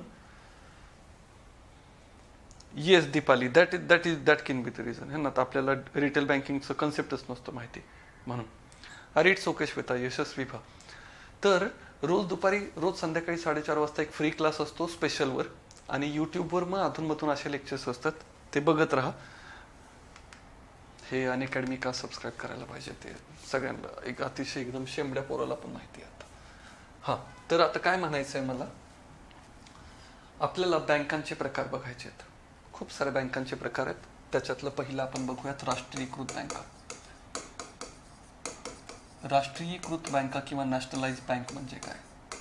yes Deepali, that can be the reason. है ना, तर आपल्याला रिटेल बँकिंगचं कन्सेप्टच नसतं माहिती म्हणून. अरे इट्स ओके श्वेता, यशस्वी भा. तर रोज संध्याकाळी 4:30 वाजता एक फ्री क्लास असतो स्पेशलवर, आणि युट्यूबवर मग अधूनमधून असे लेक्चर्स असतात, ते बघत राहा. हे अनअकॅडमी का सबस्क्राईब करायला पाहिजे ते सगळ्यांना, एक अतिशय एकदम शेंबड्या पोराला पण माहिती आहे आता. तर आता काय म्हणायचं आहे मला, आपल्याला बँकांचे प्रकार बघायचे आहेत. खूप साऱ्या बँकांचे प्रकार आहेत. त्याच्यातलं पहिलं आपण बघूयात राष्ट्रीयकृत बँका. राष्ट्रीयकृत बँका किंवा नॅशनलाइज बँक म्हणजे काय?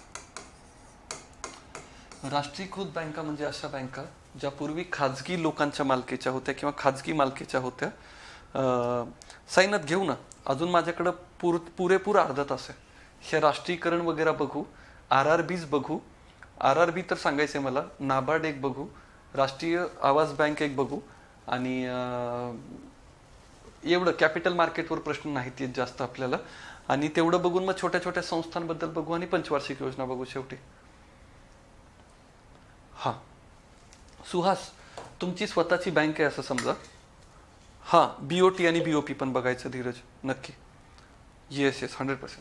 राष्ट्रीयकृत बँका म्हणजे अशा बँका ज्या पूर्वी खाजगी लोकांच्या मालकीच्या होत्या किंवा खाजगी मालकीच्या होत्या. साईनाथ घेऊ ना, अजून माझ्याकडं पुरेपूर अर्धा तास आहे. हे राष्ट्रीयकरण वगैरे बघू, RRBs बघू. RRB तर सांगायचंय मला, नाबार्ड एक बघू, राष्ट्रीय आवास बँक एक बघू, आणि एवढं कॅपिटल मार्केटवर प्रश्न नाहीत येत जास्त आपल्याला, आणि तेवढं बघून मग छोट्या छोट्या संस्थांबद्दल बघू आणि पंचवार्षिक योजना बघू शेवटी. सुहास, तुमची स्वतःची बँक आहे असं समजा. BOT आणि BOP पण बघायचं धीरज, नक्की. येस 100%.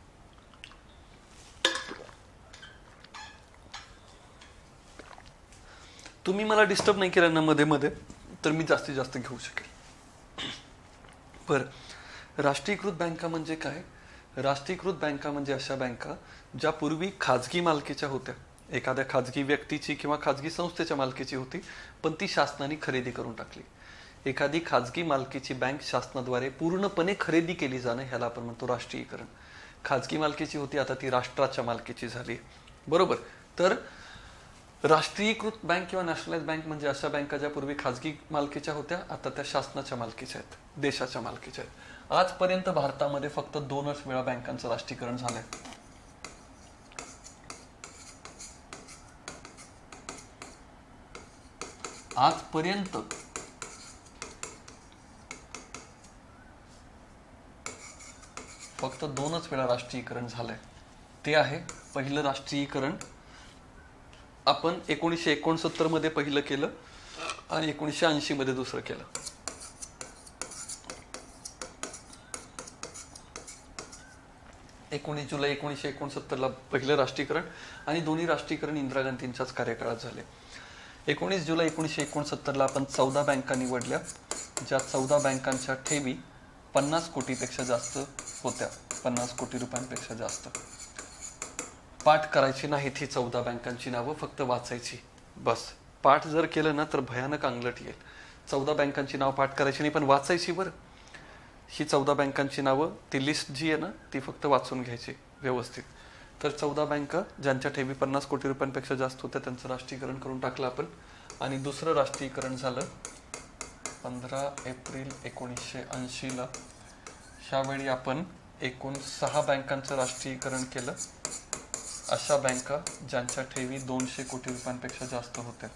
तुम्ही मला डिस्टर्ब नाही केलं ना मध्ये मध्ये, तर मी जास्तीत जास्त घेऊ शकेल. बरं, राष्ट्रीयकृत बँका म्हणजे काय? राष्ट्रीयकृत बँका म्हणजे अशा बँका ज्या पूर्वी खाजगी मालकीच्या होत्या, एखाद्या खाजगी व्यक्तीची किंवा खाजगी संस्थेच्या मालकीची होती, पण ती शासनाने खरेदी करून टाकली. एखादी खाजगी मालकीची बँक शासनाद्वारे पूर्णपणे खरेदी केली जाणं, ह्याला आपण म्हणतो राष्ट्रीयकरण. खाजगी मालकीची होती, आता ती राष्ट्राच्या मालकीची झाली, बरोबर. तर राष्ट्रीयकृत बँक किंवा नॅशनलाइज बँक म्हणजे अशा बँका ज्या पूर्वी खाजगी मालकीच्या होत्या, आता त्या शासनाच्या मालकीच्या आहेत, देशाच्या मालकीच्या आहेत. आजपर्यंत भारतामध्ये फक्त 2च वेळा बँकांचं राष्ट्रीयकरण झालंय. आजपर्यंत फक्त 2च वेळा राष्ट्रीयकरण झालंय. ते आहे, पहिलं राष्ट्रीयकरण आपण 1969 मध्ये पहिलं केलं आणि 1980 मध्ये दुसरं केलं. जुलै 1969 ला पहिलं राष्ट्रीयकरण, आणि दोन्ही राष्ट्रीयकरण इंदिरा गांधींच्याच कार्यकाळात झाले. 19 जुलै 1969 ला आपण 14 बँका निवडल्या, ज्या 14 बँकांच्या ठेवी 50 कोटीपेक्षा जास्त होत्या, 50 कोटी रुपयांपेक्षा जास्त. पाठ करायची नाहीत ही 14 बँकांची नावं, फक्त वाचायची बस. पाठ जर केलं ना तर भयानक अंगलट येईल. 14 बँकांची नाव पाठ करायची नाही, पण वाचायची बरं. ही 14 बँकांची नावं, ती लिस्ट जी आहे ना, ती फक्त वाचून घ्यायची व्यवस्थित. तर 14 बँका ज्यांच्या ठेवी 50 कोटी रुपयांपेक्षा जास्त होत्या, त्यांचं राष्ट्रीयकरण करून टाकलं आपण. आणि दुसरं राष्ट्रीयकरण झालं 15 एप्रिल 1980 ला. ह्यावेळी आपण एकूण 6 बँकांचं राष्ट्रीयकरण केलं, अशा बँका ज्यांच्या ठेवी 200 कोटी रुपयांपेक्षा जास्त होत्या,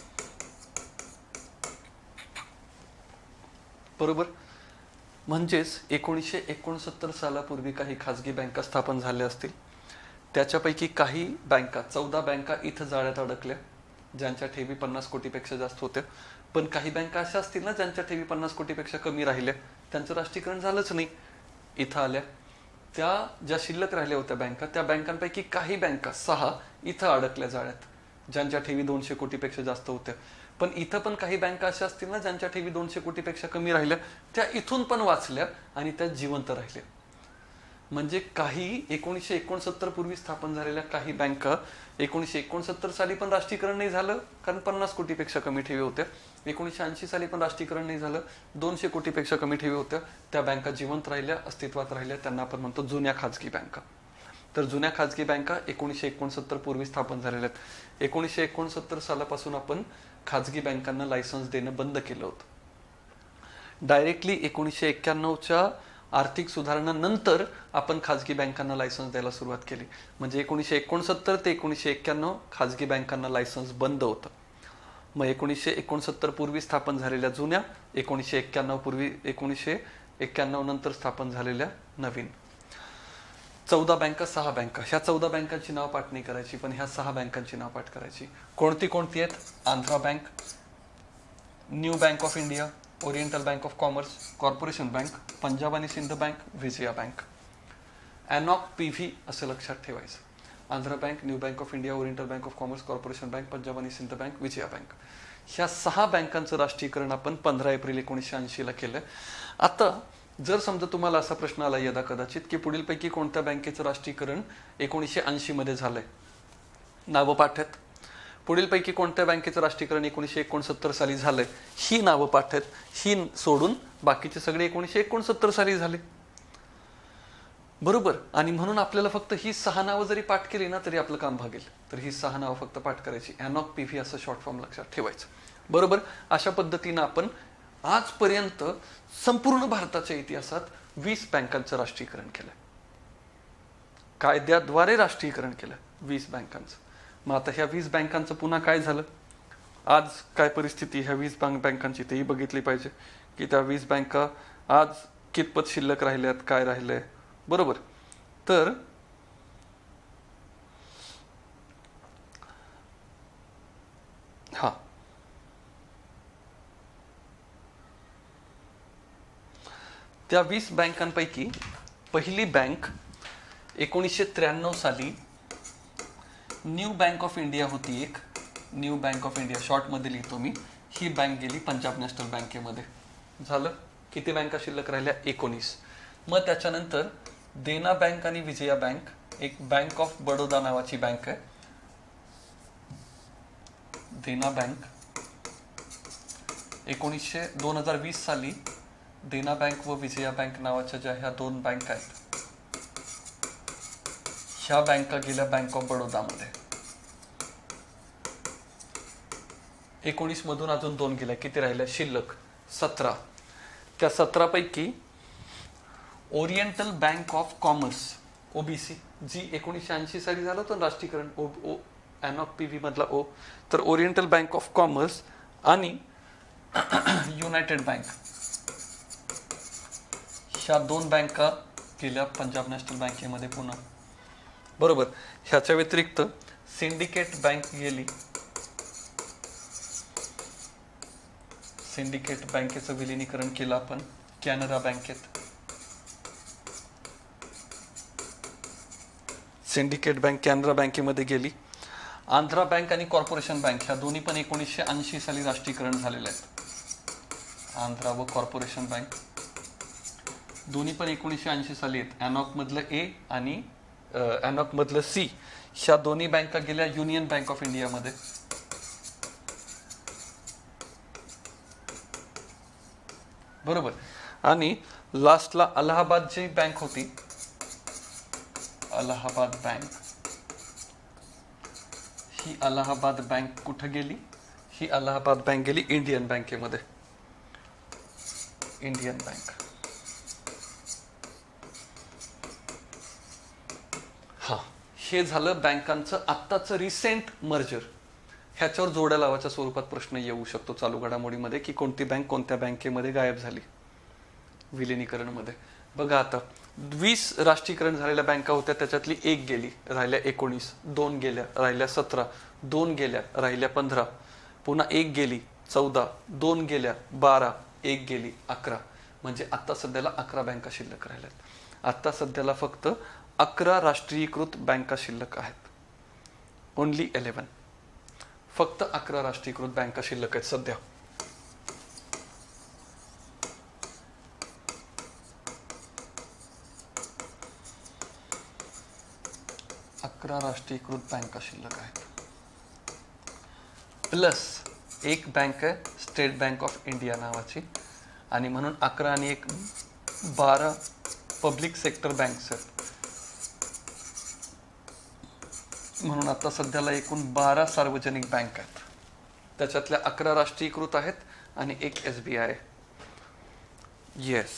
बरोबर. म्हणजेच 1969 सालापूर्वी काही खाजगी बँका स्थापन झाल्या असतील, त्याच्यापैकी काही बँका 14 बँका इथं जाळ्यात अडकल्या ज्यांच्या ठेवी 50 कोटीपेक्षा जास्त होत्या. पण काही बँका अशा असतील ना ज्यांच्या ठेवी 50 कोटीपेक्षा कमी राहिल्या, त्यांचं राष्ट्रीयकरण झालंच नाही, इथं आल्या. त्या ज्या शिल्लक राहिल्या होत्या बँका, त्या बँकांपैकी काही बँका 6 इथं अडकल्या जाळ्यात, ज्यांच्या ठेवी 200 कोटीपेक्षा जास्त होत्या. पण इथं पण काही बँका अशा असतील ना ज्यांच्या ठेवी 200 कोटीपेक्षा कमी राहिल्या, त्या इथून पण वाचल्या आणि त्या जिवंत राहिल्या. म्हणजे काही 1969 पूर्वी स्थापन झालेल्या काही बँका 1969 साली पण राष्ट्रीयकरण नाही झालं, कारण 50 कोटीपेक्षा कमी ठेवी होत्या. 1980 साली पण राष्ट्रीयकरण नाही झालं, 200 कोटीपेक्षा कमी ठेवी होत्या. त्या बँका जिवंत राहिल्या, अस्तित्वात राहिल्या, त्यांना आपण म्हणतो जुन्या खाजगी बँका. तर जुन्या खाजगी बँका 1969 पूर्वी स्थापन झालेल्या आहेत. 1969 सालापासून आपण खाजगी बँकांना लायसन्स देणं बंद केलं होतं. डायरेक्टली 1991च्या आर्थिक सुधारणानंतर आपण खाजगी बँकांना लायसन्स द्यायला सुरुवात केली. म्हणजे 1969 ते 1991 खाजगी बँकांना लायसन्स बंद होतं. मग 1969 पूर्वी स्थापन झालेल्या जुन्या, 1991 नंतर स्थापन झालेल्या नवीन. 14 बँका, 6 बँका. ह्या 14 बँकांची नाव पाठ नाही करायची, पण ह्या 6 बँकांची नाव पाठ करायची. कोणती कोणती आहेत? Andhra bank, new bank of India, oriental bank of commerce, corporation bank, Punjab आणि Sindh bank, Vijaya bank. ANOC PV असं लक्षात ठेवायचं. Andhra bank, new bank of India, oriental bank of commerce, corporation bank, Punjab आणि सिंध बँक, विजया बँक. ह्या 6 बँकांचं राष्ट्रीयकरण आपण 15 एप्रिल 1980 ला केलं. आता जर समजा तुम्हाला असा प्रश्न आला यदा कदाचित की पुढीलपैकी कोणत्या बँकेचं राष्ट्रीयकरण 1980 मध्ये झालंय, नावं पाठ आहेत. पुढीलपैकी कोणत्या बँकेचं राष्ट्रीयकरण 1969 साली झालंय, ही नावं पाठ आहेत. ही सोडून बाकीचे सगळे 1969 साली झाले. बरोबर. आणि म्हणून आपल्याला फक्त ही 6 नावं जरी पाठ केली ना तरी आपलं काम भागेल. तर ही 6 नावं फक्त पाठ करायची. एनॉक पीव्ही असं शॉर्ट फॉर्म लक्षात ठेवायचं. बरोबर. अशा पद्धतीनं आपण आजपर्यंत संपूर्ण भारताच्या इतिहासात 20 बँकांचं राष्ट्रीयकरण केलं. कायद्याद्वारे राष्ट्रीयकरण केलं 20 बँकांचं. मग आता ह्या 20 बँकांचं पुन्हा काय झालं, आज काय परिस्थिती ह्या 20 बँकांची तेही बघितली पाहिजे की त्या 20 बँका आज कितपत शिल्लक राहिल्यात, काय राहिलंय. बरोबर. तर हा त्या 20 बँकांपैकी पहिली बँक 1993 साली न्यू बँक ऑफ इंडिया होती. एक new bank of India short मध्ये लिहितो मी. ही बँक गेली पंजाब नॅशनल बँकेमध्ये. झालं. किती बँका शिल्लक राहिल्या? 19. मग त्याच्यानंतर देना बँक आणि विजया बँक, एक बँक ऑफ बडोदा नावाची बँक आहे. देना बँक 2020 साली देना बँक व विजया बँक नावाच्या ज्या ह्या 2 बँका आहेत, ह्या बँका गेल्या बँक ऑफ बडोदामध्ये. 19 मधून अजून 2 गेल्या. किती राहिल्या शिल्लक? 17. त्या 17 पैकी oriental bank of commerce, OBC, जी 1980 साली झालं होतं राष्ट्रीयकरण, एनॉक पीव्ही मधला ओ. तर ओरिएंटल बँक ऑफ कॉमर्स आणि युनायटेड बँक, ह्या 2 बँका गेल्या पंजाब नॅशनल बँकेमध्ये पुन्हा. बरोबर. ह्याच्या व्यतिरिक्त सिंडिकेट बँक गेली. सिंडिकेट बँकेचं विलिनीकरण केलं आपण कॅनरा बँकेत. सिंडिकेट बँक कॅनरा बँकेमध्ये गेली. आंध्रा बँक आणि कॉर्पोरेशन बँक ह्या दोन्ही पण 1980 साली राष्ट्रीयकरण झालेल्या आहेत. आंध्रा व कॉर्पोरेशन बँक दोन्ही पण 1980 साली आहेत. एनॉक मधलं ए आणि एनॉक मधलं सी, ह्या दोन्ही बँका गेल्या युनियन बँक ऑफ इंडिया मध्ये. बरोबर. आणि लास्टला अलाहाबाद जी बँक होती, अलाहाबाद बँक, ही अलाहाबाद बँक कुठे गेली? ही अलाहाबाद बँक गेली इंडियन बँकेमध्ये. Indian bank. हा, हे झालं बँकांचं आत्ताचं रिसेंट मर्जर. ह्याच्यावर जोड्या लावाच्या स्वरूपात प्रश्न येऊ शकतो चालू घडामोडीमध्ये की कोणती बँक कोणत्या बँकेमध्ये गायब झाली विलिनीकरणमध्ये. बघा आता 20 राष्ट्रीयकरण झालेल्या बँका होत्या, त्याच्यातली 1 गेली, राहिल्या 19. 2 गेल्या, राहिल्या 17. 2 गेल्या, राहिल्या 15. पुन्हा 1 गेली, 14. 2 गेल्या, 12. 1 गेली, 11. म्हणजे आता सध्याला 11 बँका शिल्लक राहिल्यात. आता सध्याला फक्त 11 राष्ट्रीयकृत बँका शिल्लक आहेत. ओनली 11. फक्त 11 राष्ट्रीयकृत बँका शिल्लक आहेत सध्या. 11 राष्ट्रीयकृत बँका शिल्लक आहेत, प्लस एक बँक आहे स्टेट बँक ऑफ इंडिया नावाची, आणि म्हणून 11 आणि 1 12 पब्लिक सेक्टर बँक्स आहेत. म्हणून आता सध्याला एकूण 12 सार्वजनिक बँक आहेत. त्याच्यातल्या 11 राष्ट्रीयकृत आहेत आणि एक SBI आहे. येस,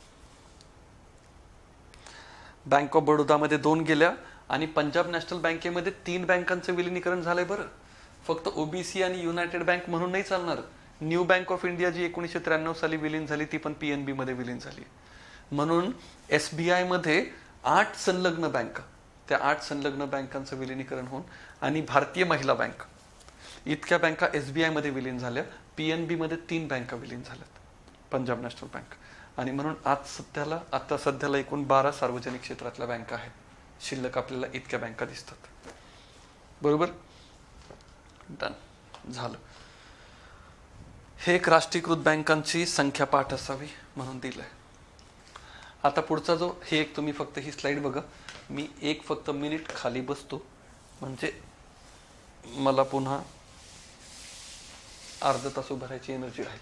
बँक ऑफ बडोदामध्ये 2 गेल्या आणि पंजाब नॅशनल बँकेमध्ये 3 बँकांचं विलिनीकरण झालंय. बरं, फक्त OBC आणि युनायटेड बँक म्हणून नाही चालणार. न्यू बँक ऑफ इंडिया जी 1993 साली विलीन झाली ती पण PNB मध्ये विलीन झाली. म्हणून SBI मध्ये 8 संलग्न बँका, त्या 8 संलग्न बँकांचं विलिनीकरण होऊन आणि भारतीय महिला बँक इतक्या बँका SBI मध्ये विलीन झाल्या. PNB मध्ये 3 बँका विलीन झाल्यात, पंजाब नॅशनल बँक. आणि म्हणून आता सध्याला एकूण 12 सार्वजनिक क्षेत्रातल्या बँका आहेत. शिल्लक आपल्याला इतक्या बँका दिसतात. बरोबर, डन झालं. हे एक राष्ट्रीयकृत बँकांची संख्या पाठ असावी म्हणून दिलंय. आता पुढचा जो हे एक तुम्ही फक्त ही स्लाइड बघा. मी एक फक्त मिनिट खाली बसतो म्हणजे मला पुन्हा अर्धा तास उभारायची एनर्जी आहे.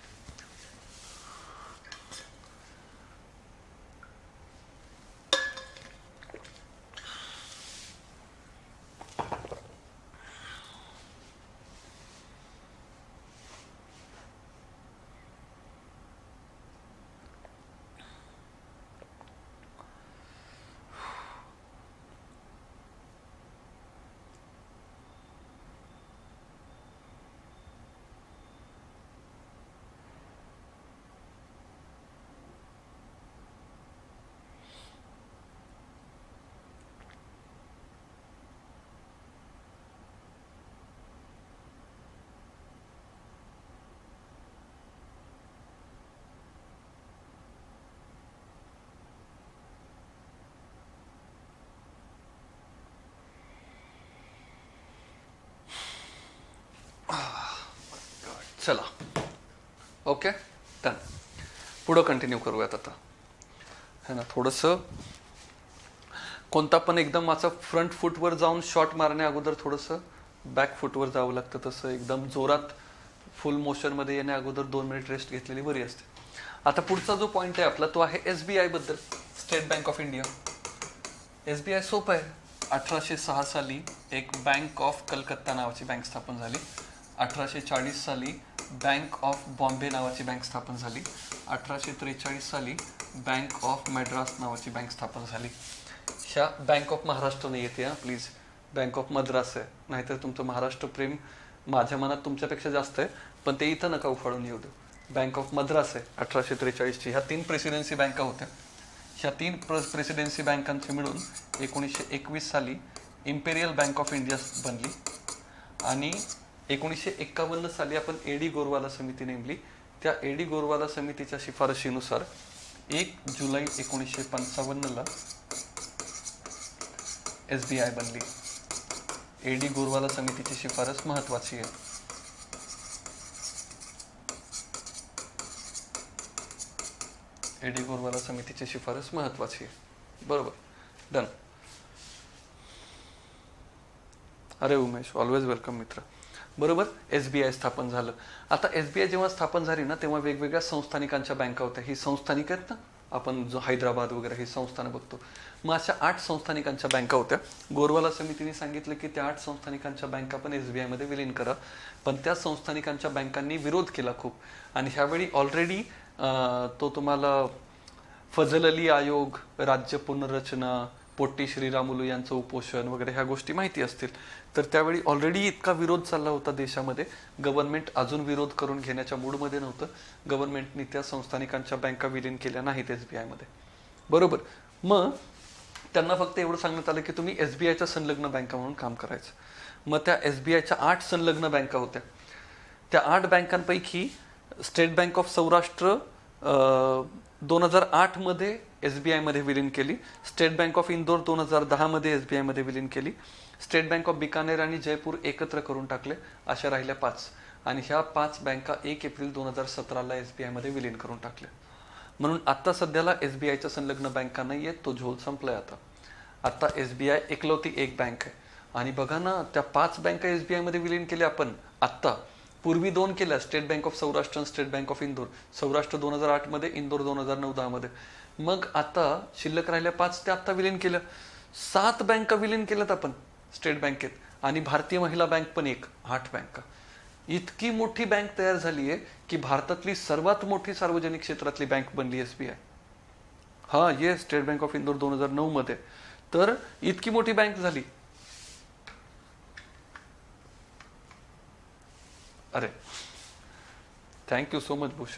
चला, ओके, डन. पुढं कंटिन्यू करूयात आता, है ना. थोडंसं कोणता पण एकदम असं फ्रंट फुटवर जाऊन शॉट मारण्या अगोदर थोडंसं बॅक फुटवर जावं लागतं. तसं एकदम जोरात फुल मोशनमध्ये येण्या अगोदर 2 मिनिट रेस्ट घेतलेली बरी असते. आता पुढचा जो पॉईंट आहे आपला तो आहे SBI बद्दल, state bank of India. SBI सोपं आहे. 1806 साली एक बँक ऑफ कलकत्ता नावाची बँक स्थापन झाली. 1840 साली बँक ऑफ बॉम्बे नावाची बँक स्थापन झाली. 1843 साली बँक ऑफ मद्रास नावाची बँक स्थापन झाली. ह्या बँक ऑफ महाराष्ट्र नाही येते हा प्लीज, बँक ऑफ मद्रास आहे. नाहीतर तुमचं महाराष्ट्र प्रेम माझ्या मनात तुमच्यापेक्षा जास्त आहे, पण ते इथं नका उफाळून येऊ देऊ. बँक ऑफ मद्रास आहे 1843ची. ह्या 3 प्रेसिडेन्सी बँका होत्या. ह्या 3 प्रेसिडेन्सी बँकांची मिळून 1921 साली इम्पेरियल बँक ऑफ इंडिया बनली. आणि 1951 साली आपण AD गोरवाला समिती नेमली. त्या AD गोरवाला समितीच्या शिफारशीनुसार 1 जुलै 1955ला SBI बनली. AD गोरवाला समितीची शिफारस महत्वाची आहे. AD गोरवाला समितीची शिफारस महत्वाची आहे. बरोबर, डन. अरे उमेश, ऑलवेज वेलकम मित्र. बरोबर, SBI स्थापन झालं. आता SBI जेव्हा स्थापन झाली ना तेव्हा वेगवेगळ्या संस्थानिकांच्या बँका होत्या. ही संस्थानिक आहेत ना, आपण जो हैदराबाद वगैरे ही संस्थानं बघतो. मग अशा 8 संस्थानिकांच्या बँका होत्या. गोरवाला समितीने सांगितलं की त्या 8 संस्थानिकांच्या बँका पण SBI मध्ये विलीन करा. पण त्या संस्थानिकांच्या बँकांनी विरोध केला खूप. आणि ह्यावेळी ऑलरेडी तो तुम्हाला फजल अली आयोग, राज्य पुनर्रचना, पोट्टी श्रीरामुलू यांचं उपोषण वगैरे ह्या गोष्टी माहिती असतील. तर त्यावेळी ऑलरेडी इतका विरोध चालला होता देशामध्ये. गव्हर्नमेंट अजून विरोध करून घेण्याच्या मूडमध्ये नव्हतं. गव्हर्नमेंटनी त्या संस्थानिकांच्या बँका विलीन केल्या नाहीत SBI मध्ये. बरोबर, मग त्यांना फक्त एवढं सांगण्यात आलं की तुम्ही SBIच्या संलग्न बँका म्हणून काम करायचं. मग त्या SBIच्या 8 संलग्न बँका होत्या. त्या 8 बँकांपैकी स्टेट बँक ऑफ सौराष्ट्र 2008 मध्ये SBI मध्ये विलीन केली. स्टेट बँक ऑफ इंदोर 2010 मध्ये SBI मध्ये विलीन केली. स्टेट बँक ऑफ बिकानेर आणि जयपूर एकत्र करून टाकले. अशा राहिल्या 5. आणि ह्या 5 बँका 1 एप्रिल 2017ला SBI मध्ये विलीन करून टाकल्या. म्हणून आता सध्याला SBIच्या संलग्न बँका नाही आहेत. तो झोल संपलाय. आता SBI एकलौती एक बँक आहे. आणि बघा ना, त्या 5 बँका SBI मध्ये विलीन केल्या आपण आत्ता. पूर्वी 2 केल्या, स्टेट बँक ऑफ सौराष्ट्र आणि state bank of Indore. Saurashtra 2008 मध्ये, इंदोर 2009-10 मध्ये. मग आता शिल्लक राहिल्या 5, त्या आता विलीन केल्या. 7 बँका विलीन केल्यात आपण स्टेट बँकेत, आणि भारतीय महिला बँक पण 8 बँका. इतकी मोठी बँक तयार झाली आहे की भारतातली सर्वात मोठी सार्वजनिक क्षेत्रातली बँक बनली SBI. हा, ये स्टेट बँक ऑफ इंदोर 2009 मध्ये. तर इतकी मोठी बँक झाली. अरे थँक्यू सो मच भूषण.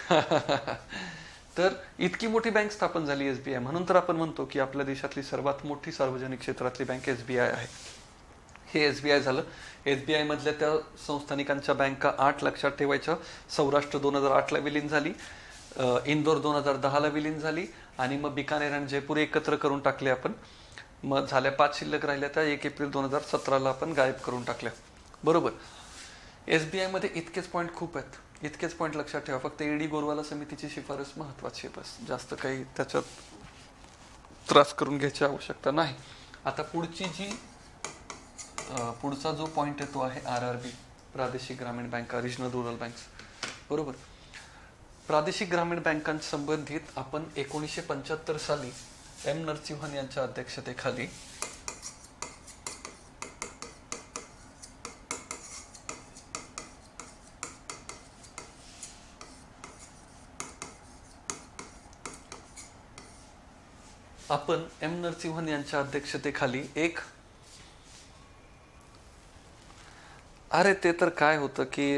तर इतकी मोठी बँक स्थापन झाली SBI. म्हणून तर आपण म्हणतो की आपल्या देशातली सर्वात मोठी सार्वजनिक क्षेत्रातली बँक SBI आहे. हे SBI झालं. SBI मधल्या त्या संस्थानिकांच्या बँका 8 लक्षात ठेवायच्या. सौराष्ट्र 2008 ला विलीन झाली, इंदोर 2010 ला विलीन झाली, आणि मग बिकानेर आणि जयपूर एकत्र करून टाकले आपण. मग झाल्या 5 शिल्लक राहिल्या, त्या 1 एप्रिल 2017 ला आपण गायब करून टाकल्या. बरोबर. SBI मध्ये इतकेच पॉईंट खूप आहेत, इतकेच पॉईंट लक्षात ठेवा. फक्त ED गोरवाला समितीची शिफारस महत्वाची आहे, बस. जास्त काही त्याच्यात त्रास करून घ्यायची आवश्यकता नाही. आता पुढचा जो पॉईंट आहे तो आहे RRB, प्रादेशिक ग्रामीण बँका, रिजनल रुरल बँक्स. बरोबर. प्रादेशिक ग्रामीण बँकांसंबंधित आपण 1975 साली M नरसिंहन यांच्या अध्यक्षतेखाली M नरसिंहन यांच्या अध्यक्षतेखाली एक, अरे ते तर काय होतं की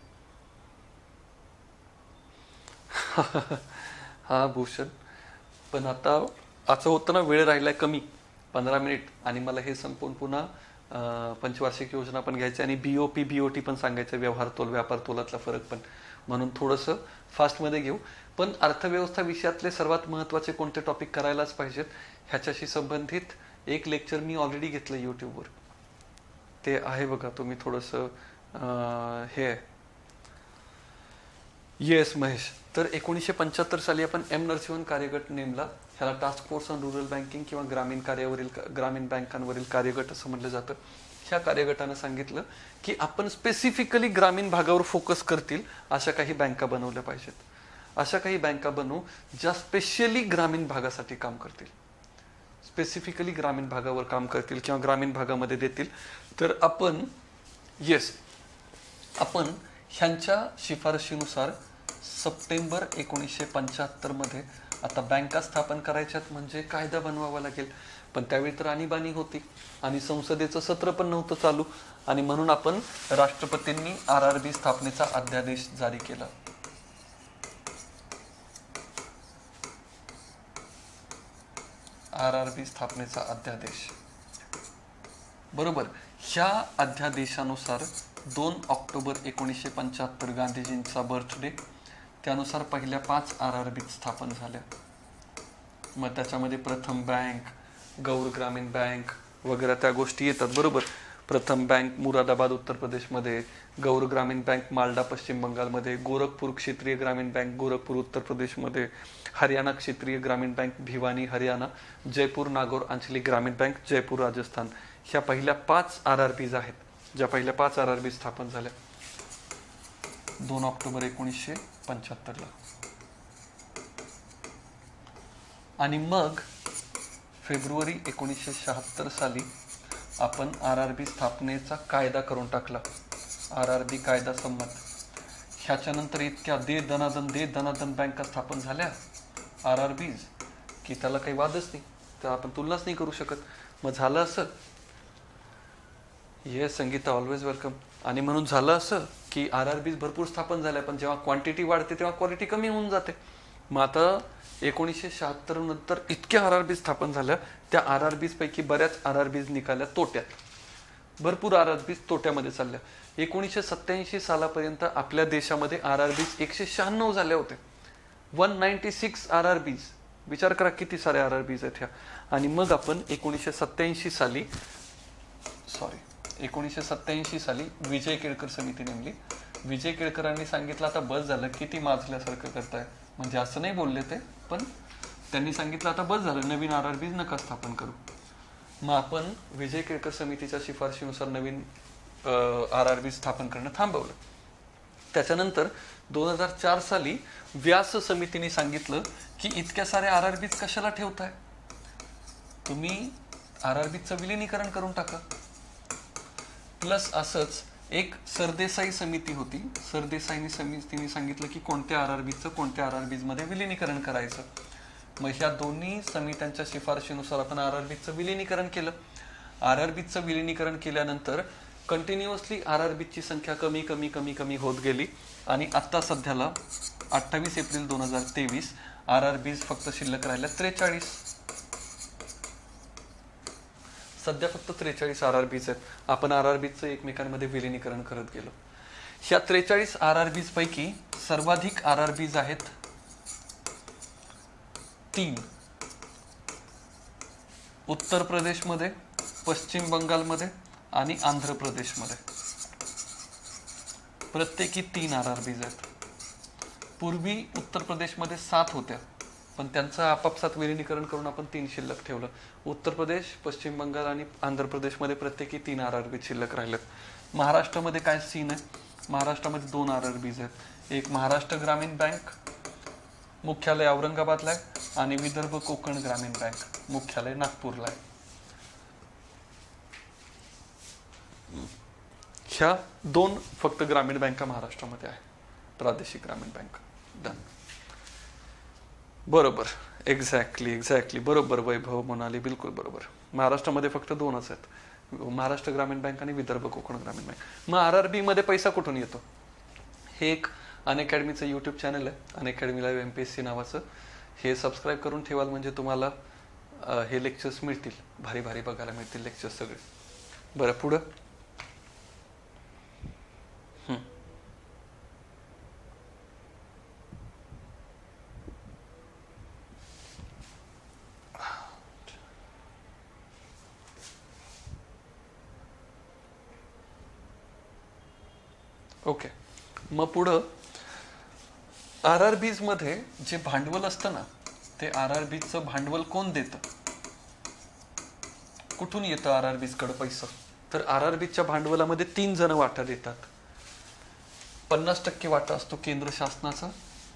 हा भूषण, पण आता असं होतं ना, वेळ राहिलाय कमी, 15 मिनिट, आणि मला हे संपवून पुन्हा पंचवार्षिक योजना पण घ्यायची, आणि BOT पण सांगायचं, व्यवहार तोल व्यापार तोलातला फरक पण. म्हणून थोडंसं फास्टमध्ये घेऊ. पण अर्थव्यवस्था विषयातले सर्वात महत्त्वाचे कोणते टॉपिक करायलाच पाहिजेत ह्याच्याशी संबंधित एक लेक्चर मी ऑलरेडी घेतलं यूट्यूबवर. ते आहे बघा, तुम्ही थोडंसं हे येस महेश. तर 1975 साली आपण M नरसिंहन कार्यगट नेमला. ह्याला task force on rural banking किंवा ग्रामीण बँकांवरील कार्यगट असं म्हटलं जातं. ह्या कार्यगटानं सांगितलं की आपण स्पेसिफिकली ग्रामीण भागावर फोकस करतील अशा काही बँका बनवल्या पाहिजेत. अशा काही बँका बनवू ज्या स्पेशली ग्रामीण भागासाठी काम करतील, स्पेसिफिकली ग्रामीण भागावर काम करतील किंवा ग्रामीण भागामध्ये देतील. तर आपण ह्यांच्या शिफारशीनुसार सप्टेंबर 1975 मध्ये आता बँका स्थापन करायच्यात म्हणजे कायदा बनवावा लागेल. पण त्यावेळी तर आणीबाणी होती आणि संसदेचं सत्र पण नव्हतं चालू, आणि म्हणून आपण राष्ट्रपतींनी RRB स्थापनेचा अध्यादेश जारी केला. RRB स्थापनेचा अध्यादेश. बरोबर. ह्या अध्यादेशानुसार 2 ऑक्टोबर 1975 गांधीजींचा बर्थडे, त्यानुसार पहिल्या 5 RRB स्थापन झाल्या. मग त्याच्यामध्ये प्रथम बँक, गौर ग्रामीण बँक वगैरे त्या गोष्टी येतात. बरोबर. प्रथम बँक मुरादाबाद उत्तर प्रदेशमध्ये, गौर ग्रामीण बँक मालडा पश्चिम बंगालमध्ये, गोरखपूर क्षेत्रीय ग्रामीण बँक गोरखपूर उत्तर प्रदेशमध्ये, हरियाणा क्षेत्रीय ग्रामीण बँक भिवानी हरियाणा, जयपूर नागौर आंचलिक ग्रामीण बँक जयपूर राजस्थान. ह्या पहिल्या 5 RRBs आहेत, ज्या पहिल्या 5 RRB स्थापन झाल्या 2 ऑक्टोबर 1975 ला. आणि मग फेब्रुवारी 1976 साली आपण RRB स्थापनेचा कायदा करून टाकला, RRB कायदा संमत. ह्याच्यानंतर इतक्या दे दनादन बँका स्थापन झाल्या RRBs की त्याला काही वादच नाही, तर आपण तुलनाच नाही करू शकत. मग झालं असं, येस संगीता ऑलवेज वेलकम. आणि म्हणून झालं असं की RRBs भरपूर स्थापन झाल्या, पण जेव्हा क्वांटिटी वाढते तेव्हा क्वालिटी कमी होऊन जाते. मग आता 1976 नंतर इतक्या RRBs स्थापन झाल्या, त्या RRBs पैकी बऱ्याच RRBs निघाल्या तोट्यात, भरपूर RRBs तोट्यामध्ये चालल्या. 1987 सालापर्यंत आपल्या देशामध्ये RRBs 196 झाल्या होत्या, 196 RRBs. विचार करा किती सारे RRBs आहेत ह्या. आणि मग आपण 1987 साली विजय केळकर समिती नेमली. विजय केळकरांनी सांगितलं आता बस झालं, किती माजल्यासारखं करताय, म्हणजे असं नाही बोलले ते, पण त्यांनी सांगितलं आता बस झालं, नवीन RRBs नका स्थापन करू. मग आपण विजय केळकर समितीच्या शिफारशीनुसार नवीन RRB स्थापन करणं थांबवलं. त्याच्यानंतर 2004 साली व्यास समितीने सांगितलं की इतक्या साऱ्या RRBs कशाला ठेवताय, तुम्ही RRBचं विलिनीकरण करून टाका. प्लस असंच एक सरदेसाई समिती होती, सरदेसाई समितीने सांगितलं की कोणत्या RRBचं कोणत्या RRBs मध्ये विलिनीकरण करायचं. मग ह्या दोन्ही समित्यांच्या शिफारशीनुसार आपण RRBचं विलिनीकरण केलं. RRBचं विलिनीकरण केल्यानंतर कंटिन्युअसली RRBची संख्या कमी कमी कमी कमी होत गेली आणि आता सध्याला 28 एप्रिल 2023 RRBs फक्त शिल्लक राहिल्या 43. सध्या फक्त 43 RRBs आहेत. आपण RRBचं एकमेकांमध्ये विलिनीकरण करत गेलो. ह्या 43 RRBs पैकी सर्वाधिक RRBs आहेत 3 उत्तर प्रदेशमध्ये, पश्चिम बंगालमध्ये आणि आंध्र प्रदेशमध्ये. प्रत्येकी 3 RRBs आहेत. पूर्वी उत्तर प्रदेशमध्ये 7 होत्या, पण त्यांचं आपापसात विलिनीकरण करून आपण 3 शिल्लक ठेवलं. उत्तर प्रदेश, पश्चिम बंगाल आणि आंध्र प्रदेशमध्ये प्रत्येकी 3 RRB शिल्लक राहिलेत. महाराष्ट्रामध्ये काय सीन आहे? महाराष्ट्रामध्ये 2 RRBs आहेत. एक महाराष्ट्र ग्रामीण बँक मुख्यालय औरंगाबादला आहे आणि विदर्भ कोकण ग्रामीण बँक मुख्यालय नागपूरला आहे. ह्या 2 फक्त ग्रामीण बँका महाराष्ट्रामध्ये आहे, प्रादेशिक ग्रामीण बँक. डन. बरोबर, एक्झॅक्टली बरोबर वैभव म्हणाले, बिलकुल बरोबर. महाराष्ट्रामध्ये फक्त 2च आहेत, महाराष्ट्र ग्रामीण बँक आणि विदर्भ कोकण ग्रामीण बँक. मग RRB मध्ये पैसा कुठून येतो? हे एक अनअकॅडमीचं यूट्यूब चॅनल आहे, अनअकॅडमी लाईव्ह MPSC नावाचं. हे सबस्क्राईब करून ठेवाल म्हणजे तुम्हाला हे लेक्चर्स मिळतील, भारी भारी बघायला मिळतील लेक्चर्स सगळे. बरं, पुढं. ओके, मग पुढं RRBs मध्ये जे भांडवल असतं ना, ते RRBचं भांडवल कोण देतं? कुठून येतं RRBs कडे पैसा? तर RRBच्या भांडवलामध्ये 3 जण वाटा देतात. 50% वाटा असतो केंद्र शासनाचा,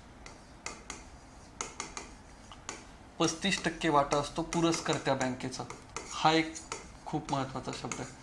35% वाटा असतो पुरस्कर्त्या बँकेचा. हा एक खूप महत्वाचा शब्द आहे.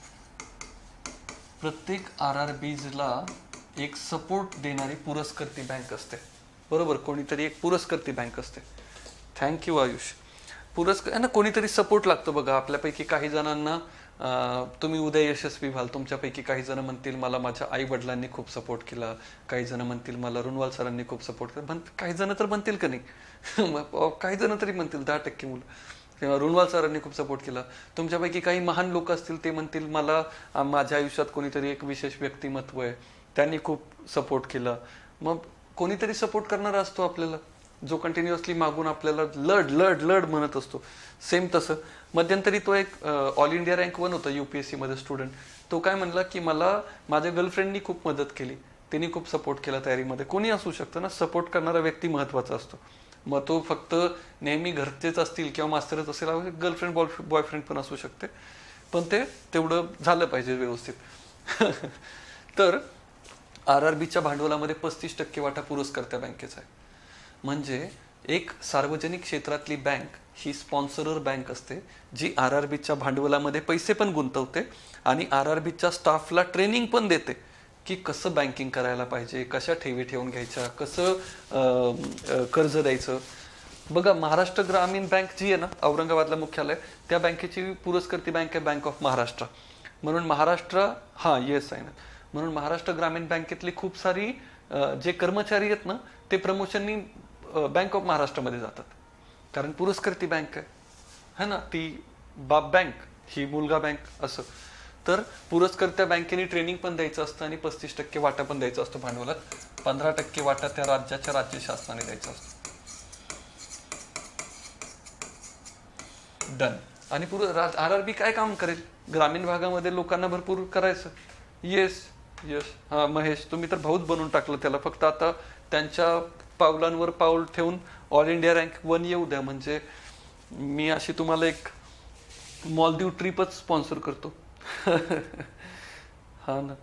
प्रत्येक RRBsला एक सपोर्ट देणारी पुरस्कर्ती बँक असते, बरोबर? कोणीतरी एक पुरस्कर्ती बँक असते. थँक्यू आयुष. ना कोणीतरी सपोर्ट लागतो बघा. आपल्यापैकी काही जणांना तुम्ही उद्या यशस्वी व्हाल, तुमच्यापैकी काही जण म्हणतील मला माझ्या आई वडिलांनी खूप सपोर्ट केला, काही जण म्हणतील मला रुनवाल सरांनी खूप सपोर्ट केला, काही जण तर म्हणतील का नाही काही जण तरी म्हणतील 10% मुलं किंवा रुनवाल सरांनी खूप सपोर्ट केला. तुमच्यापैकी काही महान लोक असतील, ते म्हणतील मला माझ्या आयुष्यात कोणीतरी एक विशेष व्यक्तिमत्व आहे, त्यांनी खूप सपोर्ट केला. मग कोणीतरी सपोर्ट करणारा असतो आपल्याला, जो कंटिन्युअसली मागून आपल्याला लढ लढ लढ म्हणत असतो. सेम तसं मध्यंतरी तो एक ऑल इंडिया रँक 1 होता UPSC मध्ये स्टुडंट. तो काय म्हणला की मला माझ्या गर्लफ्रेंडनी खूप मदत केली, तिने खूप सपोर्ट केला तयारीमध्ये. कोणी असू शकतं ना, सपोर्ट करणारा व्यक्ती महत्वाचा असतो. मग तो फक्त नेहमी घरचेच असतील किंवा मास्तरच असेल, गर्लफ्रेंड बॉयफ्रेंड पण असू शकते, पण ते तेवढं झालं पाहिजे व्यवस्थित. तर RRBच्या भांडवलामध्ये 35% वाटा पुरस्कर्त्या बँकेचा आहे. म्हणजे एक सार्वजनिक क्षेत्रातली बँक ही स्पॉन्सरर बँक असते, जी RRBच्या भांडवलामध्ये पैसे पण गुंतवते आणि RRBच्या स्टाफला ट्रेनिंग पण देते की कसं बँकिंग करायला पाहिजे, कशा ठेवी ठेवून घ्यायच्या, कसं कर्ज द्यायचं. बघा, महाराष्ट्र ग्रामीण बँक जी आहे ना, औरंगाबादला मुख्यालय, त्या बँकेची पुरस्कर्ती बँक आहे बँक ऑफ महाराष्ट्र. म्हणून महाराष्ट्र येस आहे ना, म्हणून महाराष्ट्र ग्रामीण बँकेतली खूप सारी जे कर्मचारी आहेत ना, ते प्रमोशननी बँक ऑफ महाराष्ट्रामध्ये जातात, कारण पुरस्कर्ती बँक आहे ना, ती बाप बँक, ही मुलगा बँक असं. तर पुरस्कर्त्या बँकेने ट्रेनिंग पण द्यायचं असतं आणि 35% वाटा पण द्यायचा असतो भांडवलात. 15% वाटा त्या राज्याच्या राज्य शासनाने द्यायचा असतो. डन. आणि RRB काय काम करेल? ग्रामीण भागामध्ये लोकांना भरपूर करायचं. येस महेश, तुम्ही तर भाऊच बनवून टाकलं त्याला. फक्त आता त्यांच्या पावलांवर पाऊल ठेवून ऑल इंडिया रँक 1 येऊ द्या, म्हणजे मी अशी तुम्हाला एक मॉलदीव ट्रिपच स्पॉन्सर करतो. हा ना.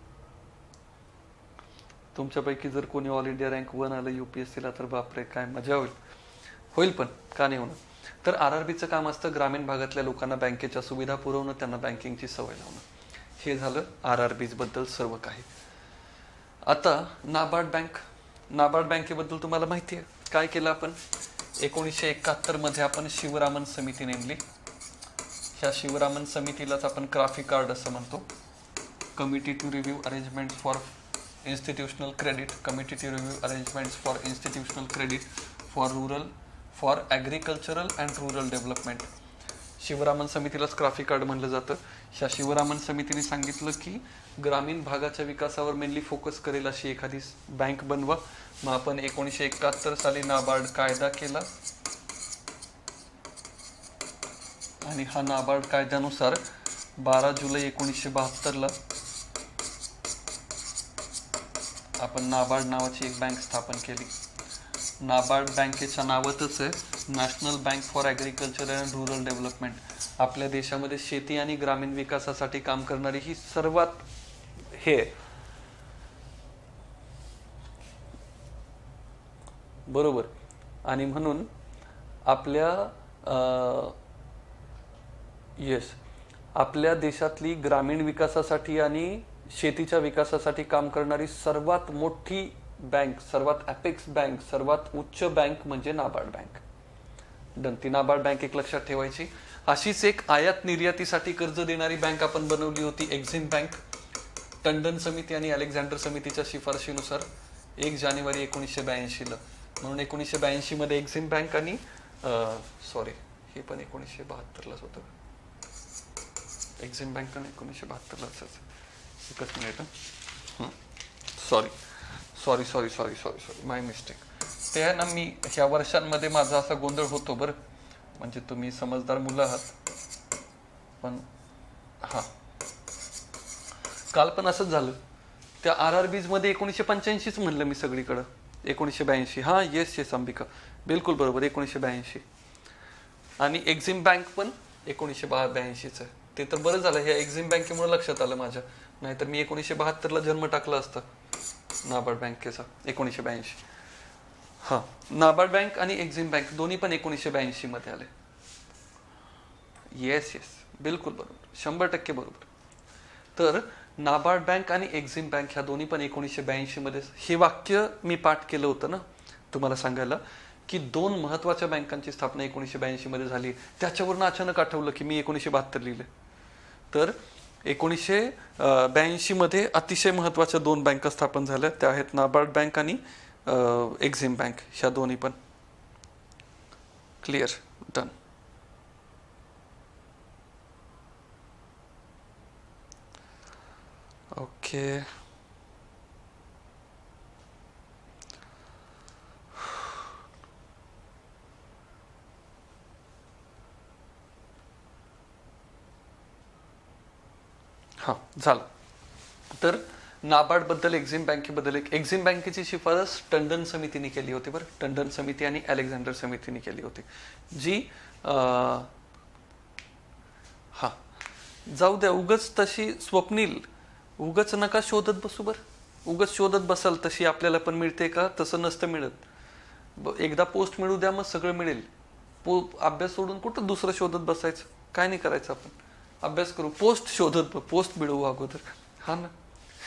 तुमच्यापैकी जर कोणी ऑल इंडिया रँक 1 आलं UPSCला तर बापरे काय मजा होईल. होईल पण का नाही होणार. तर RRBचं काम असतं ग्रामीण भागातल्या लोकांना बँकेच्या सुविधा पुरवणं, त्यांना बँकिंगची सवय लावणं. हे झालं RRBs बद्दल सर्व काही. आता नाबार्ड बँक. नाबार्ड बँकेबद्दल तुम्हाला माहिती आहे काय केलं आपण. 1971 मध्ये आपण शिवरामन समिती नेमली. ह्या शिवरामन समितीलाच आपण क्राफी कार्ड असं म्हणतो. Committee to review arrangement for institutional credit, committee to review arrangements for institutional credit for agricultural and rural development. Sivaraman समितीलाच क्राफी कार्ड म्हणलं जातं. ह्या शिवरामन समितीने सांगितलं की ग्रामीण भागाच्या विकासावर मेनली फोकस करेल अशी एखादी बँक बनवा. मग आपण 1971 साली नाबार्ड कायदा केला आणि हा नाबार्ड कायद्यानुसार 12 जुलै 1972ला आपण नाबार्ड नावाची एक बँक स्थापन केली. नाबार्ड बँकेच्या नावातच आहे national bank for agriculture and rural development. आपल्या देशामध्ये शेती आणि ग्रामीण विकासासाठी काम करणारी ही सर्वात हे बरोबर. आणि म्हणून आपल्या आपल्या देशातली ग्रामीण विकासासाठी आणि शेतीच्या विकासासाठी काम करणारी सर्वात मोठी बँक, सर्वात अपेक्स बँक, सर्वात उच्च बँक म्हणजे नाबार्ड बँक. डन. ती नाबार्ड बँक एक लक्षात ठेवायची. अशीच एक आयात निर्यातीसाठी कर्ज देणारी बँक आपण बनवली होती एक्झिम बँक. टंडन समिती आणि अलेक्झांडर समितीच्या शिफारशीनुसार 1 जानेवारी 1982ला. म्हणून 1982 मध्ये एक्झिम बँक आणि हे पण 1972लाच होतं. एक्झिम बँक पण 1972लाच. एकच मिनिट. सॉरी माय मिस्टेक. ते आहे ना, मी ह्या वर्षांमध्ये माझा असा गोंधळ होतो बरं. म्हणजे तुम्ही समजदार मुलं आहात पण हा काल पण असंच झालं. त्या RRBs मध्ये 1985च म्हणलं मी सगळीकडं. 1982. हा येस अंबिका बिलकुल बरोबर 1982. आणि एक्झिम बँक पण 1982च आहे. ते तर बरं झालं ह्या एक्झिम बँकेमुळे लक्षात आलं माझ्या. नाहीतर मी 1972ला जन्म टाकला असता नाबार्ड बँकेचा. 1982. हा नाबार्ड बँक आणि एक्झिम बँक दोन्ही पण 1982 मध्ये आले. येस बिलकुल बरोबर 100% बरोबर. तर नाबार्ड बँक आणि एक्झिम बँक ह्या दोन्ही पण 1982 मध्ये. हे वाक्य मी पाठ केलं होतं ना तुम्हाला सांगायला की 2 महत्वाच्या बँकांची स्थापना 1982 मध्ये झाली. त्याच्यावरून अचानक आठवलं की मी 1972 लिहिले. तर 1982 मध्ये अतिशय महत्वाच्या 2 बँका स्थापन झाल्या. त्या आहेत नाबार्ड बँक आणि एक्झिम बँक. ह्या दोन्ही पण क्लिअर. डन. ओके. हा झालं. तर नाबार्ड बद्दल, एक्झिम बँकेबद्दल. एक्झिम बँकेची शिफारस टंडन समितीने केली होती बरं. टंडन समिती आणि अलेक्झांडर समितीने केली होती. जी हा जाऊ द्या. उगच तशी स्वप्नील उगच नका शोधत बसू बरं. उगच शोधत बसाल तशी आपल्याला पण मिळते का? तसं नसतं मिळत. एकदा पोस्ट मिळू द्या मग सगळं मिळेल. अभ्यास सोडून कुठं दुसरं शोधत बसायचं. काय नाही करायचं आपण. अभ्यास करू. पोस्ट मिळवू अगोदर. हा ना.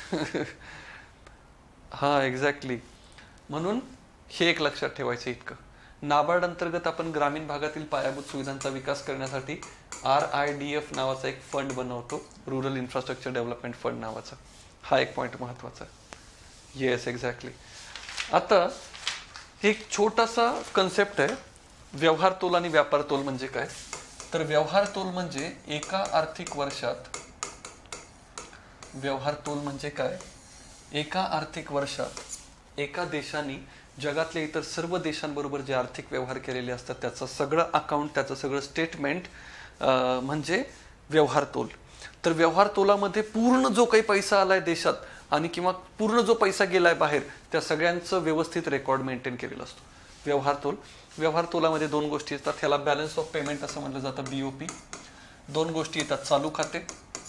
हा एक्झॅक्टली. म्हणून हे एक लक्षात ठेवायचं इतकं. नाबार्ड अंतर्गत आपण ग्रामीण भागातील पायाभूत सुविधांचा विकास करण्यासाठी RIDF नावाचा एक फंड बनवतो. रुरल इन्फ्रास्ट्रक्चर डेव्हलपमेंट फंड नावाचा. हा एक पॉईंट महत्वाचा. Yes exactly. आता एक छोटासा कन्सेप्ट आहे व्यवहार तोल आणि व्यापार तोल म्हणजे काय. तर व्यवहार तोल म्हणजे एका आर्थिक वर्षात व्यवहार तोल म्हणजे काय. एका आर्थिक वर्षात एका देशाने जगातल्या इतर सर्व देशांबरोबर जे आर्थिक व्यवहार केलेले असतात त्याचं सगळं अकाउंट, त्याचं सगळं स्टेटमेंट म्हणजे व्यवहार तोल. तर व्यवहार तोलामध्ये पूर्ण जो काही पैसा आलाय देशात आणि किंवा पूर्ण जो पैसा गेलाय बाहेर त्या सगळ्यांचं व्यवस्थित रेकॉर्ड मेंटेन केलेला असतो व्यवहार तोल. व्यवहार तोलामध्ये 2 गोष्टी असतात. ह्याला बॅलन्स ऑफ पेमेंट असं म्हटलं जातं BOP. दोन गोष्टी येतात, चालू खाते,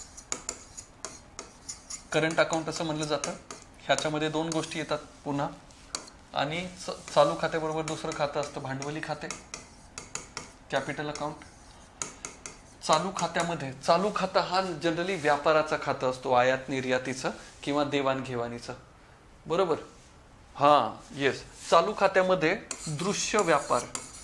करंट अकाउंट असं म्हणलं जातं. ह्याच्यामध्ये दोन गोष्टी येतात पुन्हा. आणि चालू खात्याबरोबर दुसरं खातं असतं भांडवली खाते, कॅपिटल अकाउंट. चालू खात्यामध्ये, चालू खातं हा जनरली व्यापाराचा खातं असतो, आयात निर्यातीचं किंवा देवाणघेवाणीचं. बरोबर. हा येस. चालू खात्यामध्ये दृश्य व्यापार,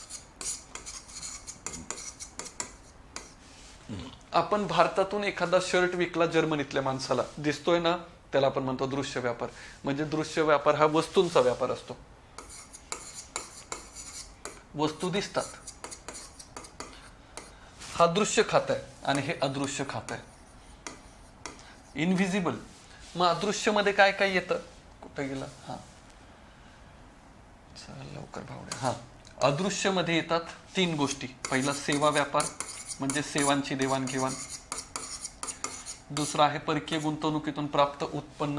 आपण भारतातून एखादा शर्ट विकला जर्मनीतल्या माणसाला, दिसतोय ना, त्याला आपण म्हणतो दृश्य व्यापार. म्हणजे दृश्य व्यापार हा वस्तूंचा व्यापार असतो, वस्तू दिसतात. हा दृश्य खातं आहे आणि हे अदृश्य खातं आहे, इनव्हिजिबल. मग अदृश्य मध्ये काय काय येतं, कुठं गेला, हा चला लवकर भावड्या. हा, अदृश्य मध्ये येतात तीन गोष्टी. पहिला सेवा व्यापार म्हणजे सेवांची देवाणघेवाण. दुसरा आहे परकीय गुंतवणुकीतून प्राप्त उत्पन्न,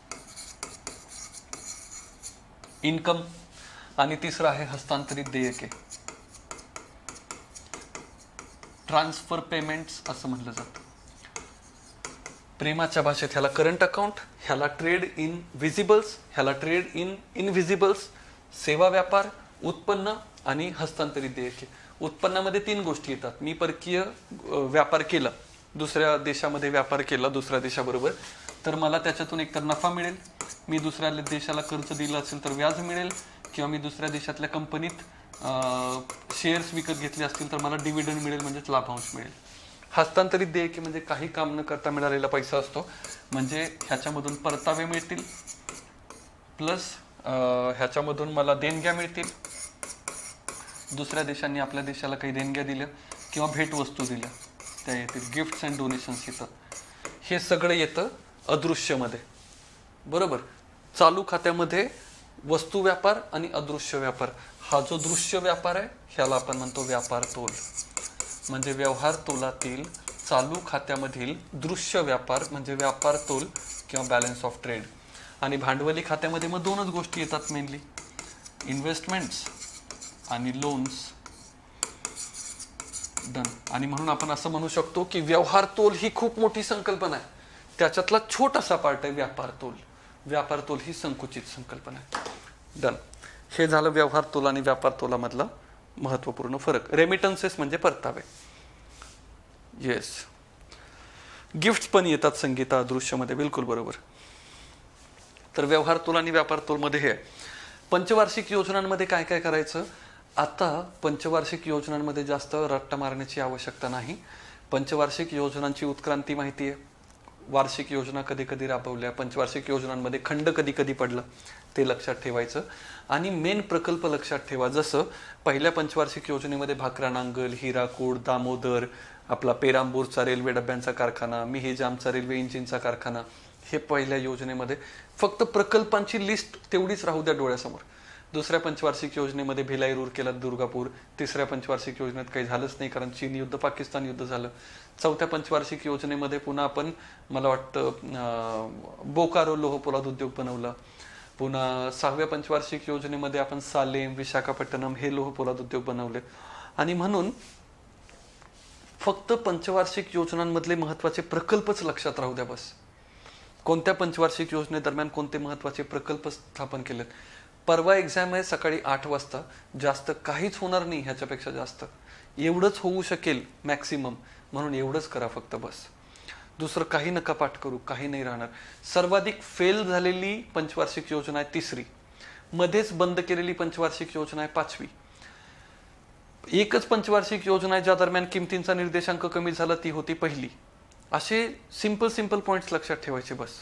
इन्कम. आणि तिसरं आहे हस्तांतरित देयके, ट्रान्सफर पेमेंट्स असं म्हणलं जातं. प्रेमाच्या भाषेत ह्याला करंट अकाउंट, ह्याला ट्रेड इन व्हिजिबल्स, ह्याला ट्रेड इन इनव्हिजिबल्स. सेवा व्यापार, उत्पन्न आणि हस्तांतरित देयके. उत्पन्नामध्ये तीन गोष्टी येतात. मी परकीय व्यापार केला, दुसऱ्या देशामध्ये व्यापार केला दुसऱ्या देशाबरोबर, तर मला त्याच्यातून एकतर नफा मिळेल, मी दुसऱ्या देशाला कर्ज दिलं असेल तर व्याज मिळेल, किंवा मी दुसऱ्या देशातल्या कंपनीत शेअर्स विकत घेतले असतील तर मला डिव्हिडंड मिळेल, म्हणजेच लाभांश मिळेल. हस्तांतरित देयके म्हणजे काही काम न करता मिळालेला पैसा असतो, म्हणजे ह्याच्यामधून परतावे मिळतील, प्लस ह्याच्यामधून मला देणग्या मिळतील. दुसऱ्या देशांनी आपल्या देशाला काही देणग्या दिल्या किंवा भेटवस्तू दिल्या त्या येतील, गिफ्ट्स अँड डोनेशन्स येतात. हे सगळं येतं अदृश्यमध्ये. बरोबर. चालू खात्यामध्ये वस्तू व्यापार आणि अदृश्य व्यापार. हा जो दृश्य व्यापार आहे ह्याला आपण म्हणतो व्यापार तोल. म्हणजे व्यवहार तोलातील चालू खात्यामधील दृश्य व्यापार म्हणजे व्यापार तोल किंवा बॅलन्स ऑफ ट्रेड. आणि भांडवली खात्यामध्ये मग दोनच गोष्टी येतात मेनली, इन्व्हेस्टमेंट्स आणि लोन्स. डन. आणि म्हणून आपण असं म्हणू शकतो की व्यवहार तोल ही खूप मोठी संकल्पना आहे, त्याच्यातला छोटासा पार्ट आहे व्यापार तोल. व्यापार तोल ही संकुचित संकल्पना आहे. डन. हे झालं व्यवहार तोल आणि व्यापार तोलामधला महत्वपूर्ण फरक. रेमिटन्सेस म्हणजे परतावे. येस. गिफ्ट पण येतात संगीता अदृश्यमध्ये, बिलकुल बरोबर. तर व्यवहार तोल आणि व्यापार तोल मध्ये हे. पंचवार्षिक योजनांमध्ये काय काय करायचं. आता पंचवार्षिक योजनांमध्ये जास्त रट्टा मारण्याची आवश्यकता नाही. पंचवार्षिक योजनांची उत्क्रांती माहिती आहे. वार्षिक योजना कधी कधी राबवल्या, पंचवार्षिक योजनांमध्ये खंड कधी कधी पडला, ते लक्षात ठेवायचं. आणि मेन प्रकल्प लक्षात ठेवा. जसं पहिल्या पंचवार्षिक योजनेमध्ये भाकरा नांगल, हिराकूड, दामोदर, आपला पेरांबूरचा रेल्वे डब्यांचा कारखाना, मिहिजामचा रेल्वे इंजिनचा कारखाना, हे पहिल्या योजनेमध्ये. फक्त प्रकल्पांची लिस्ट तेवढीच राहू द्या डोळ्यासमोर. दुसऱ्या पंचवार्षिक योजनेमध्ये भिलाई रूरकेला दुर्गापूर. तिसऱ्या पंचवार्षिक योजनेत काही झालंच नाही कारण चीन युद्ध पाकिस्तान युद्ध झालं. चौथ्या पंचवार्षिक योजनेमध्ये पुन्हा आपण मला वाटतं बोकारो लोह पोलाद उद्योग बनवला. पुन्हा सहाव्या पंचवार्षिक योजनेमध्ये आपण सालेम, विशाखापट्टणम हे लोह पोलाद उद्योग बनवले. आणि म्हणून फक्त पंचवार्षिक योजनांमधले महत्वाचे प्रकल्पच लक्षात राहू द्या बस. कोणत्या पंचवार्षिक योजनेदरम्यान कोणते महत्वाचे प्रकल्प स्थापन केलेत. परवा एक्झाम आहे सकाळी 8 वाजता. जास्त काहीच होणार नाही ह्याच्यापेक्षा जास्त. एवढंच होऊ शकेल मॅक्सिमम, म्हणून एवढंच करा फक्त बस. दुसरं काही नका पाठ करू, काही नाही राहणार. सर्वाधिक फेल झालेली पंचवार्षिक योजना आहे तिसरी. मध्येच बंद केलेली पंचवार्षिक योजना आहे 5वी. एकच पंचवार्षिक योजना आहे ज्या दरम्यान किमतींचा निर्देशांक कमी झाला, ती होती पहिली. असे सिंपल पॉइंट्स लक्षात ठेवायचे बस.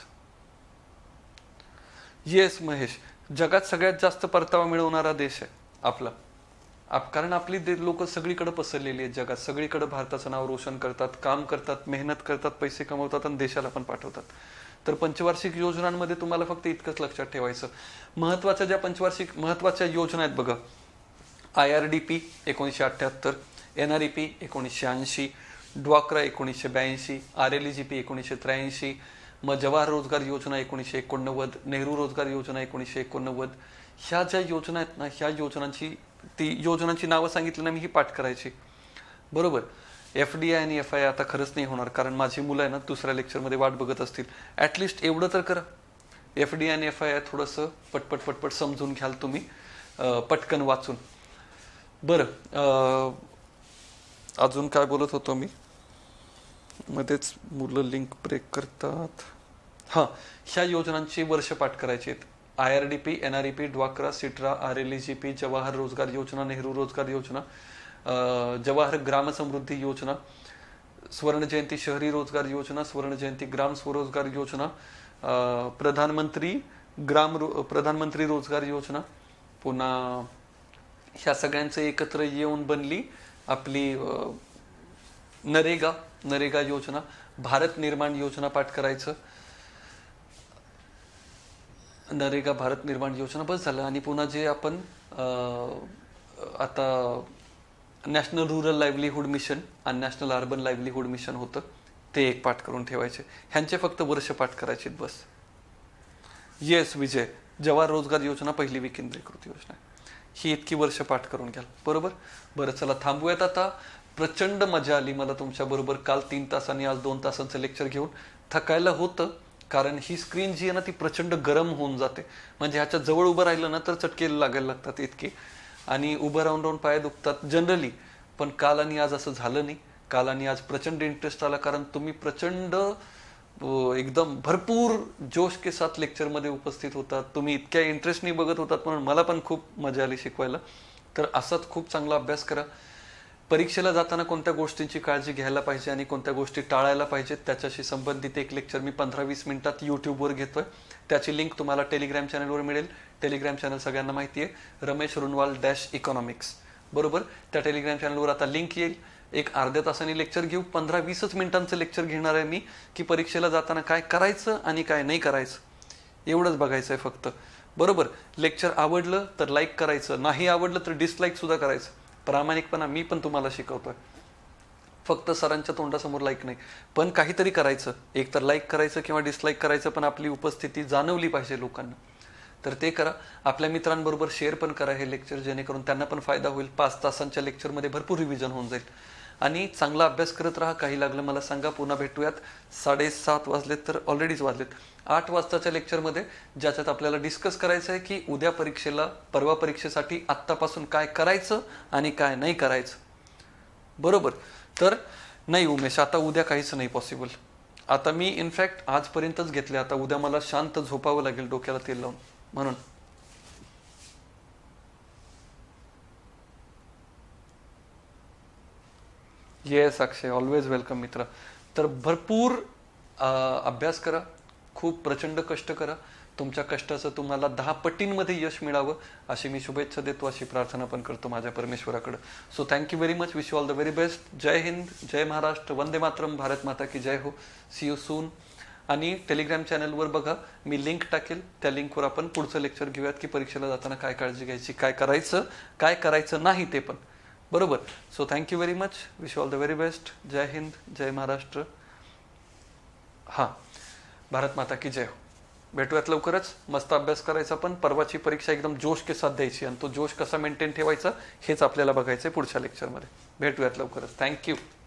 येस महेश, जगात सगळ्यात जास्त परतावा मिळवणारा देश आहे आपला. कारण आपली लोक सगळीकडे पसरलेली आहेत जगात. सगळीकडे भारताचं नाव रोशन करतात, काम करतात, मेहनत करतात, पैसे कमवतात आणि देशाला पण पाठवतात. तर पंचवार्षिक योजनांमध्ये तुम्हाला फक्त इतकंच लक्षात ठेवायचं. महत्वाच्या ज्या पंचवार्षिक महत्वाच्या योजना आहेत बघा, IRDP 1978, NREP 1980, ड्वाक्रा 1982, RLEGP 1983, मग जवाहर रोजगार योजना 1989, नेहरू रोजगार योजना 1989. ह्या ज्या योजना आहेत ना, ह्या योजनांची नावं सांगितली ना मी, ही पाठ करायची. बरोबर. FDI आणि FI आता खरंच नाही होणार, कारण माझी मुलं आहे ना दुसऱ्या लेक्चरमध्ये वाट बघत असतील. ॲटलिस्ट एवढं तर करा, FDI आणि FI थोडंसं पटपट पटपट समजून घ्याल तुम्ही, पटकन वाचून. बरं, अजून काय बोलत होतो मी, मध्येच मुलं लिंक ब्रेक करतात. हां, ह्या योजनांची वर्ष पाठ करायची आहेत. IRDP, NREP, ड्वाक्रा, सिट्रा, RLGP, जवाहर रोजगार योजना, नेहरू रोजगार योजना, जवाहर ग्राम समृद्धी योजना, स्वर्ण जयंती शहरी रोजगार योजना, स्वर्ण जयंती ग्राम स्वरोजगार योजना, प्रधानमंत्री रोजगार योजना. पुन्हा ह्या सगळ्यांचं एकत्र येऊन बनली आपली नरेगा योजना. भारत निर्माण योजना पाठ करायचं, नरेगा भारत निर्माण योजना, बस झालं. आणि पुन्हा जे आपण आता नॅशनल रुरल लाईव्हलीहूड मिशन आणि नॅशनल अर्बन लाईव्हलीहूड मिशन होतं, ते एक पाठ करून ठेवायचे. ह्यांचे फक्त वर्ष पाठ करायचे बस. येस विजय, जवाहर रोजगार योजना पहिली विकेंद्रीकृत योजना, ही इतकी वर्ष पाठ करून घ्याल. बरोबर. बरं, चला थांबूयात आता. प्रचंड मजा आली मला तुमच्या बरोबर काल 3 तास आणि आज 2 तासांचं लेक्चर घेऊन. थकायला होतं, कारण ही स्क्रीन जी आहे ना ती प्रचंड गरम होऊन जाते. म्हणजे ह्याच्या जवळ उभं राहिलं ना तर चटके लागायला लागतात इतके, आणि उभं राहून राहून पाय दुखतात जनरली. पण काल आणि आज असं झालं नाही. काल आणि आज प्रचंड इंटरेस्ट आला, कारण तुम्ही प्रचंड एकदम भरपूर जोश के साथ लेक्चरमध्ये उपस्थित होतात. तुम्ही इतक्या इंटरेस्टनी बघत होतात, म्हणून मला पण खूप मजा आली शिकवायला. तर असाच खूप चांगला अभ्यास करा. परीक्षेला जाताना कोणत्या गोष्टींची काळजी घ्यायला पाहिजे आणि कोणत्या गोष्टी टाळायला पाहिजेत त्याच्याशी संबंधित एक लेक्चर मी 15-20 मिनिटात यूट्यूबवर घेतोय. त्याची लिंक तुम्हाला टेलिग्राम चॅनलवर मिळेल. टेलिग्राम चॅनल सगळ्यांना माहिती आहे, रमेश रुनवाल -इकॉनॉमिक्स. बरोबर. त्या टेलिग्राम चॅनलवर आता लिंक येईल. एक अर्ध्या तासाने लेक्चर घेऊ. 15-20 मिनिटांचं लेक्चर घेणार आहे मी, की परीक्षेला जाताना काय करायचं आणि काय नाही करायचं, एवढंच बघायचं आहे फक्त. बरोबर. लेक्चर आवडलं तर लाईक करायचं, नाही आवडलं तर डिसलाईक सुद्धा करायचं. प्रामाणिकपणा मी पण तुम्हाला शिकवतोय, फक्त सरांच्या तोंडासमोर लाईक नाही, पण काहीतरी करायचं. एक तर लाईक करायचं किंवा डिसलाईक करायचं, पण आपली उपस्थिती जाणवली पाहिजे लोकांना. तर ते करा. आपल्या मित्रांबरोबर शेअर पण करा हे लेक्चर, जेणेकरून त्यांना पण फायदा होईल. 5 तासांच्या लेक्चरमध्ये भरपूर रिव्हिजन होऊन जाईल. आणि चांगला अभ्यास करत राहा. काही लागलं मला सांगा. पुन्हा भेटूयात. 7:30 वाजलेत तर ऑलरेडीच वाजलेत. 8 वाजताच्या लेक्चरमध्ये, ज्याच्यात आपल्याला डिस्कस करायचं आहे की उद्या परीक्षेला, परवा परीक्षेसाठी आत्तापासून काय करायचं आणि काय नाही करायचं. बरोबर. तर नाही उमेश, आता उद्या काहीच नाही पॉसिबल. आता मी इनफॅक्ट आजपर्यंतच घेतले. आता उद्या मला शांत झोपावं लागेल डोक्याला तेल लावून, म्हणून. येस अक्षय, ऑलवेज वेलकम मित्र. तर भरपूर अभ्यास करा, खूप प्रचंड कष्ट करा. तुमच्या कष्टाचं तुम्हाला 10 पटींमध्ये यश मिळावं अशी मी शुभेच्छा देतो, अशी प्रार्थना पण करतो माझ्या परमेश्वराकडे. So thank you very much. Wish you all the very best. जय हिंद, जय महाराष्ट्र, वंदे मातरम, भारत माता की जय हो. See you soon. आणि टेलिग्राम चॅनलवर बघा, मी लिंक टाकेल. त्या लिंकवर आपण पुढचं लेक्चर घेऊयात की परीक्षेला जाताना काय काळजी घ्यायची, काय करायचं, काय करायचं नाही ते पण. बरोबर. So thank you very much. Wish you all the very best. जय हिंद, जय महाराष्ट्र. हां, भारत माता की जय हो. भेटूयात लवकरच. मस्त अभ्यास करायचा, पण परवाची परीक्षा एकदम जोश के साथ द्यायची, आणि तो जोश कसा मेंटेन ठेवायचा हेच आपल्याला बघायचं आहे पुढच्या लेक्चरमध्ये. भेटूयात लवकरच. थँक्यू.